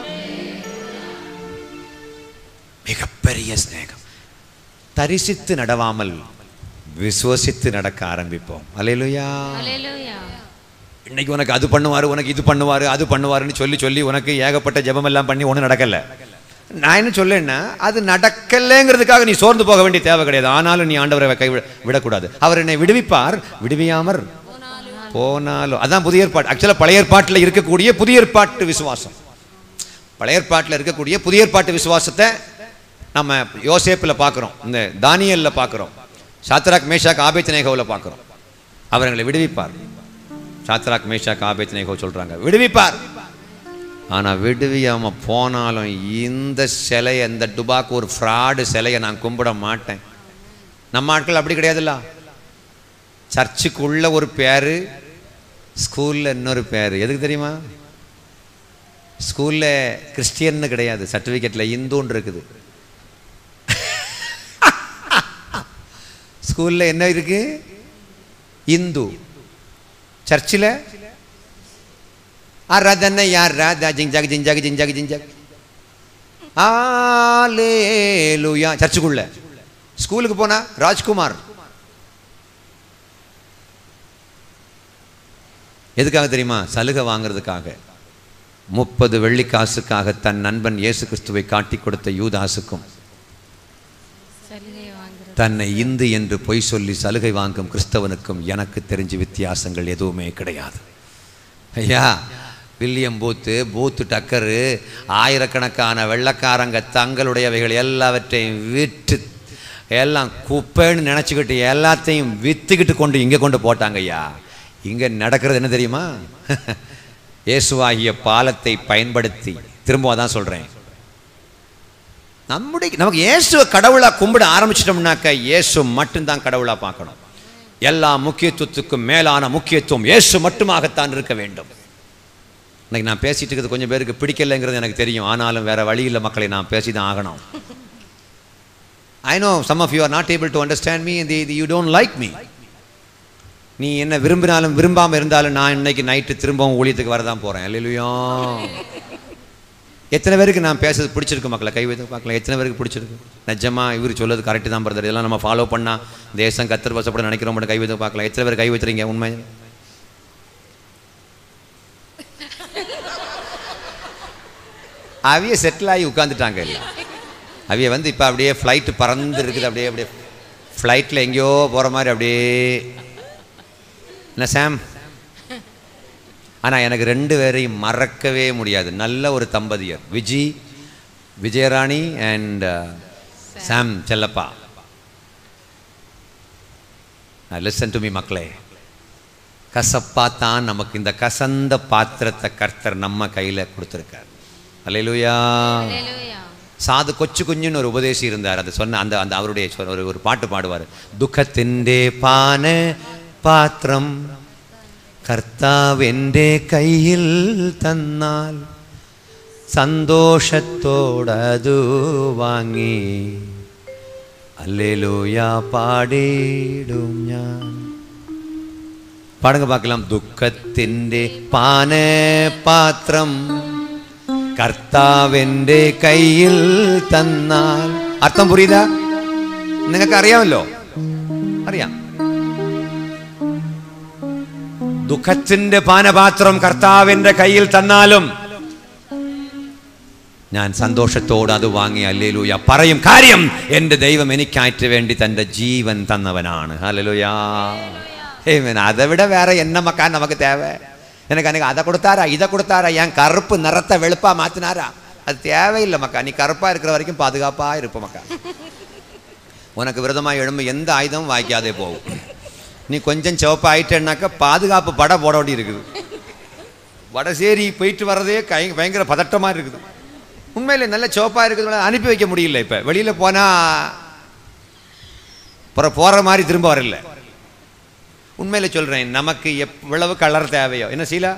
மிகப்பெரிய ஸ்நேகம். தரிசித்து நடவாமல் விசுவசித்து நடக்க ஆரம்பிப்போம். அல்லேலூயா. இன்னைக்கு உனக்கு அது பண்ணுவார், உனக்கு இது பண்ணுவார், அது பண்ணுவாருன்னு சொல்லி சொல்லி உனக்கு ஏகப்பட்ட ஜெபம் எல்லாம் பண்ணி ஒன்றும் நடக்கலை. நான் என்ன சொல்லேன்னா, அது நடக்கலைங்கிறதுக்காக நீ சோர்ந்து போக வேண்டிய தேவை கிடையாது. ஆனாலும் நீ ஆண்டவரை கை விடக்கூடாது. அவர் என்னை விடுவிப்பார், விடுவியாமற் போனாலும். அதான் புதிய ஏற்பாடு. ஆக்சுவலாக பழைய ஏற்பாட்டில் இருக்கக்கூடிய புதிய ஏற்பாட்டு விசுவாசம், பழைய ஏற்பாட்டில் இருக்கக்கூடிய புதிய ஏற்பாட்டு விசுவாசத்தை நம்ம யோசேப்பில் பார்க்குறோம், இந்த தானியேலில் பார்க்குறோம், சாத்ராக் மேஷாக் ஆபேத்நேகோவில் பார்க்குறோம். அவர் எங்களை விடுவிப்பார். சாத்ராக் மேஷாக் ஆபேத்நேகோ சொல்கிறாங்க விடுவிப்பார். ஆனால் விடுவியாமல் போனாலும் இந்த சிலையை, இந்த டுபாக்கு ஒரு ஃப்ராடு சிலையை நான் கும்பிட மாட்டேன். நம்ம ஆட்கள் அப்படி கிடையாதுல்ல. சர்ச்சுக்குள்ள ஒரு பேர், ஸ்கூலில் இன்னொரு பேர். எதுக்கு தெரியுமா? ஸ்கூலில் கிறிஸ்டியன்னு கிடையாது, சர்டிஃபிகேட்டில் இந்துன்னு இருக்குது. ஸ்கூலில் என்ன இருக்கு? இந்து. சர்ச்சில் ஆராதனை யார்? ராதா ஜிங்ஜாக் ஜிங்ஜாக் ஜிங்ஜாக் ஜிங்ஜாக் ஹalleluya. சர்ச்சுக்குள்ள. ஸ்கூலுக்கு போனா ராஜ்குமார். எதுக்காக தெரியுமா? சலுகை வாங்கிறதுக்காக. 30 வெள்ளிக்காசுக்காக தன் நண்பன் இயேசு கிறிஸ்துவை காட்டி கொடுத்த யூதாசுக்கும் தன்னை இந்து என்று பொய் சொல்லி சலுகை வாங்கும் கிறிஸ்தவனுக்கும் எனக்கு தெரிஞ்ச வித்தியாசங்கள் எதுவுமே கிடையாது. ஐயா, வில்லியம் பூத்து டக்கரு, ஆயிரக்கணக்கான வெள்ளக்காரங்க தங்களுடையவைகள் எல்லாவற்றையும் விற்று எல்லாம் குப்பைன்னு நினச்சிக்கிட்டு எல்லாத்தையும் விற்றுக்கிட்டு கொண்டு இங்கே கொண்டு போட்டாங்க. ஐயா, இங்கே நடக்கிறது என்ன தெரியுமா? இயேசுவாகிய பாலத்தை பயன்படுத்தி, திரும்ப அதான் சொல்கிறேன், நமக்கு இயேசுவை கடவுளாக கும்பிட ஆரம்பிச்சிட்டோம்னாக்க இயேசு மட்டும்தான் கடவுளாக பார்க்கணும். எல்லா முக்கியத்துவத்துக்கும் மேலான முக்கியத்துவம் இயேசு மட்டுமாகத்தான் இருக்க வேண்டும். இன்னைக்கு நான் பேசிட்டு இருக்கிறது கொஞ்சம் பேருக்கு பிடிக்கலைங்கிறது எனக்கு தெரியும். ஆனாலும் வேற வழி இல்லை மக்களை, நான் பேசி தான் ஆகணும். I know some of you are not able to understand me and you don't like me. நீ என்ன விரும்பினாலும் விரும்பாமல் இருந்தாலும் நான் இன்னைக்கு நைட்டு திரும்பவும் ஊழியத்துக்கு வரதான் போகிறேன். அல்லேலூயா. எத்தனை பேருக்கு நான் பேசுறது பிடிச்சிருக்கு மக்களை? கை வைத்து பார்க்கலாம். எத்தனை பேருக்கு பிடிச்சிருக்கு? நிஜமா இவர் சொல்லுறது கரெக்டு தான் பிரதர், இதெல்லாம் நம்ம ஃபாலோ பண்ணால் தேசம் கத்தர் வசப்பட நினைக்கிறோம் மட்டும் கை வைத்து பார்க்கலாம். எத்தனை பேர் கை வைத்துறீங்க? உண்மை அவிய செட்டில் ஆகி உட்காந்துட்டாங்க. இல்லை, அவிய வந்து இப்போ அப்படியே ஃப்ளைட்டு பறந்து இருக்குது. அப்படியே அப்படியே ஃப்ளைட்டில் எங்கேயோ போகிற மாதிரி அப்படியே. என்ன சாம்? ஆனால் எனக்கு 2 பேரையும் மறக்கவே முடியாது. நல்ல ஒரு தம்பதியர், Vijayarani and Sam Chellappa. Listen to me மக்களே, கசப்பா தான் நமக்கு இந்த கசந்த பாத்திரத்தை கர்த்தர் நம்ம கையில் கொடுத்துருக்கார். அல்லேலூயா. சாது கொச்சு குஞ்சுன்னு ஒரு உபதேசி இருந்தார். அது சொன்ன அந்த அந்த அவருடைய ஒரு பாட்டு பாடுவார். துக்கத்திൻ്റെ പാന പാത്രം കർത്താവിൻ്റെ കയ്യിൽ തന്നാൽ സന്തോഷത്തോടതു വാങ്ങി அல்லேலூயா பாடிடும் ഞാൻ. பாடுங்க பார்க்கலாம். துக்கத்திൻ്റെ പാന പാത്രം കർത്താവിൻ്റെ കയ്യിൽ തന്നാൽ. അർത്ഥം പുരിയുതാ? നിങ്ങൾക്ക് അറിയാമല്ലോ, അറിയാം. ദുഃഖത്തിന്റെ പാനപാത്രം കർത്താവിൻ്റെ കയ്യിൽ തന്നാലും ഞാൻ സന്തോഷത്തോടെ അത് വാങ്ങി ഹല്ലേലൂയ പറയും. കാര്യം എൻ്റെ ദൈവം എനിക്കായിട്ട് വേണ്ടി തൻ്റെ ജീവൻ തന്നവനാണ്. ഹല്ലേലൂയ. ആമേൻ. അതെവിടെ വേറെ என்ன மக்கான் நமக்கு தேவை? எனக்கு அன்னைக்கு அதை கொடுத்தாரா, இதை கொடுத்தாரா, என் கருப்பு நிறத்தை வெளுப்பா மாத்தினாரா? அது தேவையில்லை மக்கா. நீ கருப்பா இருக்கிற வரைக்கும் பாதுகாப்பா இருப்ப மக்கா. உனக்கு விரதமாக எழும்பு எந்த ஆயுதமும் வாய்க்காதே போகும். நீ கொஞ்சம் சிவப்பா ஆயிட்டேன்னாக்கா பாதுகாப்பு படை போட வேண்டி இருக்குது. வடசேரி போயிட்டு வர்றதே பயங்கர பதட்டமாக இருக்குது. உண்மையில் நல்ல சிவப்பா இருக்கிறது அனுப்பி வைக்க முடியல. இப்போ வெளியில் போனால் போகிற மாதிரி திரும்ப வரல. உண்மையில் சொல்கிறேன், நமக்கு எவ்வளவு கலர் தேவையோ, என்ன சீலா,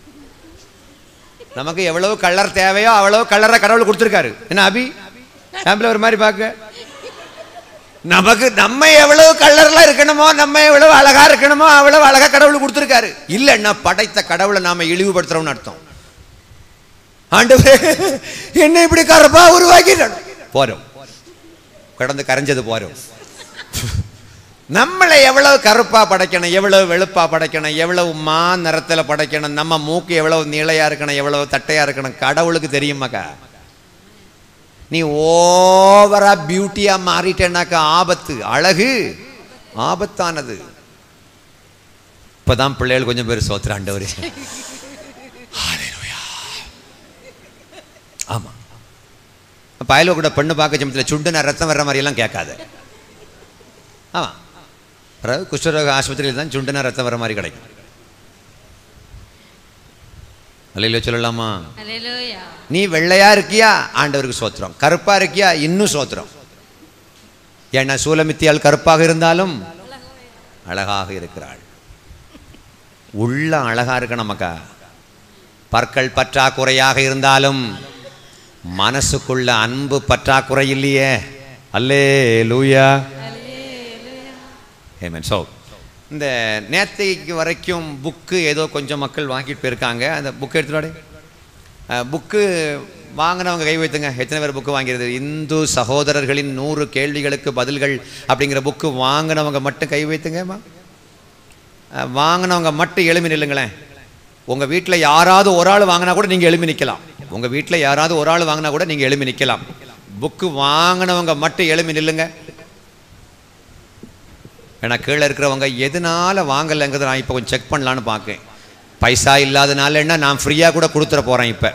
நமக்கு எவ்வளவு கலர் தேவையோ அவ்வளவு கலரை கடவுள் கொடுத்துருக்காரு. என்ன அபி சாம்பிள் ஒரு மாதிரி பார்க்க, நமக்கு நம்ம எவ்வளவு கலர்ல இருக்கணுமோ, நம்ம எவ்வளவு அழகா இருக்கணுமோ அவ்வளவு அழகா கடவுள் கொடுத்துருக்காரு. இல்லைன்னா படைத்த கடவுளை நாம இழிவுபடுத்துறோம்னு அர்த்தம். ஆண்டவரே என்ன இப்படி கருப்பா உருவாக்கிட்டோம், போறோம் கடந்து கரைஞ்சது போறோம். நம்மளை எவ்வளவு கருப்பா படைக்கணும், எவ்வளவு வெளுப்பா படைக்கணும், எவ்வளவு மா நிறத்துல படைக்கணும், நம்ம மூக்கு எவ்வளவு நீளையா இருக்கணும், எவ்வளவு தட்டையா இருக்கணும், கடவுளுக்கு தெரியுமாக்கா. நீ ஓவரா பியூட்டியா மாறிட்டேன்னாக்கா ஆபத்து. அழகு ஆபத்தானது. இப்பதான் பிள்ளைகள் கொஞ்சம் பேர் சோத்துறாண்டவரு. ஆமா, பயலோ கூட பெண்ணு பார்க்க சமயத்தில் சுண்டுனா ரத்தம் வர்ற மாதிரி எல்லாம் கேட்காது. ஆமா, குஷ்டரோக ஆஸ்பத்திரியில் தான் சுண்டுனா ரத்தம் வர மாதிரி கிடைக்கும். அல்லேலூயா சொல்லலாமா? நீ வெள்ளையா இருக்கியா, ஆண்டவருக்கு சோத்திரம். கருப்பா இருக்கியா, இன்னும் சோத்திரம். ஏன்னா சூலமித்தியால் கருப்பாக இருந்தாலும் அழகாக இருக்கிறாள். உள்ள அழகா இருக்க நமக்கா. பற்கள் பற்றாக்குறையாக இருந்தாலும் மனசுக்குள்ள அன்பு பற்றாக்குறை இல்லையே. அல்லேலூயா. ஆமென். சோ இந்த நேத்தைக்கு வரைக்கும் புக்கு ஏதோ கொஞ்சம் மக்கள் வாங்கிட்டு போயிருக்காங்க. அந்த புக்கு எடுத்துடாடே. புக்கு வாங்கினவங்க கை வைத்துங்க. எத்தனை பேர் புக்கு வாங்கிறது? இந்து சகோதரர்களின் 100 கேள்விகளுக்கு பதில்கள் அப்படிங்கிற புக்கு வாங்கினவங்க மட்டும் கை வைத்துங்கம்மா. வாங்கினவங்க மட்டும் எழுமி நில்லுங்களேன். உங்கள் வீட்டில் யாராவது ஒரு ஆள் வாங்கினா கூட நீங்கள் எழுமி நிற்கலாம். உங்கள் வீட்டில் யாராவது ஒரு ஆள் வாங்கினா கூட நீங்கள் எழுமி நிற்கலாம். புக்கு வாங்கினவங்க மட்டும் எழுமி நில்லுங்க. ஏன்னா கீழே இருக்கிறவங்க எதனால வாங்கலைங்கிறத நான் இப்போ கொஞ்சம் செக் பண்ணலான்னு பார்க்கேன். பைசா இல்லாதனால என்ன, நான் ஃப்ரீயாக கூட கொடுத்துட போகிறேன். இப்போ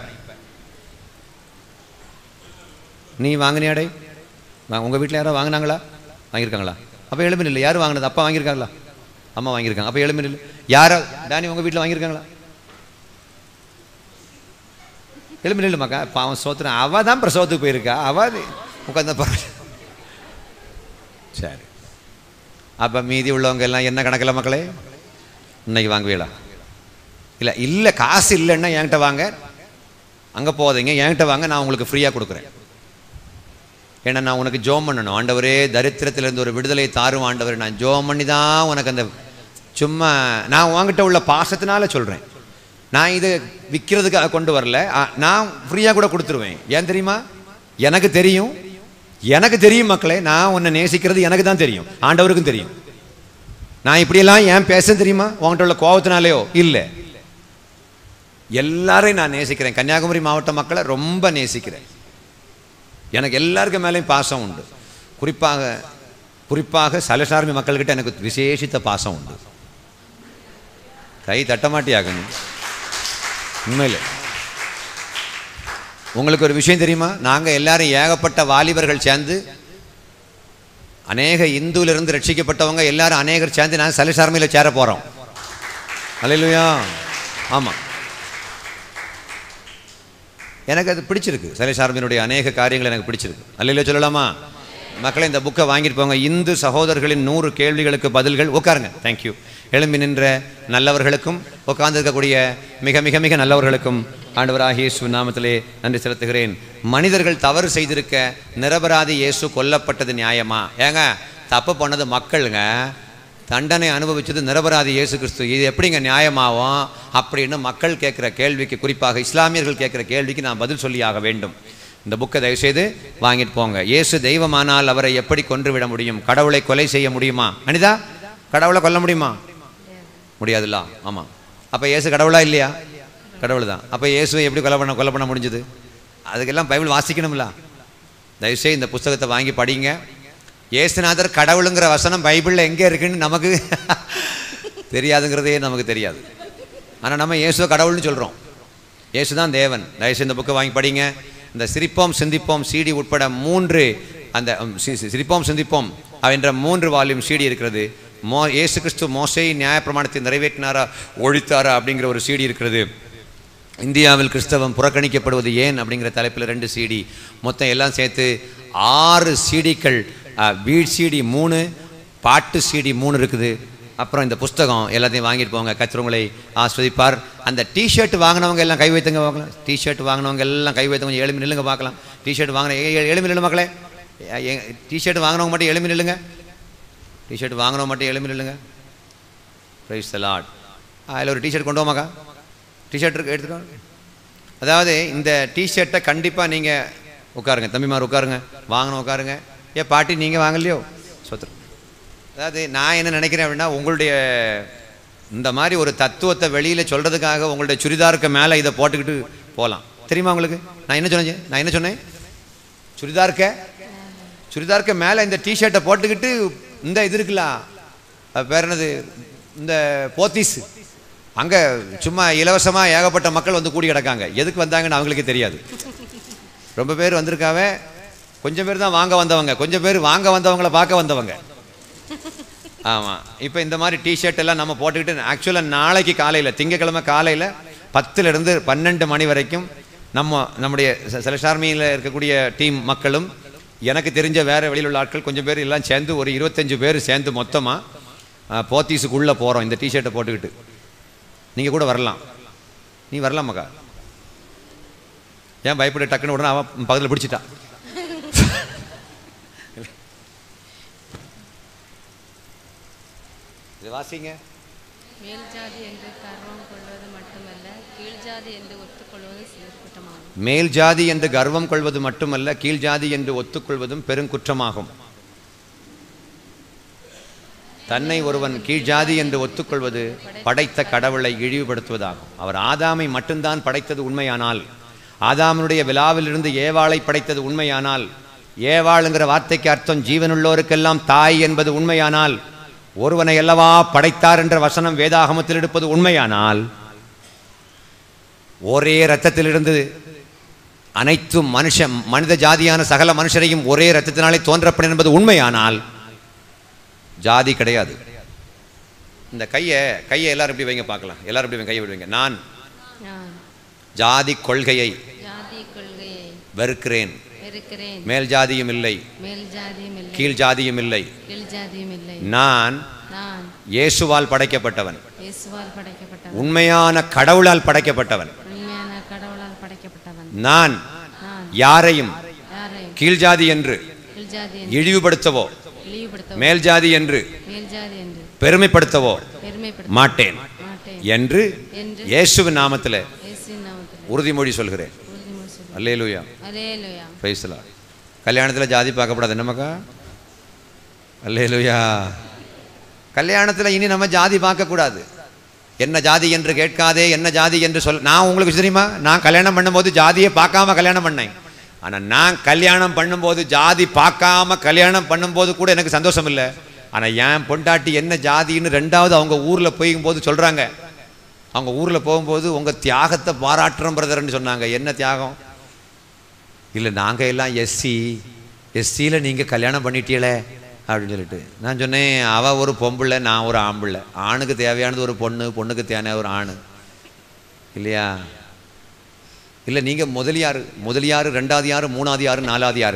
நீ வாங்கினியாடே? உங்கள் வீட்டில் யாரோ வாங்கினாங்களா? வாங்கியிருக்காங்களா? அப்போ எழுமி நில்லு. யார் வாங்கினது? அப்பா வாங்கியிருக்காங்களா? அம்மா வாங்கியிருக்காங்க. அப்போ எழுமி நில்லு. யாரோ டானி உங்கள் வீட்டில் வாங்கியிருக்காங்களா? எழுமி நில்லுமாக்கா. பாவம் சோத்துறேன். அவள் தான் பிரசவத்துக்கு போயிருக்கா. அவள் உட்காந்து பாரு. சரி, அப்போ மீதி உள்ளவங்க எல்லாம் என்ன கணக்கில் மக்களே? இன்னைக்கு வாங்குவீங்களா? இல்லை இல்லை, காசு இல்லைன்னா என்கிட்ட வாங்க. அங்கே போகாதீங்க, என்கிட்ட வாங்க. நான் உங்களுக்கு ஃப்ரீயாக கொடுக்குறேன். ஏன்னா நான் உனக்கு ஜோம் பண்ணணும். ஆண்டவரே, தரித்திரத்திலேருந்து ஒரு விடுதலை தாரும் ஆண்டவர். நான் ஜோம் பண்ணி தான் உனக்கு அந்த சும்மா நான் உங்ககிட்ட உள்ள பாசத்தினால சொல்கிறேன். நான் இது விற்கிறதுக்காக கொண்டு வரல. நான் ஃப்ரீயாக கூட கொடுத்துருவேன். ஏன் தெரியுமா? எனக்கு தெரியும். எனக்கு தெரியும் மக்களே, நான் உன்னை நேசிக்கிறது எனக்கு தான் தெரியும். ஆண்டவருக்கும் தெரியும். நான் இப்படியெல்லாம் ஏன் பேச தெரியுமா? உங்கள்கிட்ட உள்ள கோபத்தினாலேயோ இல்லை. எல்லாரையும் நான் நேசிக்கிறேன். கன்னியாகுமரி மாவட்ட மக்களை ரொம்ப நேசிக்கிறேன். எனக்கு எல்லாருக்கும் மேலேயும் பாசம் உண்டு. குறிப்பாக சலசார்மி மக்கள்கிட்ட எனக்கு விசேஷித்த பாசம் உண்டு. கை தட்டமாட்டியாகணும். உண்மையிலே உங்களுக்கு ஒரு விஷயம் தெரியுமா? நாங்கள் எல்லாரும் ஏகப்பட்ட வாலிபர்கள் சேர்ந்து, அநேக இந்துவிலிருந்து ரட்சிக்கப்பட்டவங்க எல்லாரும் அநேகர் சேர்ந்து நான் சலசார்மியில் சேர போகிறோம். அல்லேலூயா. ஆமாம், எனக்கு அது பிடிச்சிருக்கு. சலசார்மியினுடைய அநேக காரியங்கள் எனக்கு பிடிச்சிருக்கு. அல்லேலூயா சொல்லலாமா? மக்களை இந்த புக்கை வாங்கிட்டு போங்க. இந்து சகோதரர்களின் 100 கேள்விகளுக்கு பதில்கள். உட்காருங்க. தேங்க்யூ. எழும்பி நின்ற நல்லவர்களுக்கும் உட்கார்ந்திருக்கக்கூடிய மிக மிக மிக நல்லவர்களுக்கும் ஆண்டவராகிய இயேசு நாமத்திலே நன்றி செலுத்துகிறேன். மனிதர்கள் தவறு செய்திருக்க நிரபராதி இயேசு கொல்லப்பட்டது நியாயமா? ஏங்க, தப்பு பண்ணது மக்களுங்க, தண்டனை அனுபவிச்சது நிரபராதி இயேசு கிறிஸ்து. இது எப்படிங்க நியாயமாகும் அப்படின்னு மக்கள் கேட்குற கேள்விக்கு, குறிப்பாக இஸ்லாமியர்கள் கேட்குற கேள்விக்கு நான் பதில் சொல்லியாக வேண்டும். இந்த புக்கை தயவுசெய்து வாங்கிட்டு போங்க. இயேசு தெய்வமானால் அவரை எப்படி கொன்றுவிட முடியும்? கடவுளை கொலை செய்ய முடியுமா? அனிதா, கடவுளை கொல்ல முடியுமா? முடியாதுல்ல. ஆமாம். அப்போ இயேசு கடவுளா இல்லையா? கடவுள் தான். அப்போ இயேசுவை எப்படி கொலை பண்ண முடிஞ்சது? அதுக்கெல்லாம் பைபிள் வாசிக்கணும்ல. தயவுசெய்து இந்த புஸ்தகத்தை வாங்கி படிங்க. இயேசுநாதர் கடவுளுங்கிற வசனம் பைபிளில் எங்கே இருக்குன்னு நமக்கு தெரியாதுங்கிறதே நமக்கு தெரியாது. ஆனால் நம்ம இயேசுவை கடவுள்னு சொல்கிறோம். இயேசு தான் தேவன். தயவுசெய்து இந்த புக்கை வாங்கி படிங்க. இந்த சிரிப்போம் சிந்திப்போம் சிடி உட்பட 3 அந்த சிரிப்போம் சிந்திப்போம் என்ற 3 வால்யூம் சிடி இருக்கிறது. இயேசு கிறிஸ்து மோசே நியாயப்பிரமாணத்தை நிறைவேற்றினாரா ஒழித்தாரா அப்படிங்கிற ஒரு சிடி இருக்கிறது. இந்தியாவில் கிறிஸ்தவம் புறக்கணிக்கப்படுவது ஏன் அப்படிங்கிற தலைப்பில் 2 சிடி. மொத்தம் எல்லாம் சேர்த்து 6 சிடிக்கள். வீட் சிடி 3, பாட்டு சிடி 3 இருக்குது. அப்புறம் இந்த புஸ்தகம் எல்லாத்தையும் வாங்கிட்டு போங்க. கர்த்தர் உங்களை ஆஸ்வதிப்பார். அந்த டிஷர்ட் வாங்கினவங்க எல்லாம் கை வைத்துங்க பார்க்கலாம். டிஷர்ட் வாங்கினவங்க எல்லாம் கை வைத்தவங்க எழுமி நில்லுங்க பார்க்கலாம். டிஷர்ட் வாங்கின எழுமி நில்லு மக்களே. டிஷர்ட் வாங்கினவங்க மட்டும் எழுமி நில்லுங்க. டிஷர்ட் வாங்கினவங்க மட்டும் எழுமி நில்லுங்க. Praise the lord. அதில் ஒரு டிஷர்ட் கொண்டு வாமாக்கா. டிஷர்ட் இருக்கு, எடுத்துக்கோங்க. அதாவது இந்த டிஷர்ட்டை கண்டிப்பாக நீங்கள் உட்காருங்க. தம்பிமார் உட்காருங்க. வாங்கணும் உட்காருங்க. ஏன் பாட்டி நீங்கள் வாங்கலையோ? சொத்துரு அதாவது நான் என்ன நினைக்கிறேன் அப்படின்னா, உங்களுடைய இந்த மாதிரி ஒரு தத்துவத்தை வெளியில் சொல்கிறதுக்காக உங்களுடைய சுடிதாருக்கு மேலே இதை போட்டுக்கிட்டு போகலாம். தெரியுமா உங்களுக்கு நான் என்ன சொன்னேன்? சுடிதாருக்கு மேலே இந்த டிஷர்ட்டை போட்டுக்கிட்டு இந்த இது இருக்குல்ல, வேற என்னது, இந்த போத்தீஸ், அங்கே சும்மா இலவசமாக ஏகப்பட்ட மக்கள் வந்து கூடி கிடக்காங்க. எதுக்கு வந்தாங்கன்னு அவங்களுக்கே தெரியாது. ரொம்ப பேர் வந்திருக்காவ, கொஞ்சம் பேர் தான் வாங்க வந்தவங்க, கொஞ்சம் பேர் வாங்க வந்தவங்கள பார்க்க வந்தவங்க. ஆமாம், இப்போ இந்த மாதிரி டிஷர்ட் எல்லாம் நம்ம போட்டுக்கிட்டு ஆக்சுவலாக நாளைக்கு காலையில், திங்கக்கிழமை காலையில் 10லிருந்து 12 மணி வரைக்கும் நம்முடைய செலஸ்டார்மியில் இருக்கக்கூடிய டீம் மக்களும் எனக்கு தெரிஞ்ச வேறு வெளியில் உள்ள ஆட்கள் கொஞ்சம் பேர் எல்லாம் சேர்ந்து ஒரு 25 பேர் சேர்ந்து மொத்தமாக போத்தீஸுக்குள்ளே போகிறோம் இந்த டிஷர்ட்டை போட்டுக்கிட்டு. நீங்கள் கூட வரலாம். நீ வரலாம் மக்கா. ஏன் பயப்பட? டக்குன்னு உடனே அவன் பக்கத்தில் பிடிச்சிட்டா. இது வாசிங்க. மேல்ஜாதி என்று கர்வம் கொள்வது மட்டுமல்ல, கீழ்ஜாதி என்று ஒத்துக்கொள்வது குற்றமாகும். மேல் ஜாதி என்று கர்வம் கொள்வது மட்டுமல்ல, கீழ் ஜாதி என்று ஒத்துக்கொள்வதும் பெருங்குற்றமாகும். தன்னை ஒருவன் கீழ் ஜாதி என்று ஒத்துக்கொள்வது படைத்த கடவுளை இழிவுபடுத்துவதாகும். அவர் ஆதாமை மட்டும்தான் படைத்தது உண்மையானால், ஆதாமனுடைய விலாவிலிருந்து ஏவாளை படைத்தது உண்மையானால், ஏவாளுங்கிற வார்த்தைக்கு அர்த்தம் ஜீவனுள்ளோருக்கெல்லாம் தாய் என்பது உண்மையானால், ஒருவனை அல்லவா படைத்தார் என்ற வசனம் வேதாகமத்தில் எடுப்பது உண்மையானால், ஒரே இரத்தத்திலிருந்து அனைத்து மனித ஜாதியான சகல மனுஷரையும் ஒரே இரத்தத்தினாலே தோன்றப்படும் என்பது உண்மையானால் ஜாதி கிடையாது. இந்த கையை எல்லாரும் இப்படி வைங்க பார்க்கலாம். எல்லாரும் இப்படி கையை விடுவீங்க. நான் ஜாதி கொள்கையை வெறுக்கிறேன். மேல் ஜாதியும் இல்லை, கீழ் ஜாதியும் இல்லை. நான் இயேசுவால் படைக்கப்பட்டவன், உண்மையான கடவுளால் படைக்கப்பட்டவன். நான் யாரையும் கீழ் ஜாதி என்று இழிவுபடுத்தவோ மேல் ஜாதி என்று பெருமைப்படுத்தவோ மாட்டேன் என்று இயேசுவின் நாமத்தில் உறுதிமொழி சொல்கிறேன். Hallelujah, praise the lord. கல்யாணத்தில் ஜாதி பார்க்கப்படாது நமக்கா? அல்லேலூயா. கல்யாணத்தில் இனி நம்ம ஜாதி பார்க்கக்கூடாது. என்ன ஜாதி என்று கேட்காதே, என்ன ஜாதி என்று சொல். நான் உங்களுக்கு தெரியுமா, நான் கல்யாணம் பண்ணும்போது ஜாதியை பார்க்காம கல்யாணம் பண்ணேன். ஆனால் நான் கல்யாணம் பண்ணும்போது ஜாதி பார்க்காம கல்யாணம் பண்ணும்போது கூட எனக்கு சந்தோஷம் இல்லை. ஆனால் என் பொண்டாட்டி என்ன ஜாதின்னு ரெண்டாவது அவங்க ஊரில் போகும்போது சொல்கிறாங்க. அவங்க ஊரில் போகும்போது உங்கள் தியாகத்தை பாராட்டுறோம் பிரதர்ன்னு சொன்னாங்க. என்ன தியாகம்? இல்லை, நாங்கள் எல்லாம் எஸ்சியில் நீங்கள் கல்யாணம் பண்ணிட்டீங்களே அப்படின்னு சொல்லிட்டு நான் சொன்னேன், அவள் ஒரு பொம்பளை, நான் ஒரு ஆம்பிள்ளை. ஆணுக்கு தேவையானது ஒரு பொண்ணு, பொண்ணுக்கு தேவையான ஒரு ஆண் இல்லையா? இல்லை, நீங்கள் முதலியார், ரெண்டாவது யார், மூணாவது யார், நாலாவது யார்?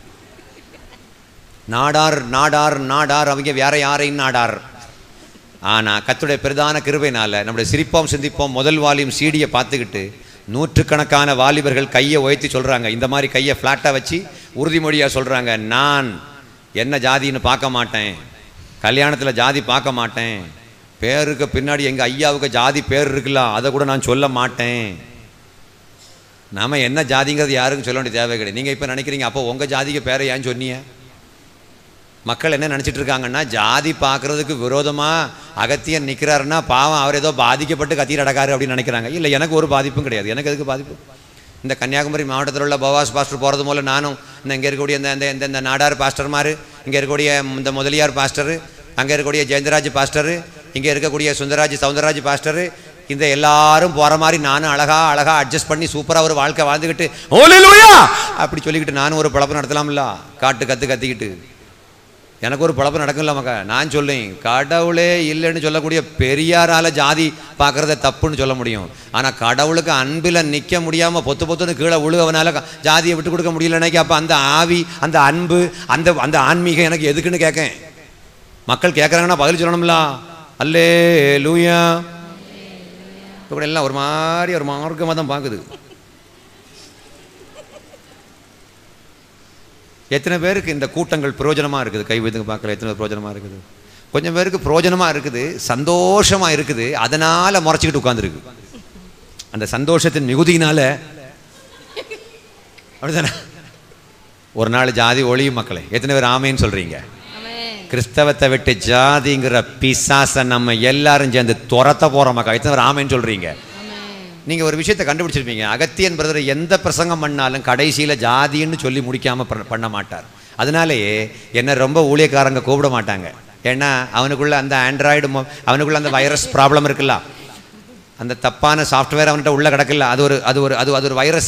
நாடார் அவங்க வேற யாரையும் நாடார். ஆனால் கர்த்தருடைய பிரதான கிருபையினால நம்முடைய சிரிப்போம் சிந்திப்போம் முதல் வால்யூம் சீடியை பார்த்துக்கிட்டு நூற்றுக்கணக்கான வாலிபர்கள் கையை உயர்த்தி சொல்கிறாங்க. இந்த மாதிரி கையை ஃப்ளாட்டாக வச்சு உறுதிமொழியாக சொல்கிறாங்க, நான் என்ன ஜாதின்னு பார்க்க மாட்டேன், கல்யாணத்தில் ஜாதி பார்க்க மாட்டேன், பேருக்கு பின்னாடி எங்கள் ஐயாவுக்கு ஜாதி பேர் இருக்கலாம், அதை கூட நான் சொல்ல மாட்டேன். நாம் என்ன ஜாதிங்கிறது யாருக்கும் சொல்ல வேண்டிய தேவை கிடையாது. நீங்கள் இப்போ நினைக்கிறீங்க, அப்போ உங்கள் ஜாதிக்கு பேரை ஏன் சொன்னீங்க? மக்கள் என்ன நினச்சிட்டு இருக்காங்கன்னா, ஜாதி பார்க்குறதுக்கு விரோதமாக அகத்தியன் நிற்கிறாருன்னா பாவம் அவர் ஏதோ பாதிக்கப்பட்டு கத்தியில் நடக்காரு அப்படின்னு நினைக்கிறாங்க. இல்லை, எனக்கு ஒரு பாதிப்பும் கிடையாது. எனக்கு எதுக்கு பாதிப்பு? இந்த கன்னியாகுமரி மாவட்டத்தில் உள்ள பவாஸ் பாஸ்டர் போகிறது போல நானும் இங்கே இருக்கக்கூடிய இந்த நாடார் பாஸ்டர்மார், இங்கே இருக்கக்கூடிய இந்த முதலியார் பாஸ்டரு, அங்கே இருக்கக்கூடிய ஜெயந்தராஜ் பாஸ்டரு, இங்கே இருக்கக்கூடிய சவுந்தரராஜ் பாஸ்டரு, இந்த எல்லாரும் போகிற மாதிரி நானும் அழகா அட்ஜஸ்ட் பண்ணி சூப்பராக ஒரு வாழ்க்கை வாழ்ந்துக்கிட்டு ஹல்லேலூயா அப்படி சொல்லிக்கிட்டு நானும் ஒரு பழப்பு நடத்தலாம்ல. கத்திக்கிட்டு எனக்கு ஒரு பழப்பு நடக்கும்ல மக்கா. நான் சொல்லேன், கடவுளே இல்லைன்னு சொல்லக்கூடிய பெரியாரால் ஜாதி பார்க்குறத தப்புன்னு சொல்ல முடியும். ஆனால் கடவுளுக்கு அன்பில் நிற்க முடியாமல் பொத்துன்னு கீழே விழுகவனால ஜாதியை விட்டு கொடுக்க முடியலனைக்கு. அப்போ அந்த ஆவி, அந்த அன்பு, அந்த ஆன்மீகம் எனக்கு எதுக்குன்னு கேட்கேன். மக்கள் கேட்குறாங்கன்னா பதில் சொல்லணும்ல. அல்லேலூயா. இப்போ கூட எல்லாம் ஒரு மார்க்கமாக தான் பார்க்குது. எத்தனை பேருக்கு இந்த கூட்டங்கள் பிரயோஜனமாக இருக்குது? கை வைத்துங்க பார்க்கல. எத்தனை பேர் பிரயோஜனமாக இருக்குது? கொஞ்சம் பேருக்கு பிரயோஜனமாக இருக்குது, சந்தோஷமாக இருக்குது, அதனால் முறைச்சிக்கிட்டு உட்காந்துருக்கு. அந்த சந்தோஷத்தின் மிகுதியினால அப்படிதானே ஒரு நாள் ஜாதி ஒளியும். மக்களே, எத்தனை பேர் ஆமேன்னு சொல்கிறீங்க? கிறிஸ்தவத்தை விட்டு ஜாதிங்கிற பிசாசை நம்ம எல்லாரும் சேர்ந்து துரத்த போறோம். மக்கள் ராமன் சொல்றீங்க. நீங்க ஒரு விஷயத்தை கண்டுபிடிச்சிருப்பீங்க. அகத்தியன் பிரதர் எந்த பிரசங்கம் பண்ணாலும் கடைசியில ஜாதின்னு சொல்லி முடிக்காம பண்ண மாட்டார். அதனாலேயே என்ன ரொம்ப ஊழியக்காரங்க கூப்பிட மாட்டாங்க. ஏன்னா அவனுக்குள்ள அந்த ஆண்ட்ராய்டு, அவனுக்குள்ள அந்த வைரஸ் ப்ராப்ளம் இருக்குல்ல, அந்த தப்பான சாஃப்ட்வேர் அவன்கிட்ட உள்ள கிடக்குல்ல, அது ஒரு வைரஸ்.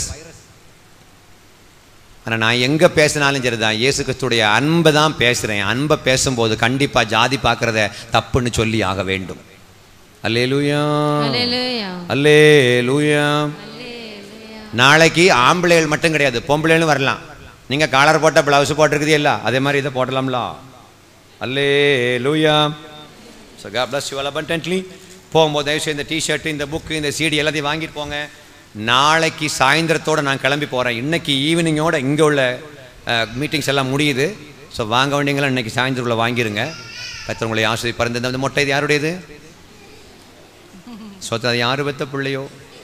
ஆனால் நான் எங்கே பேசினாலும் சரிதான், இயேசு கிறிஸ்துடைய அன்பை தான் பேசுகிறேன். அன்பை பேசும்போது கண்டிப்பாக ஜாதி பார்க்குறத தப்புன்னு சொல்லி ஆக வேண்டும். அல்லேலூயா, அல்லேலூயா. நாளைக்கு ஆம்பளைகள் மட்டும் கிடையாது, பொம்பளைகளும் வரலாம். நீங்கள் காலர் போட்ட ப்ளவுஸ் போட்டிருக்குது இல்லை, அதே மாதிரி இதை போடலாம்ல. Hallelujah. So God bless you all abundantly. போகும்போது தயவுசெய்து இந்த டிஷர்ட்டு, இந்த புக்கு, இந்த சிடி எல்லாத்தையும் வாங்கிட்டு போங்க. நாளைக்கு சாயந்தரத்தோடு நான் கிளம்பி போகிறேன். இன்றைக்கி ஈவினிங்கோட இங்கே உள்ள மீட்டிங்ஸ் எல்லாம் முடியுது. ஸோ வாங்க வேண்டியங்களாம் இன்றைக்கி சாயந்தரக்குள்ளே வாங்கிருங்க. கர்த்தர் உங்களை ஆசீர்வதிப்பார். இந்த மொட்டை இது யாருடையது? சொத்து அது யார் பெத்த பிள்ளையோ?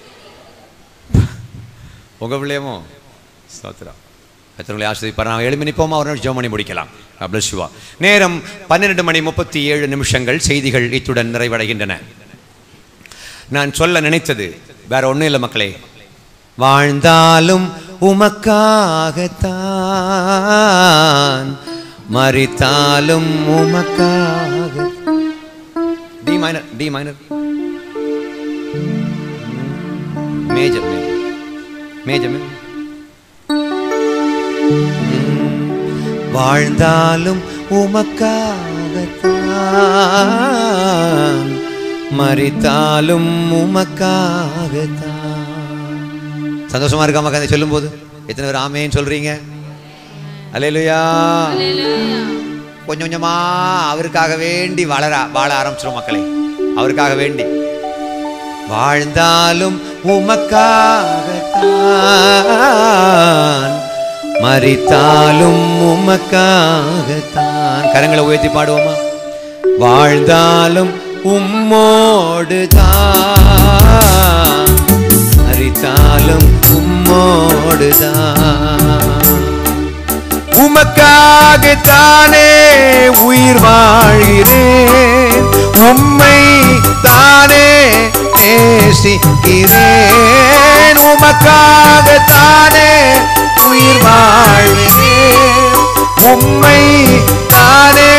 உங்கள் பிள்ளையமோ? சோத்ரா. கர்த்தர் உங்களை ஆசீர்வதிப்பார். நான் 7 மணி போமா, ஒரு நிமிஷம் ஜெபம் பண்ணி முடிக்கலாம். Bless you. நேரம் 12:37 செய்திகள் இத்துடன் நிறைவடைகின்றன. நான் சொல்ல நினைத்தது வேற ஒன்றும் இல்லை மக்களே. வாழ்ந்தாலும் உமக்காகத்தான், மரித்தாலும் உமக்காக. D minor, D minor, major, major. வாழ்ந்தாலும் உமக்காகத்தான், மரித்தாலும் உமக்காகத்தான். சந்தோஷமா இருக்கா மக்கா சொல்லும் போது? எத்தனை பேர் ஆமேன்னு சொல்றீங்க? அல்லேலூயா. கொஞ்சம் கொஞ்சமா அவருக்காக வேண்டி வாழ ஆரம்பிச்சிடும் மக்களே. அவருக்காக வேண்டி வாழ்ந்தாலும் உமக்காகத்தான், மரித்தாலும் உமக்காகத்தான். கரங்களை உயர்த்தி பாடுவோமா? வாழ்ந்தாலும் உம்மோடுதான், மரித்தாலும் உம்மோடுதான். உமக்காகத்தானே உயிர் வாழ்கிறேன், உம்மை தானே நேசிக்கிறேன். உமக்காகத்தானே உயிர் வாழ்கிறேன், உம்மை தானே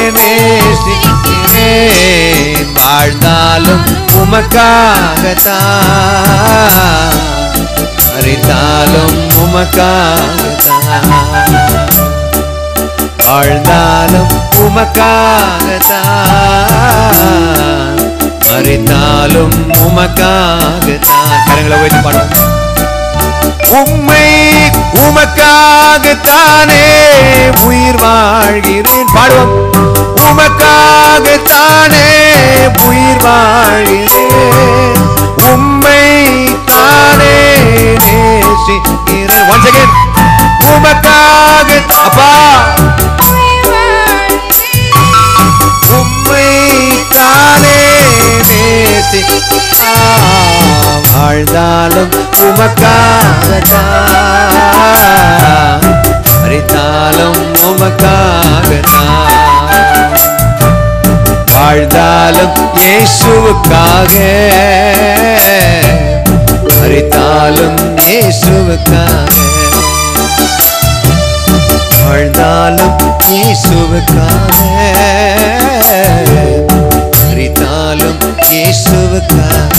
நேசிக்கிறேன். வாழ்ந்தாலும் உமக்காகத்தான், மரித்தாலும் உமக்காகத்தான். வாழ்ந்தாலும் உமக்காகத்தான், மரித்தாலும் உமக்காகத்தான். கரங்களை உயர்த்தி பாடுவோம். உம்மை உமக்காகத்தானே உயிர் வாழ்கிறேன். பாடுவோம். உமக்காகத்தானே உயிர் வாழ்கிறேன், உம்மை தானே நேசிக்கிறேன். once again. உமக்காக அப்பா, உம்மை தானே நேசிக்கிறேன். வாழ்ந்தாலும் உமக்காகத்தான், மரித்தாலும் உமக்காகத்தான். வாழ்ந்தாலும் இயேசுவுக்காக, மரித்தாலும் இயேசுவுக்காக. வாழ்ந்தாலும் இயேசுவுக்காக, மரித்தாலும் இயேசுவுக்காக.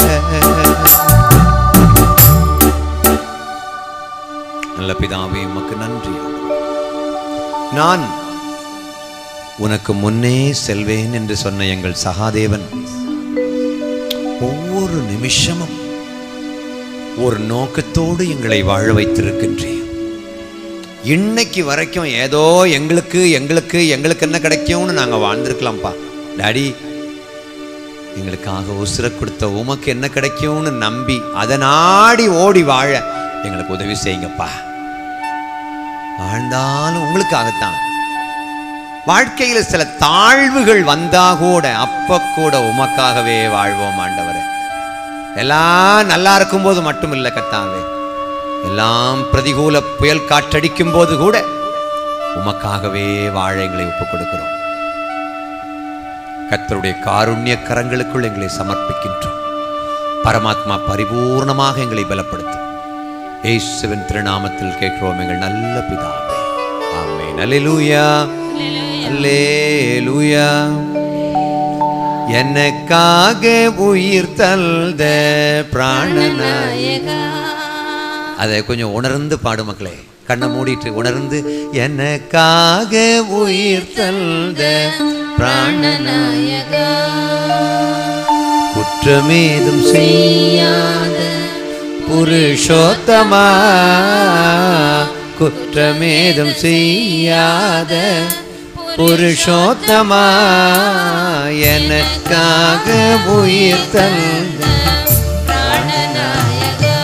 நல்ல பிதாவே, உமக்கு நன்றி. நான் உனக்கு முன்னே செல்வேன் என்று சொன்ன எங்கள் சகாதேவன் ஒவ்வொரு நிமிஷமும் ஒரு நோக்கத்தோடு எங்களை வாழ வைத்திருக்கின்றேன். இன்னைக்கு வரைக்கும் ஏதோ எங்களுக்கு எங்களுக்கு எங்களுக்கு என்ன கிடைக்கும்னு நாங்கள் வாழ்ந்திருக்கலாம்ப்பா. டாடி, எங்களுக்காக உசுர கொடுத்த உமக்கு என்ன கிடைக்கும்னு நம்பி அதை நாடி ஓடி வாழ எங்களுக்கு உதவி செய்யுங்கப்பா. வாழ்ந்தாலும் உங்களுக்காகத்தான். வாழ்க்கையில் சில தாழ்வுகள் வந்தா கூட அப்ப கூட உமக்காகவே வாழ்வோம் ஆண்டவரே. எல்லாம் நல்லா இருக்கும் போது மட்டும் இல்லை கர்த்தாவே, எல்லாம் பிரதிகூல புயல் காற்றடிக்கும் போது கூட உமக்காகவே வாழ எங்களை ஒப்புக் கொடுக்கிறோம். கர்த்தருடைய காருண்ய கரங்களுக்குள் எங்களை சமர்ப்பிக்கின்றோம். பரமாத்மா பரிபூர்ணமாக எங்களை பலப்படுத்தும். இயேசுவின் திருநாமத்தில் கேட்கிறோம் எங்கள் நல்ல பிதாவே, ஆமென். அல்லேலூயா, அல்லேலூயா. எனக்காக உயிர் தந்த பிராணநாயகா. அதை கொஞ்சம் உணர்ந்து பாடு மக்களே, கண்ணை மூடிட்டு உணர்ந்து. எனக்காக உயிர் தந்த பிராணநாயகா, குற்றமேதும் செய்யாத புருஷோத்தமா, குற்றமேதும் செய்யாத புருஷோத்தமா, எனக்காக உயிர் தந்த பிராணநாயகா.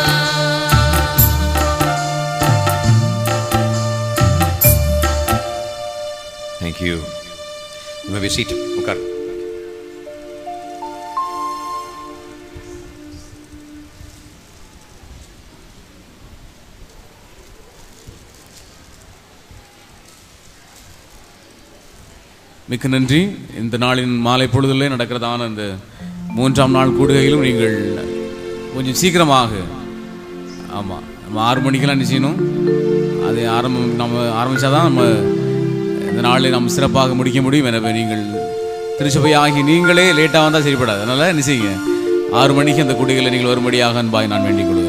Thank you. You may be seated. உட்கார். மிக்க நன்றி. இந்த நாளின் மாலை பொழுதிலே நடக்கிறதான இந்த 3ஆம் நாள் கூடுகையிலும் நீங்கள் கொஞ்சம் சீக்கிரமாக, ஆமாம், நம்ம 6 மணிக்கெல்லாம் என்ன செய்யணும், அதை நம்ம ஆரம்பித்தாதான் நம்ம இந்த நாளை நம்ம சிறப்பாக முடிக்க முடியும். எனவே நீங்கள் திருச்சபையாகி நீங்களே லேட்டாக வந்தால் சரிப்படாது. அதனால் என்ன செய்யுங்க, 6 மணிக்கு அந்த கூடுகையில் நீங்கள் வரும்படியாக அன்பாய் நான் வேண்டிக் கொள்கிறேன்.